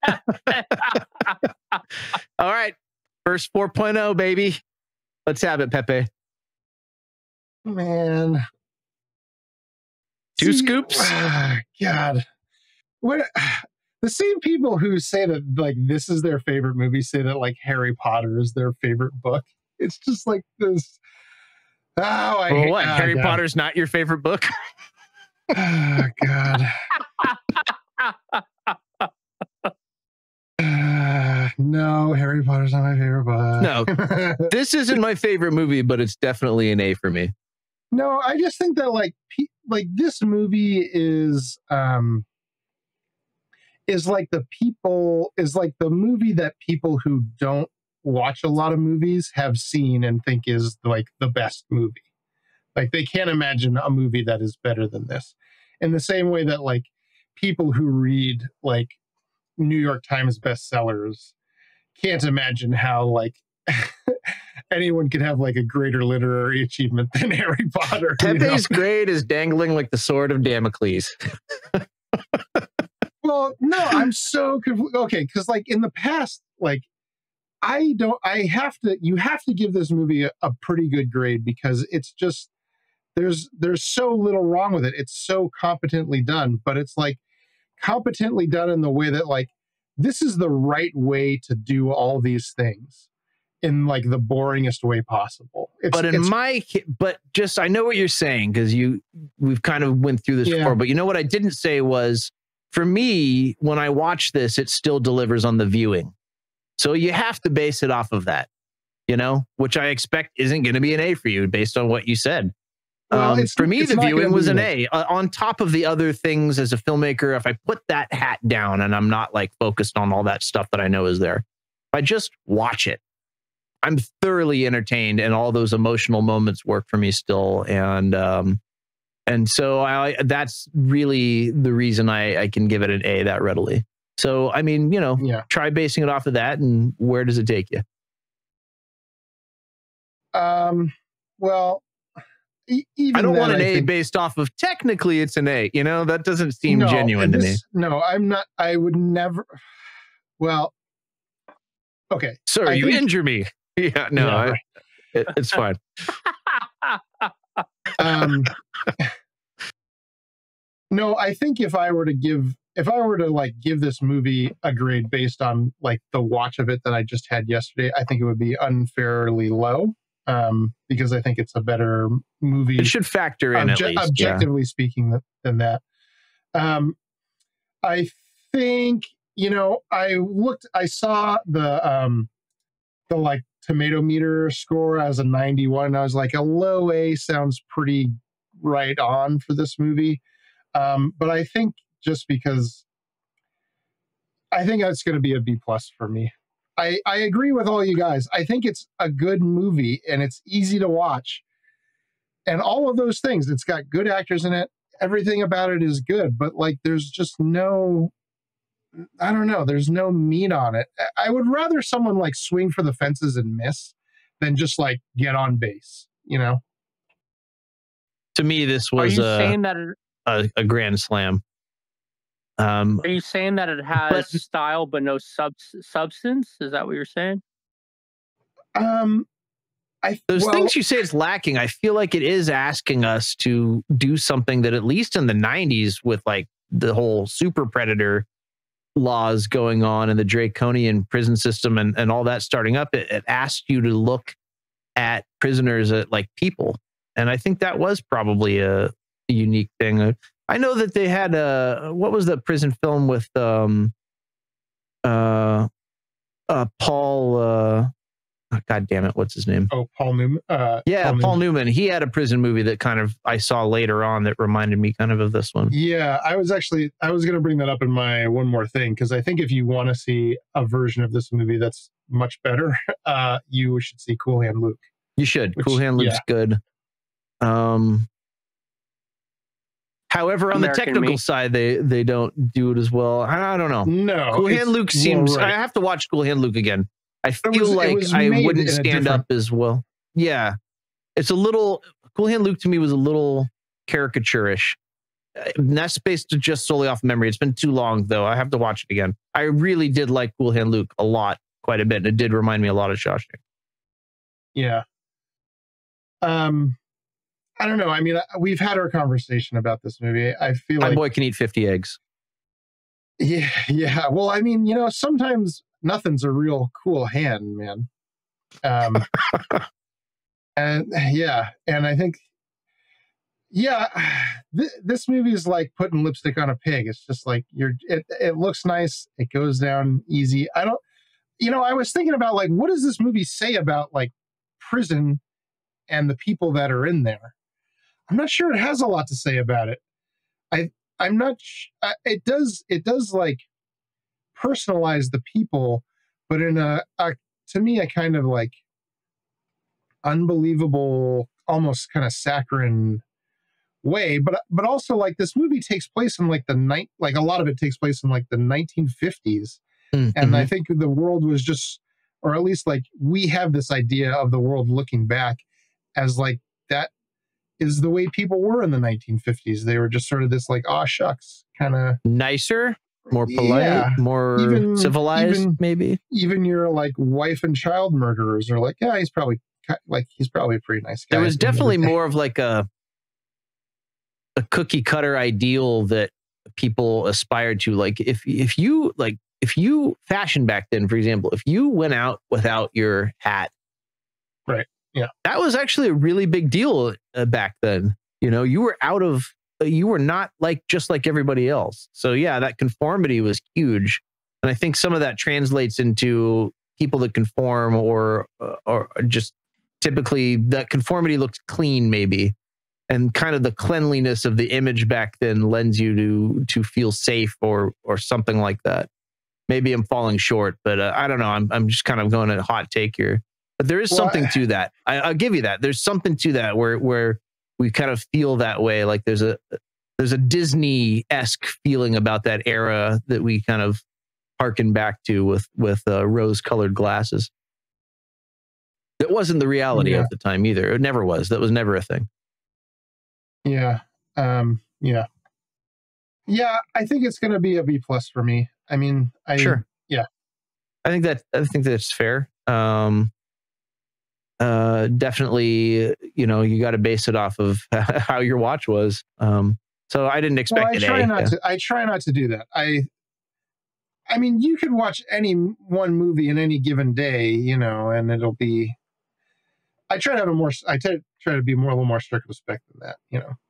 All right. First four point oh, baby. Let's have it, Pepe. Man. Two See, scoops? God. What the same people who say that like this is their favorite movie say that like Harry Potter is their favorite book. It's just like this. Oh, I Well, hate what? oh, Harry God. Potter's not your favorite book? Oh, God. Uh, no, Harry Potter's not my favorite book. No. This isn't my favorite movie, but it's definitely an A for me. No, I just think that like pe- like this movie is um is like the people is like the movie that people who don't watch a lot of movies have seen and think is like the best movie. Like they can't imagine a movie that is better than this. In the same way that like people who read like New York Times bestsellers can't imagine how like anyone could have like a greater literary achievement than Harry Potter. you know? Pepe's grade is dangling like the sword of Damocles. Well, no, I'm so confused. Okay, because like in the past, like I don't, I have to, you have to give this movie a, a pretty good grade because it's just there's there's so little wrong with it. It's so competently done, but it's like competently done in the way that like this is the right way to do all these things in like the boringest way possible. It's, but in it's, my, but just, I know what you're saying because you, we've kind of went through this Yeah. before, but you know what I didn't say was, for me, when I watch this, it still delivers on the viewing. So you have to base it off of that, you know, which I expect isn't going to be an A for you based on what you said. Well, um, it's- for me, it's the not viewing gonna was be an an A. Uh, on top of the other things as a filmmaker, if I put that hat down and I'm not like focused on all that stuff that I know is there, if I just watch it, I'm thoroughly entertained and all those emotional moments work for me still. And, um, and so I, that's really the reason I, I can give it an A that readily. So, I mean, you know, yeah. try basing it off of that and where does it take you? Um, well, e- even I don't then, want an I A think- based off of technically it's an A, you know, that doesn't seem No, genuine and to me. this- No, I'm not, I would never, well, okay. Sir, I you think- injure me. Yeah, no, Yeah, I, right. it, it's fine. Um, no, I think if I were to give, if I were to like give this movie a grade based on like the watch of it that I just had yesterday, I think it would be unfairly low. Um, because I think it's a better movie. It should factor in at least, yeah. objectively speaking, th- than that. Um, I think you know, I looked, I saw the um, the like tomato meter score as a ninety-one. And I was like, a low A sounds pretty right on for this movie. Um, but I think just because I think that's going to be a B plus for me. I, I agree with all you guys. I think it's a good movie and it's easy to watch. And all of those things, it's got good actors in it. Everything about it is good, but like there's just no, I don't know, there's no meat on it. I would rather someone like swing for the fences and miss than just like get on base, you know? To me, this Are was you a, saying that it, a, a grand slam. Um, are you saying that it has but- style but no sub substance? Is that what you're saying? Um, I Those well, things you say it's lacking, I feel like it is asking us to do something that at least in the nineties with like the whole super predator laws going on and the draconian prison system and, and all that starting up, it, it asked you to look at prisoners at like people. And I think that was probably a, a unique thing. I know that they had a, what was the prison film with um uh uh Paul uh oh, God damn it, what's his name? Oh, Paul Newman. Uh, Yeah, Paul Paul, Newman. Newman. He had a prison movie that kind of I saw later on that reminded me kind of of this one. Yeah, I was actually I was going to bring that up in my one more thing because I think if you want to see a version of this movie that's much better, uh, you should see Cool Hand Luke. You should. Which- Cool Hand Luke's yeah. good. Um, However, on American the technical me. side, they they don't do it as well. I, I don't know. No, Cool it's- Hand Luke well, seems. right. I have to watch Cool Hand Luke again. I feel was- it like was I made wouldn't in a stand different- up as well. Yeah, it's a little. Cool Hand Luke to me was a little caricature-ish. Uh, And that's based just solely off memory. It's been too long, though. I have to watch it again. I really did like Cool Hand Luke a lot, quite a bit. And it did remind me a lot of Shawshank. Yeah. Um, I don't know. I mean, I- we've had our conversation about this movie. I feel My like, boy can eat fifty eggs. yeah, yeah. Well, I mean, you know, sometimes nothing's a real cool hand, man. Um, and yeah, and I think, yeah, th this movie is like putting lipstick on a pig. It's just like you're. It it looks nice. It goes down easy. I don't. You know, I was thinking about like, what does this movie say about like prison and the people that are in there? I'm not sure it has a lot to say about it. I I'm not. Sh I, it does. It does like personalize the people, but in a, a to me a kind of like unbelievable, almost kind of saccharine way. But but also like this movie takes place in like the night. Like a lot of it takes place in like the nineteen fifties, mm-hmm. and I think the world was just, or at least like we have this idea of the world looking back as like that is the way people were in the nineteen fifties. They were just sort of this like, aw shucks, kind of nicer, more polite, yeah, more even, civilized, even, maybe. Even your like wife and child murderers are like, yeah, he's probably like he's probably a pretty nice guy. There was definitely more of like a a cookie cutter ideal that people aspired to. Like if if you like if you fashion back then, for example, if you went out without your hat, right? Yeah, that was actually a really big deal uh, back then. You know, you were out of, uh, you were not like just like everybody else. So yeah, that conformity was huge, and I think some of that translates into people that conform, or uh, or just typically that conformity looks clean, maybe, and kind of the cleanliness of the image back then lends you to to feel safe, or or something like that. Maybe I'm falling short, but uh, I don't know. I'm I'm just kind of going a hot take here. But there is well, something I, to that. I, I'll give you that. There's something to that where where we kind of feel that way. Like there's a there's a Disney-esque feeling about that era that we kind of harken back to with with uh, rose-colored glasses. That wasn't the reality yeah. of the time either. It never was. That was never a thing. Yeah. Um, yeah. Yeah. I think it's going to be a B plus for me. I mean, I sure. Yeah. I think that I think that's fair. Um, Uh, definitely, you know, you got to base it off of how your watch was. Um, so I didn't expect well, I it. try A, not yeah. to. I try not to do that. I, I mean, you could watch any one movie in any given day, you know, and it'll be. I try to have a more. I try, try to be more a little more circumspect than that, you know.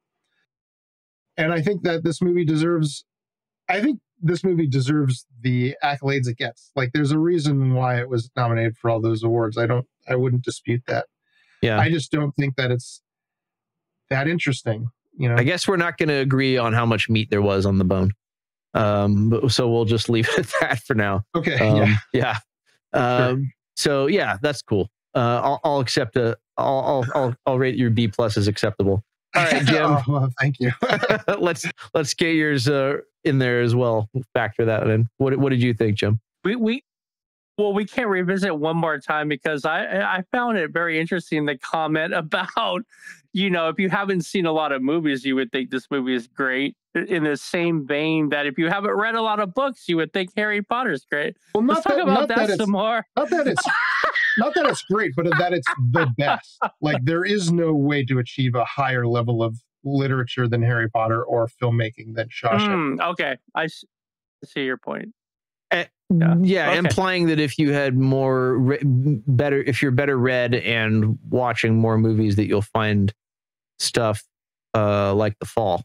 And I think that this movie deserves. I think this movie deserves the accolades it gets. Like, there's a reason why it was nominated for all those awards. I don't. I wouldn't dispute that. Yeah. I just don't think that it's that interesting. You know. I guess we're not going to agree on how much meat there was on the bone. Um, but, so we'll just leave it at that for now. Okay. Um, yeah. Yeah. Um, sure. So yeah, that's cool. Uh, I'll, I'll accept a. I'll, I'll I'll I'll rate your B plus as acceptable. All right, Jim. Oh, well, thank you. let's let's get yours uh, in there as well. Factor that in. What what did you think, Jim? We we well, we can't revisit one more time because I I found it very interesting, the comment about, you know, if you haven't seen a lot of movies, you would think this movie is great. In the same vein that if you haven't read a lot of books, you would think Harry Potter's great. Well, not Let's talk that, about not that, that some more. Not that it's not that it's great, but that it's the best. Like, there is no way to achieve a higher level of literature than Harry Potter or filmmaking than Shawshank. Mm, okay, I see your point. Uh, yeah, yeah okay. Implying that if you had more re better, if you're better read and watching more movies, that you'll find stuff uh, like The Fall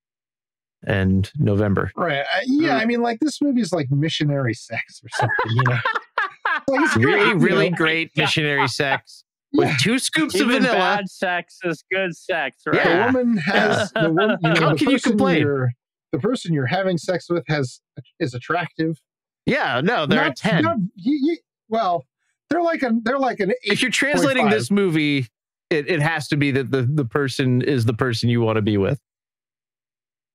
and November. Right. Uh, yeah, mm. I mean, like, this movie is like missionary sex or something, you know. Like, it's really, great, really you know? great missionary sex with yeah. two scoops Even of vanilla. Bad sex is good sex, right? Yeah. The woman has. The woman, you know, How the can you complain? The person you're having sex with has is attractive. Yeah, no, they're not, a ten. Not, you, you, well, they're like a they're like an. eight. If you're translating this movie, it it has to be that the the person is the person you want to be with.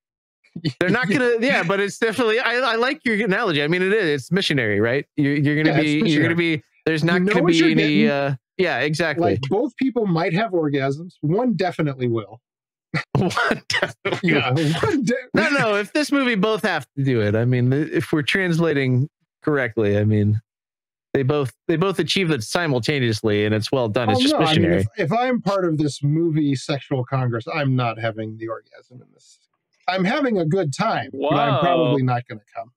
They're not gonna, yeah, but it's definitely. I, I like your analogy. I mean, it is. It's missionary, right? You're, you're gonna Yeah, be. it's You're gonna be. There's not You know gonna what be you're any. getting? Uh, yeah, exactly. Like both people might have orgasms. One definitely will. One definitely. Yeah. One de- No, no. If this movie both have to do it, I mean, if we're translating correctly, I mean, they both they both achieve it simultaneously, and it's well done. It's Oh, just no, I mean, missionary. if, if I'm part of this movie sexual congress, I'm not having the orgasm in this. I'm having a good time, but I'm Whoa. probably not going to come.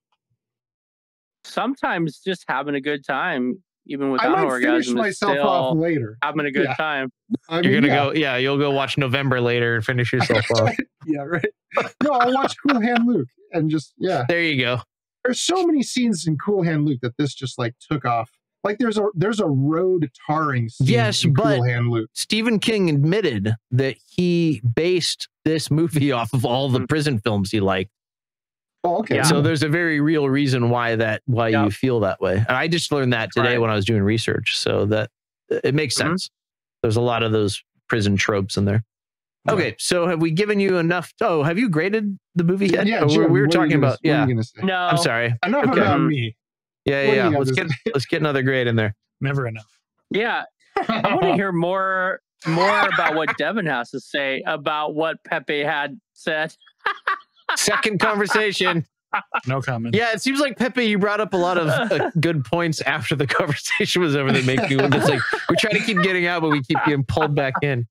Sometimes just having a good time, even I without might an finish orgasm, is myself still off later. having a good Yeah. time. I You're mean, gonna yeah. go, yeah. You'll go watch November later and finish yourself off. Yeah, right. No, I'll watch Cool Hand Luke and just yeah. There you go. There's so many scenes in Cool Hand Luke that this just like took off. Like there's a there's a road tarring scene Yes, in but Cool Hand Luke. Stephen King admitted that he based this movie off of all the prison films he liked. Oh, okay. So there's a very real reason why that why Yeah. you feel that way. And I just learned that today Right. when I was doing research. So that it makes Mhm. sense. There's a lot of those prison tropes in there. Okay, so have we given you enough? Oh, have you graded the movie yet? Yeah, Oh, Jim, we we were what are you talking gonna- about. what are Yeah, you gonna say? No, I'm sorry. Enough Okay. about me. Yeah, What yeah. do yeah. you Let's have get to let's get another grade in there. Never enough. Yeah, I want to hear more more about what Devin has to say about what Pepe had said. Second conversation. No comment. Yeah, it seems like Pepe, you brought up a lot of uh, good points after the conversation was over that make you. It's like we try to keep getting out, but we keep getting pulled back in.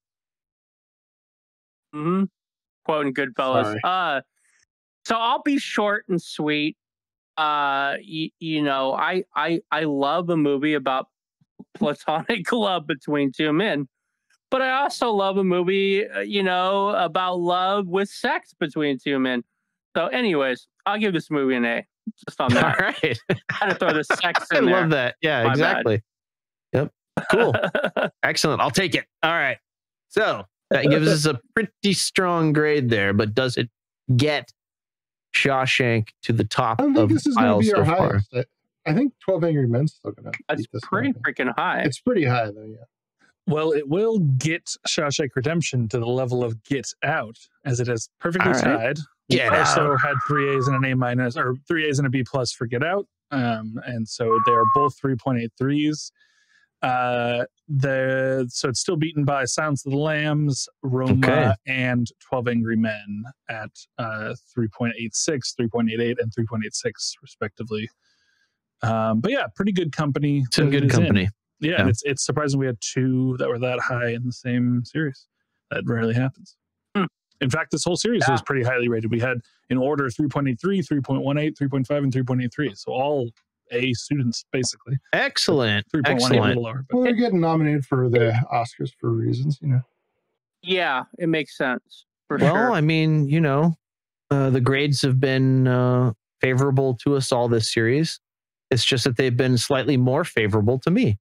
Mm-hmm. Quoting Goodfellas. Sorry. Uh, so I'll be short and sweet. Uh, y- you know, I I I love a movie about platonic love between two men, but I also love a movie, uh, you know, about love with sex between two men. So, anyways, I'll give this movie an A. Just on All that. right. I had to throw the sex I in there. love that. Yeah, My exactly. Yep. Cool. Excellent. I'll take it. All right. So that gives us a pretty strong grade there, but does it get Shawshank to the top I don't of think this is going to piles be so our far? highest. I, I think twelve Angry Men's still going to. That's pretty freaking high. It's pretty high though. Yeah. Well, it will get Shawshank Redemption to the level of Get Out, as it is perfectly All right. tied. We Get also Out. had three A's and an A minus, or three A's and a B plus for Get Out, um, and so they are both three point eight threes. Uh, the so it's still beaten by Silence of the Lambs, Roma, Okay. and twelve Angry Men at uh, three point eight six, three point eight eight, and three point eight six, respectively. Um, but yeah, pretty good company. Some that good it is in. company. Yeah, Yeah. and it's it's surprising we had two that were that high in the same series. That rarely happens. Hmm. In fact, this whole series Yeah. was pretty highly rated. We had in order three point eight three, three point one eight, three point five, and three point eight three. So all A students, basically. Excellent. three point one eight a Excellent. little lower. But Well, they're getting nominated for the Oscars for reasons, you know. Yeah, it makes sense for Well, sure. I mean, you know, uh, the grades have been uh, favorable to us all this series. It's just that they've been slightly more favorable to me.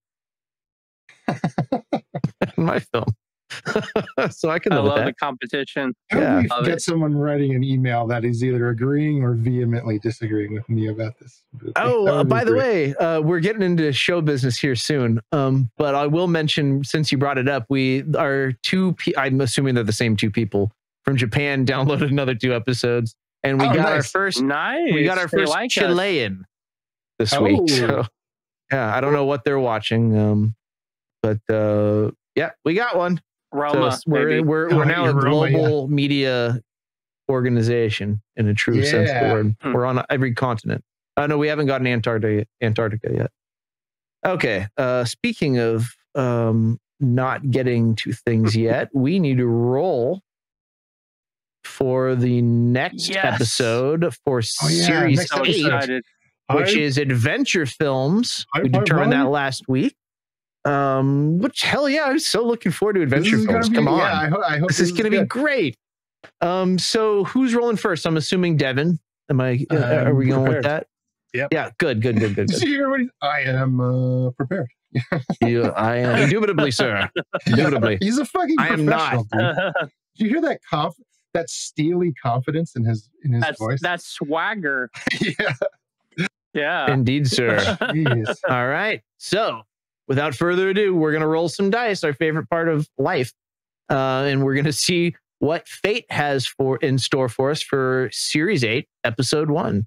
in my film. So I can I live with love that. the competition. How do Yeah. we Love get it. someone writing an email that is either agreeing or vehemently disagreeing with me about this movie? Oh, That uh, would be by the great. way, uh, we're getting into show business here soon. Um, but I will mention, since you brought it up, we are two. Pe- I'm assuming they're the same two people from Japan. Downloaded another two episodes, and we Oh, got our nice. first. Nice. We got our They first like us. Chilean this Oh. week. So yeah, I don't know what they're watching, um, but uh, yeah, we got one. Roma, So we're maybe. we're Oh, we're now a yeah, Roma, yeah. global media organization in a true sense of the Yeah. word. Hmm. We're on every continent. Oh no, we haven't gotten Antarctica Antarctica yet. Okay. Uh, speaking of um, not getting to things yet, we need to roll for the next Yes. episode for Oh, yeah, series next So eight, excited. which I- is adventure films. I- We I- determined I- that last week. Um, which hell yeah, I'm so looking forward to This adventure is gonna films. be- Come on. Yeah, I, ho- I hope This is going to be good. great. Um, so who's rolling first? I'm assuming Devin. Am I? Uh, I'm are we going prepared. with that? Yep. Yeah. Good. Good. Good. Good. Did Good. you hear what he- I am uh, prepared. You, I am indubitably, sir. Indubitably. He's a fucking I am professional, not. dude. Did you hear that conf- that steely confidence in his in his That's voice? that swagger. Yeah. Yeah. Indeed, sir. Jeez. All right. So, without further ado, we're going to roll some dice. Our favorite part of life, uh, and we're going to see what fate has for in store for us for Series eight, Episode one.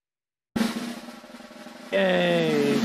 Yay.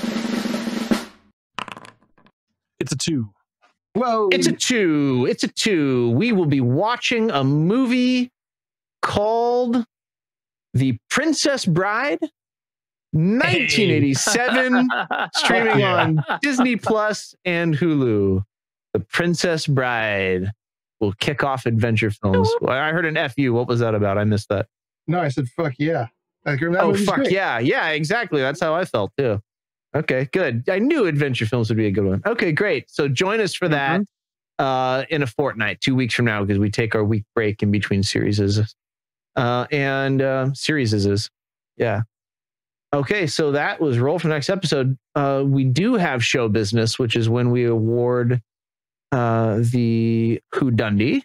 It's a two. Whoa. It's a two. It's a two. We will be watching a movie called The Princess Bride, nineteen eighty-seven, hey. streaming yeah. on Disney Plus and Hulu. The Princess Bride will kick off Adventure Films. I heard an F U. What was that about? I missed that. No, I said fuck yeah. Like, oh, fuck great. yeah. Yeah, exactly. That's how I felt too. Okay, good. I knew Adventure Films would be a good one. Okay, great. So join us for that mm-hmm. uh, in a fortnight, two weeks from now, because we take our week break in between series. Uh, and uh, series is, yeah. Okay, so that was roll for next episode. Uh, we do have show business, which is when we award uh, the WHODUNNIT.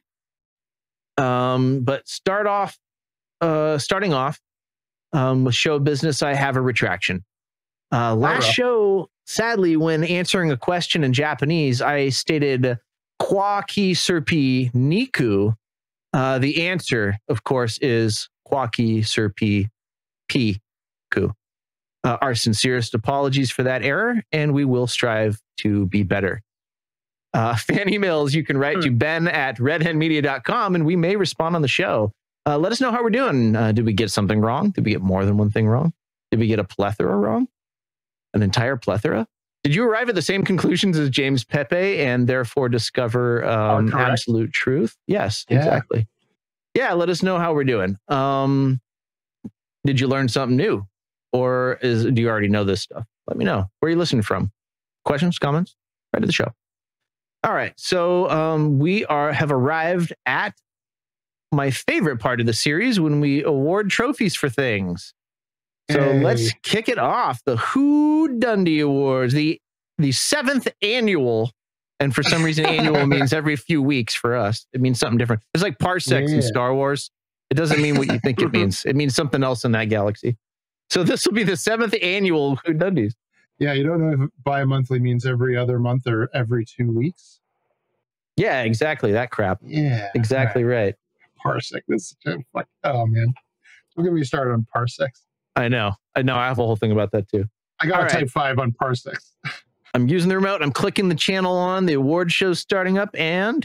Um, but start off, uh, starting off um, with show business, I have a retraction. Uh, last oh, show, sadly, when answering a question in Japanese, I stated "Kwa ki serpi niku." Uh, the answer, of course, is "Kwa ki serpi piku." Uh, our sincerest apologies for that error, and we will strive to be better. Uh, fan emails you can write hmm. to ben at redhen media dot com, and we may respond on the show. Uh, let us know how we're doing. Uh, did we get something wrong? Did we get more than one thing wrong? Did we get a plethora wrong? An entire plethora? Did you arrive at the same conclusions as James Pepe and therefore discover um, oh, absolute truth? Yes, yeah. exactly. Yeah, let us know how we're doing. Um, did you learn something new? Or is do you already know this stuff? Let me know. Where are you listening from? Questions, comments? Right to the show. All right. So um, we are have arrived at my favorite part of the series when we award trophies for things. So hey. let's kick it off. The WHODUNNIT Awards, the the seventh annual, and for some reason annual means every few weeks for us. It means something different. It's like parsecs yeah. in Star Wars. It doesn't mean what you think it means. It means something else in that galaxy. So this will be the seventh annual WHODUNNIT. Yeah, you don't know if bi-monthly means every other month or every two weeks. Yeah, exactly. That crap. Yeah. Exactly right. right. Parsec. This is like, oh man. Don't get me started on parsecs. I know. I know. I have a whole thing about that too. I got All a right. type five on parsecs. I'm using the remote. I'm clicking the channel on. The award show's starting up and...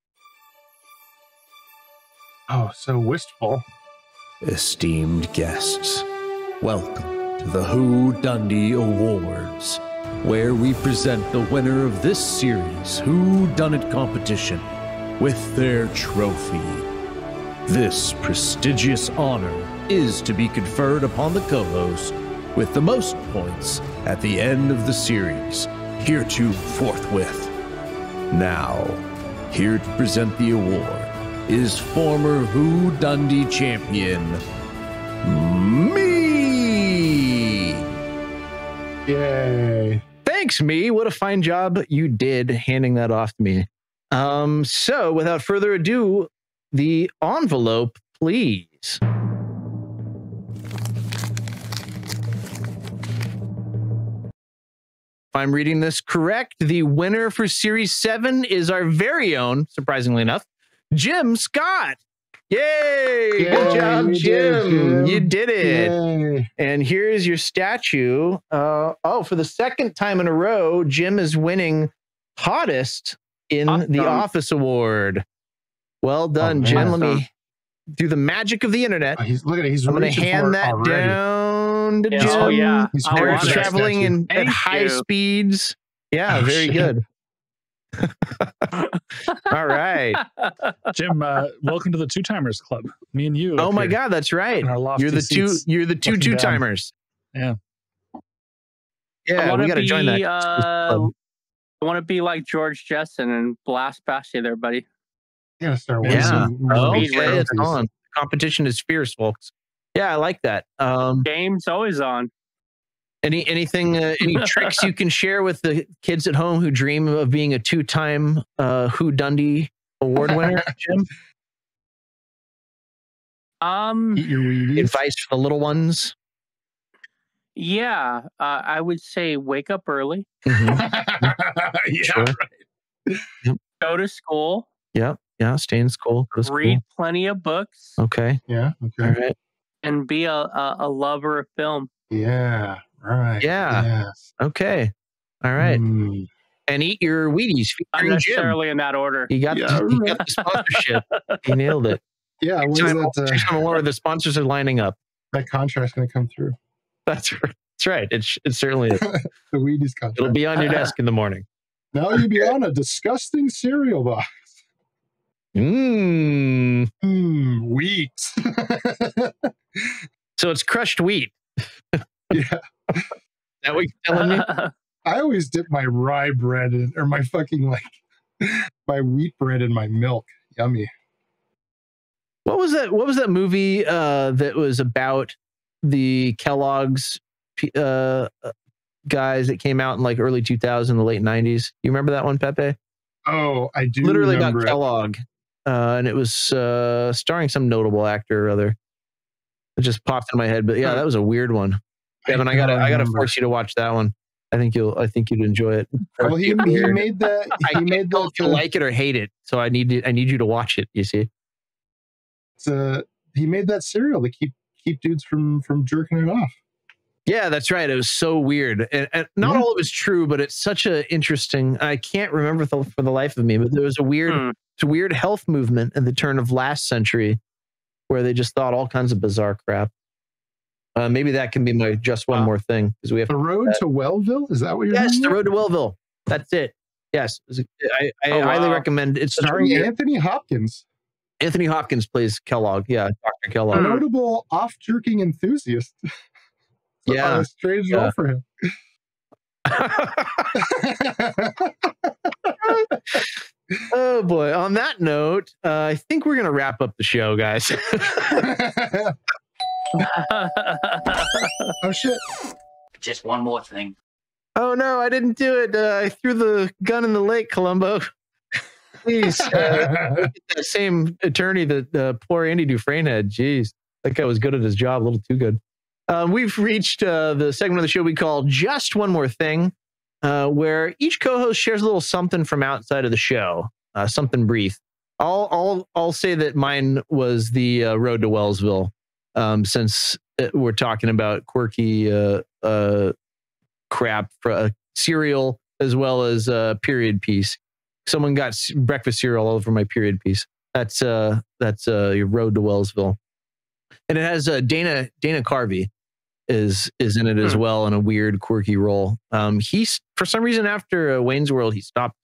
Oh, so wistful. Esteemed guests, welcome to the WHODUNNIT Awards, where we present the winner of this series' WHODUNNIT competition with their trophy. This prestigious honor is to be conferred upon the co-host with the most points at the end of the series, hereto forthwith. Now, here to present the award is former WHODUNNIT champion, me! Yay. Thanks, me. What a fine job you did handing that off to me. Um, so, without further ado, the envelope, please. If I'm reading this correct, the winner for Series seven is our very own, surprisingly enough, Jim Scott. Yay! Yay Good job, you Jim. Did, Jim. You did it. Yay. And here's your statue. Uh, oh, for the second time in a row, Jim is winning Hottest in awesome. the Office Award. Well done, oh, Jim. Awesome. Let me do the magic of the internet. Oh, he's, look at it. He's I'm going to hand that already. down to yeah. Jim. Oh, yeah. He's traveling in, at high you. speeds. Yeah, oh, very shit. good. All right, Jim. Uh, welcome to the Two Timers Club. Me and you. Oh my God, that's right. You're the two. You're the two two timers. Yeah. Yeah, we got to join that. Uh, I want to be like George Jetson and blast past you there, buddy. You gotta start winning. Yeah. Oh, okay, it's on. Competition is fierce, folks. Yeah, I like that. Um, Game's always on. Any anything, uh, any tricks you can share with the kids at home who dream of being a two-time uh, WHODUNNIT award winner, Jim? Um, advice for the little ones. Yeah, uh, I would say wake up early. Mm-hmm. yeah, sure. right. Go to school. Yep. Yeah. Stay in school. Go to school. Read plenty of books. Okay. Yeah. Okay. All right. And be a, a, a lover of film. Yeah. Right. Yeah. Yes. Okay. All right. Mm. And eat your Wheaties. Not necessarily in that order. He got, Yeah, the, he got the sponsorship. He nailed it. Yeah. When's Time, that? Uh, where the sponsors are lining up. that contract's going to come through. That's right. That's right. It, it certainly is. The Wheaties contract. It'll be on your desk in the morning. Now you be on a disgusting cereal box. Mmm. Mmm. Wheat. So it's crushed wheat. Yeah. That what you're telling me? I always dip my rye bread in, or my fucking like my wheat bread in my milk. Yummy. What was that? What was that movie uh, that was about the Kellogg's uh, guys that came out in like early two thousand, the late nineties? You remember that one, Pepe? Oh, I do. Literally got remember it. Kellogg, uh, and it was uh, starring some notable actor or other. It just popped in my head, but yeah, that was a weird one. Kevin, I, I gotta, I gotta force you to watch that one. I think you'll, I think you'd enjoy it. Well, he, he made that. He I made don't that. know if you like it or hate it, so I need, to, I need you to watch it. You see, It's uh, he made that cereal to keep keep dudes from from jerking it off. Yeah, that's right. It was so weird, and, and not Yeah. all of it's true, but it's such a interesting. I can't remember the, for the life of me, but there was a weird, Hmm. it's a weird health movement at the turn of last century, where they just thought all kinds of bizarre crap. Uh, maybe that can be my just one more thing because we have The road that. to Wellville. Is that what you're? Yes, talking the about? road to Wellville. That's it. Yes, It was a- I, I Oh, highly wow. recommend. It's Starring weird. Anthony Hopkins, Anthony Hopkins plays Kellogg. Yeah, Doctor a Kellogg. notable off jerking enthusiast. So, Yeah. a strange Yeah. role for him. Oh boy. On that note, uh, I think we're gonna wrap up the show, guys. Oh shit! Just one more thing. Oh no, I didn't do it. Uh, I threw the gun in the lake, Columbo. Please, uh, get that same attorney that uh, poor Andy Dufresne had. Jeez, that guy was good at his job, a little too good. Um, we've reached uh, the segment of the show we call Just One More Thing, uh, where each co-host shares a little something from outside of the show, uh, something brief. I'll, I'll, I'll say that mine was the uh, road to Wellsville, um, since we're talking about quirky uh, uh, crap for a cereal as well as a period piece. Someone got c- breakfast cereal all over my period piece. That's uh, that's uh, your road to Wellsville, and it has uh, Dana Dana Carvey is is in it as Hmm. well in a weird quirky role. Um, he's for some reason after uh, Wayne's World he stopped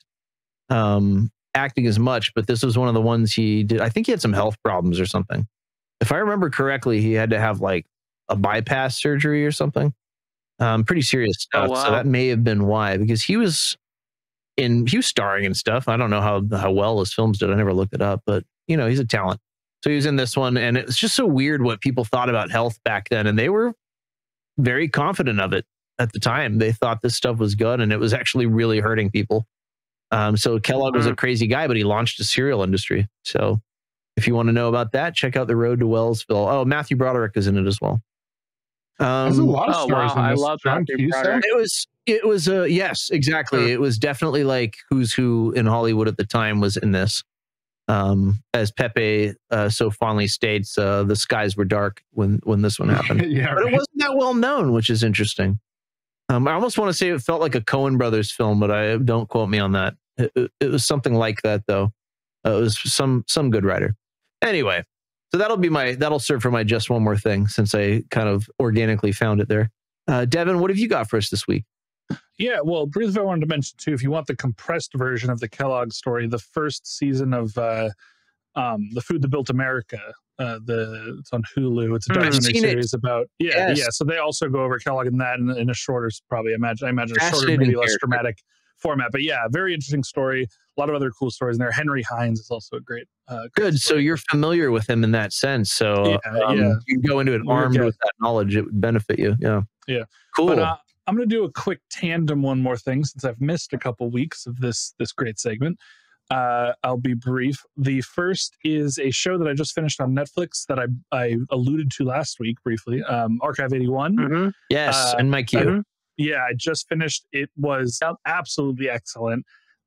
um, acting as much, but this was one of the ones he did. I think he had some health problems or something. If I remember correctly, he had to have like a bypass surgery or something. Um, pretty serious Oh, stuff. So wow. that may have been why, because he was in, he was starring and stuff. I don't know how, how well his films did. I never looked it up, but you know, he's a talent. So he was in this one, and it was just so weird what people thought about health back then. And they were very confident of it at the time. They thought this stuff was good, and it was actually really hurting people. Um, so Kellogg was a crazy guy, but he launched a cereal industry. So if you want to know about that, check out The Road to Wellsville. Oh, Matthew Broderick is in it as well. Um, There's a lot of Oh, stars wow, in I this. love John Matthew Cusack. Broderick. It was, it was, uh, yes, exactly. It was definitely like who's who in Hollywood at the time was in this. Um, as Pepe uh, so fondly states, uh, the skies were dark when when this one happened. Yeah, But it right. wasn't that well known, which is interesting. Um, I almost want to say it felt like a Coen Brothers film, but I don't quote me on that. It, it, it was something like that, though. Uh, it was some some good writer. Anyway, so that'll be my that'll serve for my just one more thing, since I kind of organically found it there. Uh, Devin, what have you got for us this week? Yeah, well, briefly, I wanted to mention too, if you want the compressed version of the Kellogg story, the first season of uh, um, The Food That Built America, uh, the it's on Hulu. It's a Mm, I've documentary seen it. series about yeah, Yes. yeah. So they also go over Kellogg in that in, in a shorter, probably imagine I imagine a shorter, Fascinating maybe less character. dramatic format. But yeah, very interesting story. A lot of other cool stories in there. Henry Hines is also a great. Uh, great Good. So you're familiar with him in that sense. So Yeah, um, yeah. you go into it We're armed good. with that knowledge. It would benefit you. Yeah. Yeah. Cool. But uh, I'm going to do a quick tandem one more thing since I've missed a couple weeks of this this great segment. Uh, I'll be brief. The first is a show that I just finished on Netflix that I I alluded to last week briefly. Um, Archive eighty-one. Mhm. Yes, Uh, and my cue. mhm. Yeah, I just finished. It was absolutely excellent.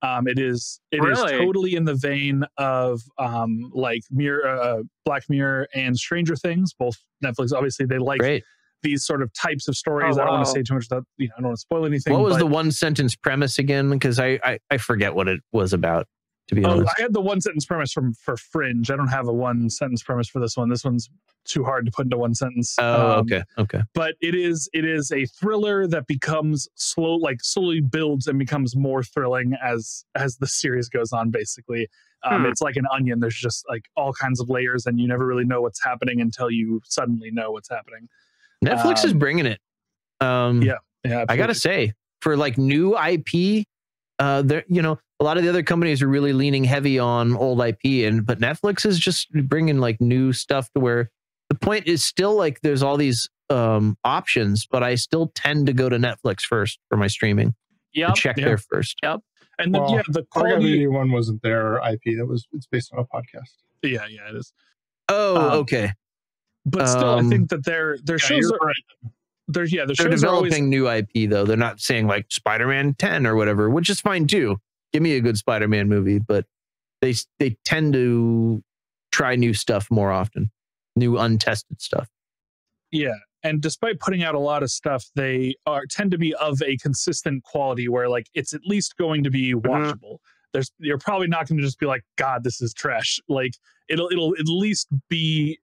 Um, it is it Really? is totally in the vein of um, like Mirror, uh, Black Mirror and Stranger Things. Both Netflix, obviously, they like Great. these sort of types of stories. Oh, I don't want to wow. say too much. That you know, I don't want to spoil anything. What was but, the one sentence premise again? Because I, I I forget what it was about. To be Oh, honest, I had the one sentence premise from for Fringe. I don't have a one sentence premise for this one. This one's too hard to put into one sentence. oh Um, okay, okay. But it is it is a thriller that becomes slow, like slowly builds and becomes more thrilling as as the series goes on. Basically, um, Hmm. it's like an onion. There's just like all kinds of layers, and you never really know what's happening until you suddenly know what's happening. Netflix is Um, bringing it. Um, Yeah, yeah. I gotta absolutely. say, for like new I P, uh, there you know a lot of the other companies are really leaning heavy on old I P, and but Netflix is just bringing like new stuff to where the point is still like there's all these um, options, but I still tend to go to Netflix first for my streaming. Yep. To check Yeah. there first. Yep. And then Well, yeah, the Archive quality. eighty-one wasn't their I P. That was it's based on a podcast. Yeah, yeah, it is. Oh, Um, okay. But still, I Um, think that their their Yeah, shows you're are right. there's yeah, the They're shows are always developing new I P though. They're not saying like Spider-Man ten or whatever, which is fine too. Give me a good Spider-Man movie, but they they tend to try new stuff more often, new untested stuff. Yeah, and despite putting out a lot of stuff, they are tend to be of a consistent quality where like it's at least going to be watchable. There's you're probably not going to just be like, God, this is trash. Like it'll it'll at least be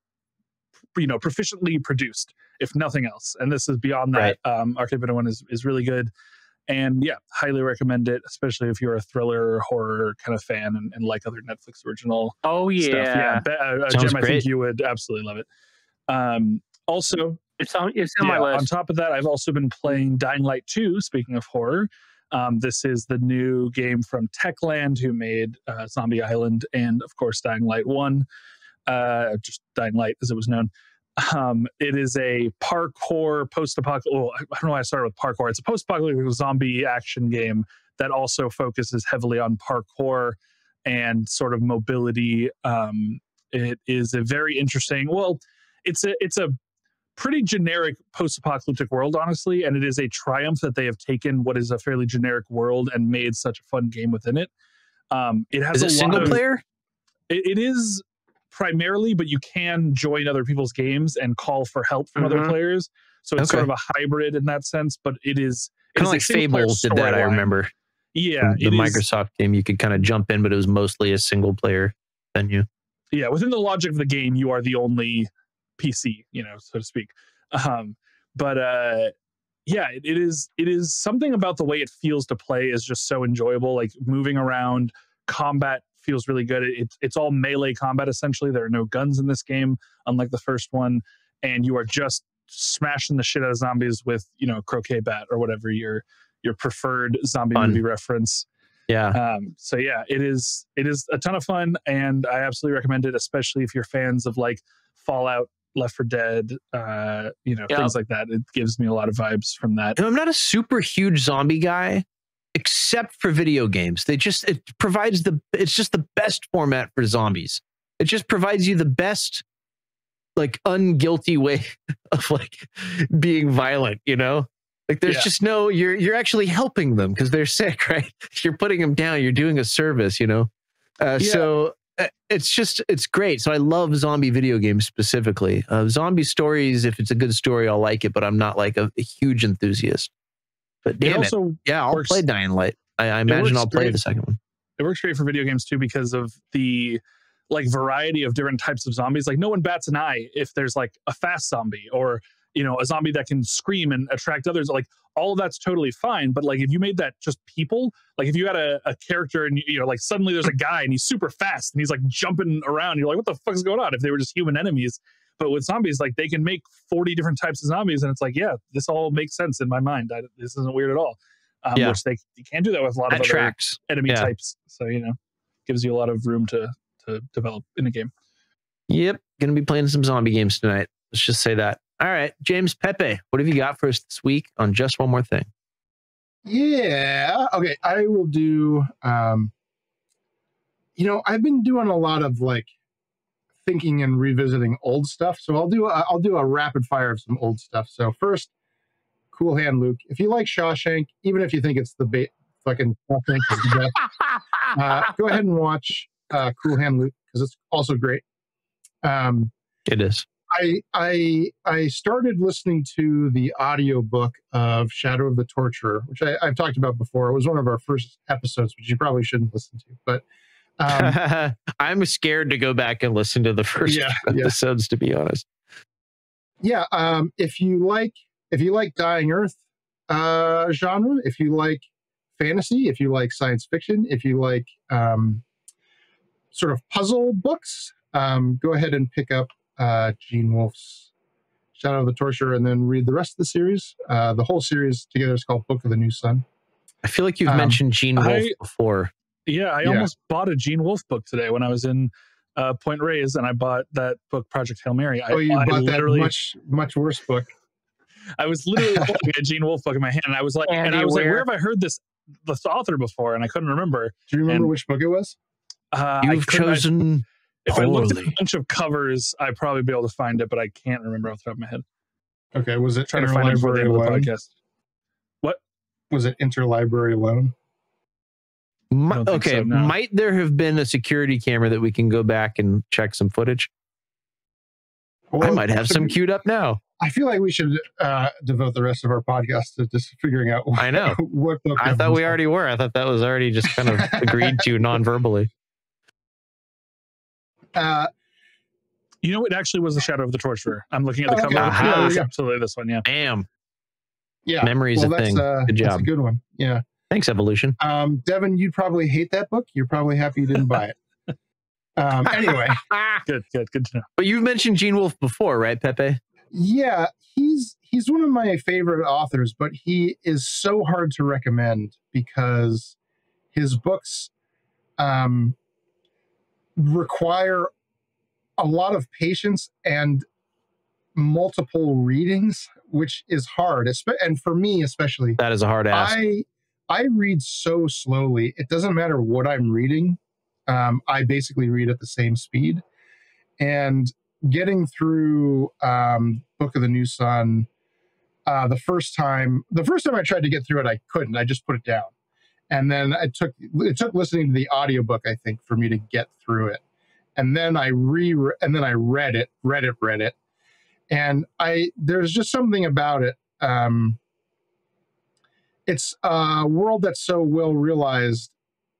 you know proficiently produced, if nothing else. And this is beyond that. Um, Archive one is is really good, and yeah, highly recommend it, especially if you're a thriller or horror kind of fan and, and like other Netflix original Oh stuff. Yeah, yeah. Be- uh, uh, Sounds Jim, I great. think you would absolutely love it. Um, also, It's on it's on yeah, my on list. top of that, I've also been playing Dying Light two, speaking of horror. Um, this is the new game from Techland, who made uh, Zombie Island and, of course, Dying Light one. Uh, just Dying Light, as it was known. Um, it is a parkour post-apocalyptic... Oh, I don't know why I started with parkour. It's a post-apocalyptic zombie action game that also focuses heavily on parkour and sort of mobility. Um, it is a very interesting... Well, it's a it's a pretty generic post-apocalyptic world, honestly, and it is a triumph that they have taken what is a fairly generic world and made such a fun game within it. Um, it has Is a it lot single of, player? It, it is primarily, but you can join other people's games and call for help from other Mhm. players. So it's Okay. sort of a hybrid in that sense, but it is it Kind is of a like single-player Fable did that, I storyline. remember. Yeah, the it is- Microsoft game, you could kind of jump in, but it was mostly a single player venue. yeah, within the logic of the game, you are the only P C, you know, so to speak. Um, but uh, yeah, it, it is it is something about the way it feels to play is just so enjoyable. Like moving around, combat feels really good. It, it's it's all melee combat essentially. There are no guns in this game, unlike the first one, and you are just smashing the shit out of zombies with you know croquet bat or whatever your your preferred zombie Fun. movie reference. Yeah. Um, so yeah, it is it is a ton of fun, and I absolutely recommend it, especially if you're fans of like Fallout, Left four Dead, uh, you know, Yep. things like that. It gives me a lot of vibes from that. And I'm not a super huge zombie guy, except for video games. They just it provides the it's just the best format for zombies. It just provides you the best, like unguilty way of like being violent, you know? Like there's Yeah. just no you're you're actually helping them because they're sick, right? You're putting them down, you're doing a service, you know? Uh, Yeah. so uh, it's just it's great. So I love zombie video games specifically. Uh, zombie stories, if it's a good story, I'll like it, but I'm not like a, a huge enthusiast. But It damn it, also yeah, I'll works- play Dying Light. I, I imagine works I'll play great. the second one. It works great for video games too because of the like variety of different types of zombies. Like no one bats an eye if there's like a fast zombie or you know a zombie that can scream and attract others. Like all of that's totally fine. But like if you made that just people, like if you had a, a character and you know like suddenly there's a guy and he's super fast and he's like jumping around, you're like, what the fuck is going on? If they were just human enemies. But with zombies, like they can make forty different types of zombies, and it's like, yeah, this all makes sense in my mind. I, this isn't weird at all. Um, Yeah. Which they you can't do that with a lot That of other tracks. enemy Yeah. types. So you know, gives you a lot of room to to develop in a game. Yep, gonna be playing some zombie games tonight. Let's just say that. All right, James Pepe, what have you got for us this week on Just One More Thing? Yeah. Okay. I will do. Um, you know, I've been doing a lot of like thinking and revisiting old stuff. So I'll do. A, I'll do a rapid fire of some old stuff. So first, cool hand, Luke. If you like Shawshank, even if you think it's the ba- fucking Shawshank is the best, uh, go ahead and watch uh, Cool Hand Luke because it's also great. Um, it is. I I I started listening to the audiobook of Shadow of the Torturer, which I, I've talked about before. It was one of our first episodes, which you probably shouldn't listen to. But um, I'm scared to go back and listen to the first Yeah, few yeah. episodes, to be honest. yeah, um, if you like if you like Dying Earth uh, genre, if you like fantasy, if you like science fiction, if you like um, sort of puzzle books, um, go ahead and pick up uh, Gene Wolfe's Shadow of the Torturer and then read the rest of the series. Uh, the whole series together is called Book of the New Sun. I feel like you've Um, mentioned Gene Wolfe I- before. Yeah, I Yeah. almost bought a Gene Wolfe book today when I was in uh, Point Reyes, and I bought that book, Project Hail Mary. I, Oh, you I bought that literally, much much worse book. I was literally holding a Gene Wolfe book in my hand, and I was like, and I Andy was like, Weir. where have I heard this this author before? And I couldn't remember. Do you remember And- which book it was? Uh, I You've couldn't- I- chosen if I looked at a poorly. bunch of covers, I'd probably be able to find it, but I can't remember off the top of my head. Okay, was it Trying to find it before the Interlibrary end of the Loan? podcast. What? Was it Interlibrary Loan? Mi- don't think okay, so, no. might there have been a security camera that we can go back and check some footage? I Well, might have should some we- queued up now. I feel like we should uh, devote the rest of our podcast to just figuring out what, I know. what book. I that thought was. we already were. I thought that was already just kind of agreed to non-verbally. Uh, You know, it actually was the Shadow of the Torturer. I'm looking at the Oh, cover. okay. of Aha. it. Yeah, It's yeah. absolutely this one. Yeah. Damn. yeah, Memory's well, a that's, thing. Uh, Good That's job. a good one. Yeah. Thanks, Evolution. Um, Devin, you'd probably hate that book. You're probably happy you didn't buy it. Um, anyway, Good, good, good to know. But you've mentioned Gene Wolfe before, right, Pepe? yeah, he's he's one of my favorite authors, but he is so hard to recommend because his books um, require a lot of patience and multiple readings, which is hard, espe- and for me especially. That is a hard ask. I I read so slowly. It doesn't matter what I'm reading. Um, I basically read at the same speed. And getting through um, Book of the New Sun, uh, the first time, the first time I tried to get through it, I couldn't. I just put it down. And then it took it took listening to the audiobook, I think, for me to get through it. And then I re and then I read it, read it, read it. And I there's just something about it. Um, it's a world that's so well realized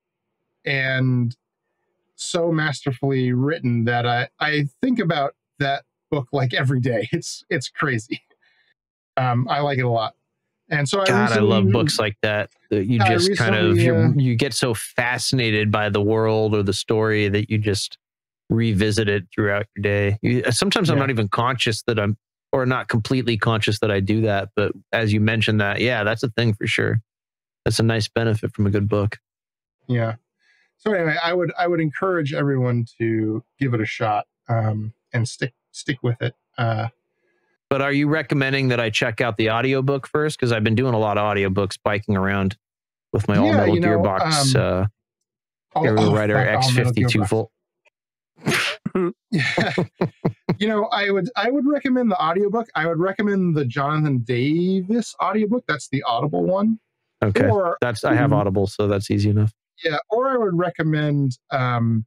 and so masterfully written that I, I think about that book like every day. It's it's crazy. Um, I like it a lot. And so I God, I recently- love books like that. That you Yeah, I just kind of recently, you uh, you get so fascinated by the world or the story that you just revisit it throughout your day. You, sometimes I'm Yeah. not even conscious that I'm, or not completely conscious that I do that. But as you mentioned that, yeah, that's a thing for sure. That's a nice benefit from a good book. Yeah. So anyway, I would I would encourage everyone to give it a shot um, and stick stick with it. Uh, But are you recommending that I check out the audiobook first? Because I've been doing a lot of audiobooks, biking around with my all Yeah, metal you know, gearbox, um, uh, all- Hero oh, Rider fuck, X all-metal fifty-two gearbox. volt. You know, I would I would recommend the audiobook. I would recommend the Jonathan Davis audiobook. That's the Audible one. Okay, Or- that's I have Audible, so that's easy enough. Yeah, or I would recommend um,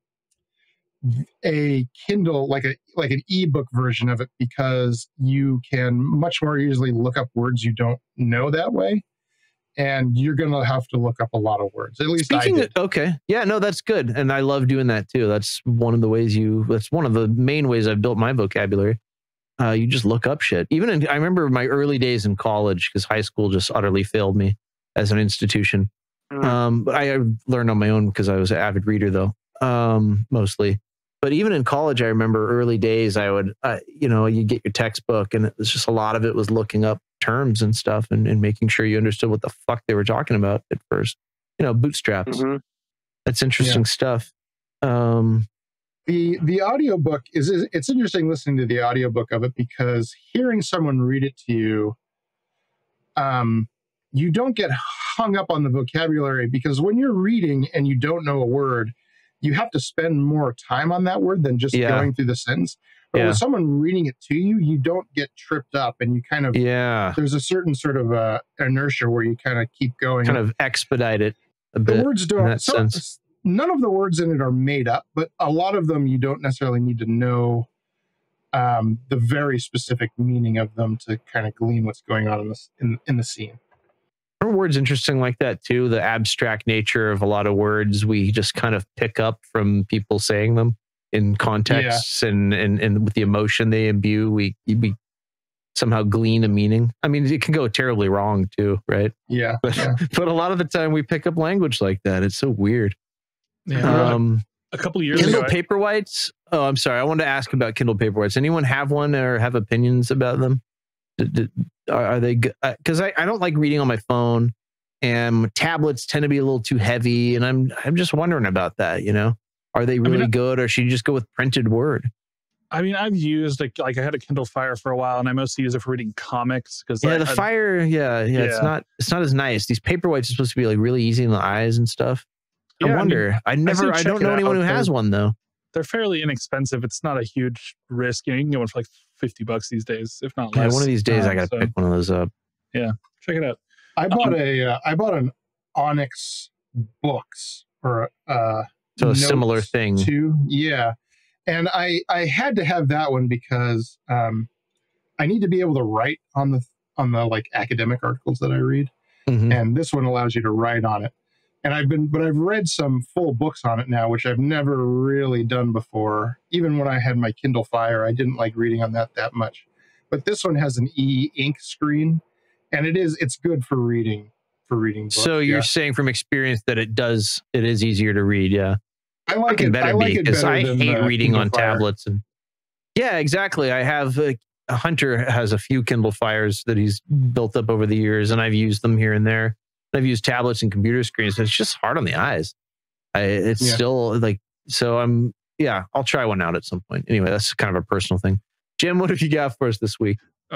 a Kindle, like a like an ebook version of it, because you can much more easily look up words you don't know that way, and you're going to have to look up a lot of words. At least Speaking I of, did. okay, yeah, no, that's good, and I love doing that too. That's one of the ways you. That's one of the main ways I've built my vocabulary. Uh, you just look up shit. Even in, I remember my early days in college because high school just utterly failed me as an institution. Um, but I learned on my own because I was an avid reader, though, um, mostly. But even in college, I remember early days, I would, uh, you know, you get your textbook and it was just a lot of it was looking up terms and stuff and, and making sure you understood what the fuck they were talking about at first. You know, bootstraps. Mhm. That's interesting Yeah. stuff. Um, The the audiobook is is- it's interesting listening to the audiobook of it, because hearing someone read it to you, um, you don't get hung up on the vocabulary, because when you're reading and you don't know a word, you have to spend more time on that word than just Yeah. going through the sentence. But Yeah. with someone reading it to you, you don't get tripped up, and you kind of yeah, there's a certain sort of uh, inertia where you kind of keep going. kind of expedite it a the bit words in don't that some, sense. none of the words in it are made up, but a lot of them you don't necessarily need to know um, the very specific meaning of them to kind of glean what's going on in the in, in the scene. Are words interesting like that too? The abstract nature of a lot of words we just kind of pick up from people saying them in contexts, yeah. and, and and with the emotion they imbue, we we somehow glean a meaning. I mean, it can go terribly wrong too, right? Yeah. But yeah. but a lot of the time we pick up language like that. It's so weird. Yeah. Um, a couple of years Kindle ago, Paperwhites. Oh, I'm sorry. I wanted to ask about Kindle Paperwhites. Anyone have one or have opinions about them? Did, did, are, are they good? Because I, I don't like reading on my phone, and tablets tend to be a little too heavy. And I'm I'm just wondering about that. You know, are they really I mean, good, or should you just go with printed word? I mean, I've used like, like I had a Kindle Fire for a while, and I mostly use it for reading comics. Because yeah, I, the I, Fire, yeah, yeah, yeah, it's not it's not as nice. These Paperwhites are supposed to be like really easy in the eyes and stuff. Yeah, I wonder. I, mean, I never. I, I don't know anyone who has one though. They're fairly inexpensive. It's not a huge risk. You know, you can get one for like fifty bucks these days, if not less. Yeah, one of these days, um, I got to so, pick one of those up. Yeah, check it out. I bought um, a. Uh, I bought an Onyx books or uh, so a similar thing too. Yeah, and I I had to have that one because um, I need to be able to write on the on the like academic articles that I read, mm-hmm. and this one allows you to write on it. And I've been, but I've read some full books on it now, which I've never really done before. Even when I had my Kindle Fire, I didn't like reading on that that much. But this one has an e-ink screen, and it is, it's good for reading, for reading books. So you're yeah. saying from experience that it does, it is easier to read, yeah. I like it. Better I like be, it because better I than hate the reading Kindle on Fire. tablets. And yeah, exactly. I have uh, Hunter has a few Kindle Fires that he's built up over the years, and I've used them here and there. I've used tablets and computer screens. So it's just hard on the eyes. I, it's Yeah. still like, so I'm, yeah, I'll try one out at some point. Anyway, that's kind of a personal thing. Jim, what have you got for us this week? Oh,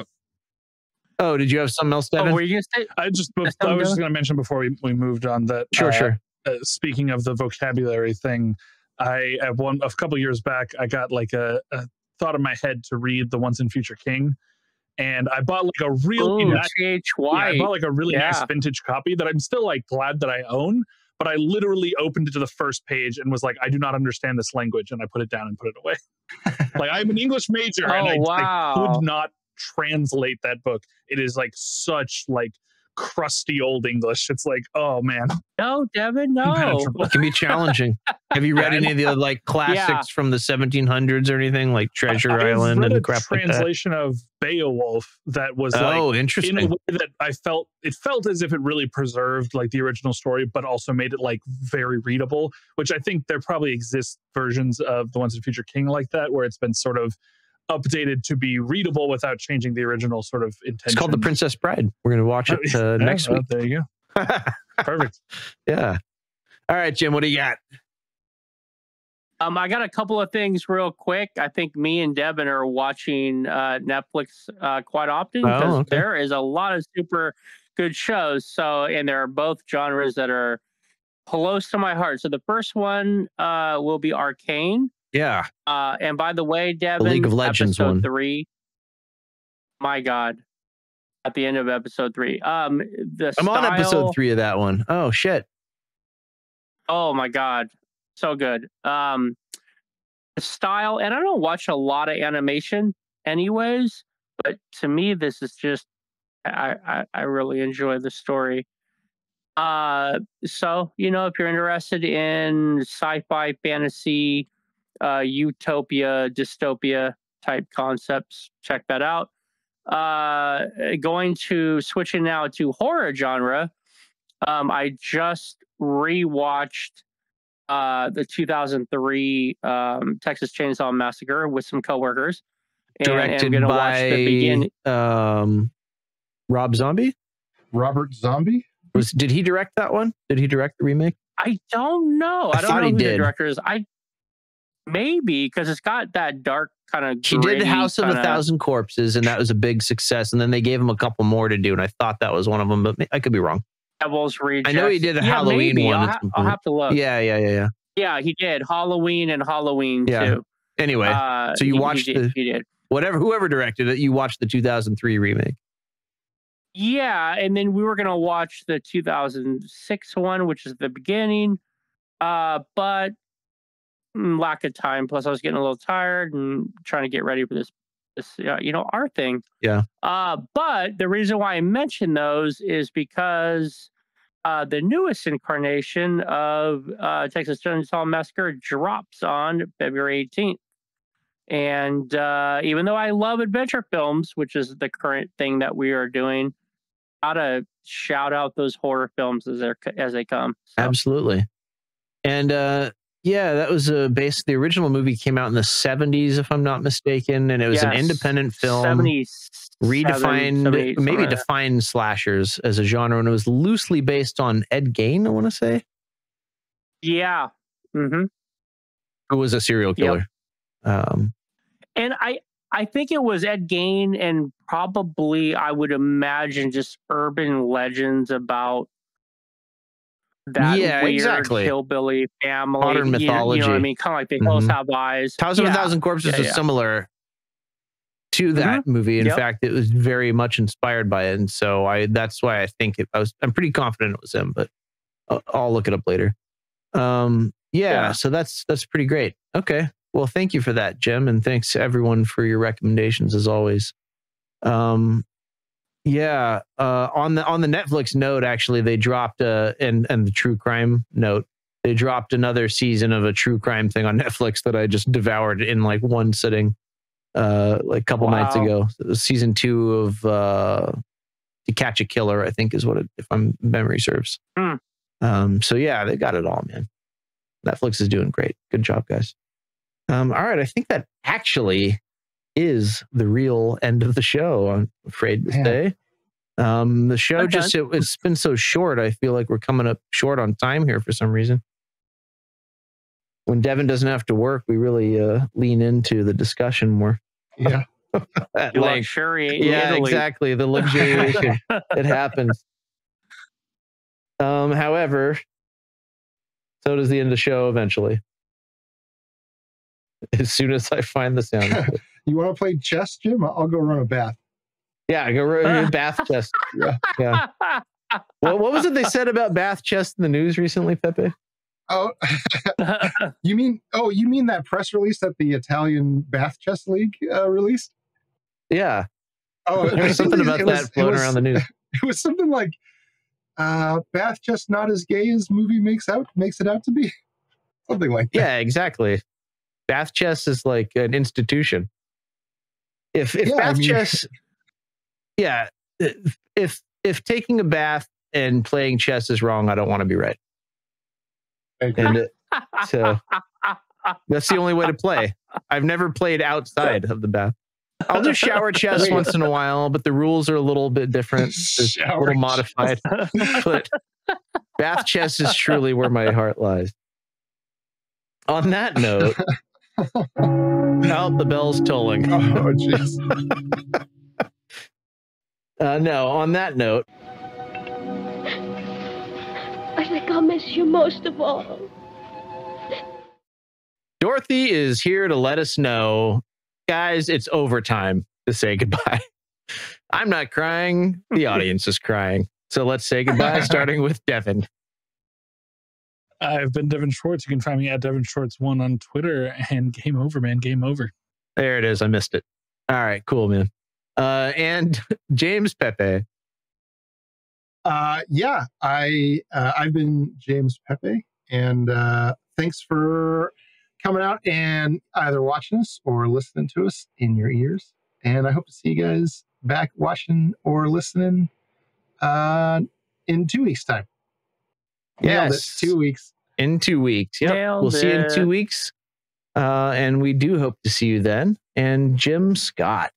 oh did you have something else, Devin? Oh, were you going to say? I just, I was just going to mention before we, we moved on that. Sure, uh, sure. Uh, speaking of the vocabulary thing, I, at one, a couple years back, I got like a, a thought in my head to read The Once and Future King. And I bought like a really Ooh, nice, T H yeah, Y. I bought like a really Yeah. nice vintage copy that I'm still like glad that I own. But I literally opened it to the first page and was like, I do not understand this language, and I put it down and put it away. Like I'm an English major, Oh, and I, wow. I could not translate that book. It is like such like crusty old English. It's like, oh man, No, Devin, no. impenetrable. It can be challenging. Have you read any of the like classics Yeah. from the seventeen hundreds or anything like Treasure I, I've Island read and a crap like that? translation of Beowulf that was Oh, like interesting. in a way that I felt it felt as if it really preserved like the original story, but also made it like very readable. Which I think there probably exist versions of The Once and Future King like that, where it's been sort of updated to be readable without changing the original sort of intention. It's called The Princess Bride. We're going to watch it uh, Yeah, next well, week. there you go. Perfect. Yeah. All right, Jim, what do you got? Um, I got a couple of things real quick. I think me and Devin are watching uh, Netflix uh, quite often Oh, because okay. there is a lot of super good shows. So, and they're both genres that are close to my heart. So the first one uh, will be Arcane. Yeah. Uh, and by the way, Devin, League of Legends episode one. three. My God, at the end of episode three, um, the I'm on style- episode three of that one. Oh, shit. Oh my God, so good. Um, the style, and I don't watch a lot of animation, anyways. But to me, this is just I I, I really enjoy the story. Uh, so you know, if you're interested in sci-fi, fantasy, uh, utopia, dystopia type concepts, check that out. Uh, going to switching now to horror genre. Um, I just rewatched uh, the two thousand three um, Texas Chainsaw Massacre with some coworkers. And, Directed and I'm gonna watch by the begin. um, Rob Zombie? Robert Zombie? Was Did he direct that one? Did he direct the remake? I don't know. I I, don't thought know he who did. the director is. I maybe because it's got that dark kind of. He did House of a Thousand Corpses, and that was a big success. And then they gave him a couple more to do, and I thought that was one of them, but I could be wrong. Devil's Rejects. I know he did a Yeah, Halloween maybe. one. I'll, at ha- some I'll point. have to look. Yeah, yeah, yeah, yeah. Yeah, he did Halloween and Halloween Yeah. too. Anyway, Uh, so you he- he watched did- the he did. whatever whoever directed it. You watched the two thousand three remake. Yeah, and then we were gonna watch the two thousand six one, which is the beginning. Uh, but mm, lack of time. Plus, I was getting a little tired and trying to get ready for this, this uh, you know, our thing. Yeah. Uh, but the reason why I mention those is because uh, the newest incarnation of uh, Texas Chainsaw Massacre drops on February eighteenth. And uh, even though I love adventure films, which is the current thing that we are doing, gotta shout out those horror films as they as they come. So. Absolutely. And uh, yeah, that was a base. The original movie came out in the seventies, if I'm not mistaken, and it was Yes. an independent film. seventies, Redefined, seventy-eight, maybe somewhere. defined slashers as a genre, and it was loosely based on Ed Gein, I want to say. Yeah. Mm-hmm. Who was a serial killer. Um, And I, I think it was Ed Gein and probably, I would imagine, just urban legends about that Yeah, weird exactly. hillbilly family. Modern You know- You know, mythology. what I mean? Kind of like They Hills Mhm. Have Eyes. Thousand yeah. of a Thousand Corpses Yeah, was yeah. similar to that Mhm. movie. In Yep. fact, it was very much inspired by it, and so I that's why I think it. I was I'm pretty confident it was him, but I'll, I'll look it up later. Um, yeah, Yeah. so that's that's pretty great. Okay, well, thank you for that, Jim, and thanks everyone for your recommendations as always. Um, yeah, uh, on the on the Netflix note, actually, they dropped uh, and and the true crime note. They dropped another season of a true crime thing on Netflix that I just devoured in like one sitting, uh, like a couple Wow. nights ago. It was season two of uh, To Catch a Killer, I think is what it, if I'm memory serves. Hmm. Um, so yeah, they got it all, man. Netflix is doing great. Good job, guys. Um, all right, I think that actually is the real end of the show, I'm afraid to Man. say. Um, the show I'm just, it, it's been so short. I feel like we're coming up short on time here for some reason. When Devin doesn't have to work, we really uh, lean into the discussion more. Yeah. At You length. luxuriate in Yeah, Italy. exactly. The luxuriation. It happens. Um, however, so does the end of the show eventually. As soon as I find the sound. You want to play chess, Jim? I'll go run a bath. Yeah, go run a bath chest. Yeah. Yeah. What, what was it they said about bath chest in the news recently, Pepe? Oh, you mean? Oh, you mean that press release that the Italian Bath Chess League uh, released? Yeah. Oh, There was something about it that was- it floating was- around the news. It was something like, uh, "Bath chess not as gay as movie makes out makes it out to be." Something like that. Yeah, exactly. Bath chess is like an institution. If if Yeah, I bath mean- chess, yeah, if if taking a bath and playing chess is wrong, I don't want to be right. And it, so that's the only way to play. I've never played outside of the bath. I'll do shower chess Wait. once in a while, but the rules are a little bit different. It's a Shower little modified. But bath chess is truly where my heart lies. On that note, out the bell's tolling. Oh, jeez. Uh, no, on that note, I think I'll miss you most of all. Dorothy is here to let us know, guys, it's overtime to say goodbye. I'm not crying. The audience is crying. So let's say goodbye, starting with Devin. I've been Devin Schwartz. You can find me at Devin Schwartz one on Twitter, and game over, man. Game over. There it is. I missed it. All right, cool, man. Uh, and James Pepe. Uh, yeah, I uh, I've been James Pepe, and uh, thanks for coming out and either watching us or listening to us in your ears. And I hope to see you guys back watching or listening uh, in two weeks' time. Nailed it. Yes. Two weeks. In two weeks. Yep. Nailed We'll see you in it. two weeks. Uh, and we do hope to see you then. And Jim Scott.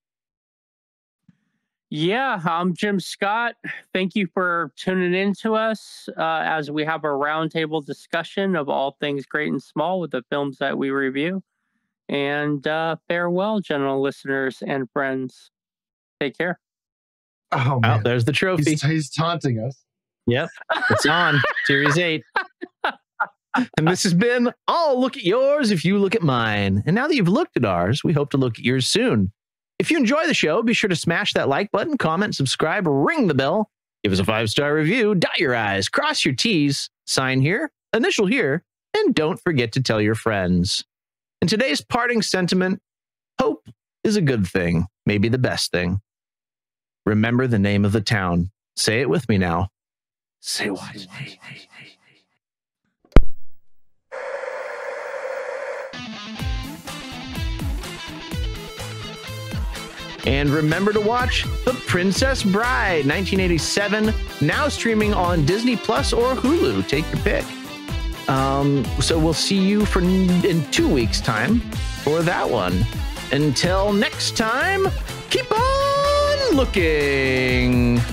Yeah, I'm Jim Scott. Thank you for tuning in to us uh, as we have a roundtable discussion of all things great and small with the films that we review. And uh, farewell, general listeners and friends. Take care. Oh, Oh, man. there's the trophy. He's, he's taunting us. Yep. It's on. Series eight. And this has been I'll Look at Yours If You Look at Mine. And now that you've looked at ours, we hope to look at yours soon. If you enjoy the show, be sure to smash that like button, comment, subscribe, ring the bell, give us a five-star review, dot your I's, cross your T's, sign here, initial here, and don't forget to tell your friends. In today's parting sentiment, hope is a good thing, maybe the best thing. Remember the name of the town. Say it with me now. Say what? And remember to watch The Princess Bride, nineteen eighty-seven, now streaming on Disney Plus or Hulu. Take your pick. Um, so we'll see you for in two weeks' time for that one. Until next time, keep on looking.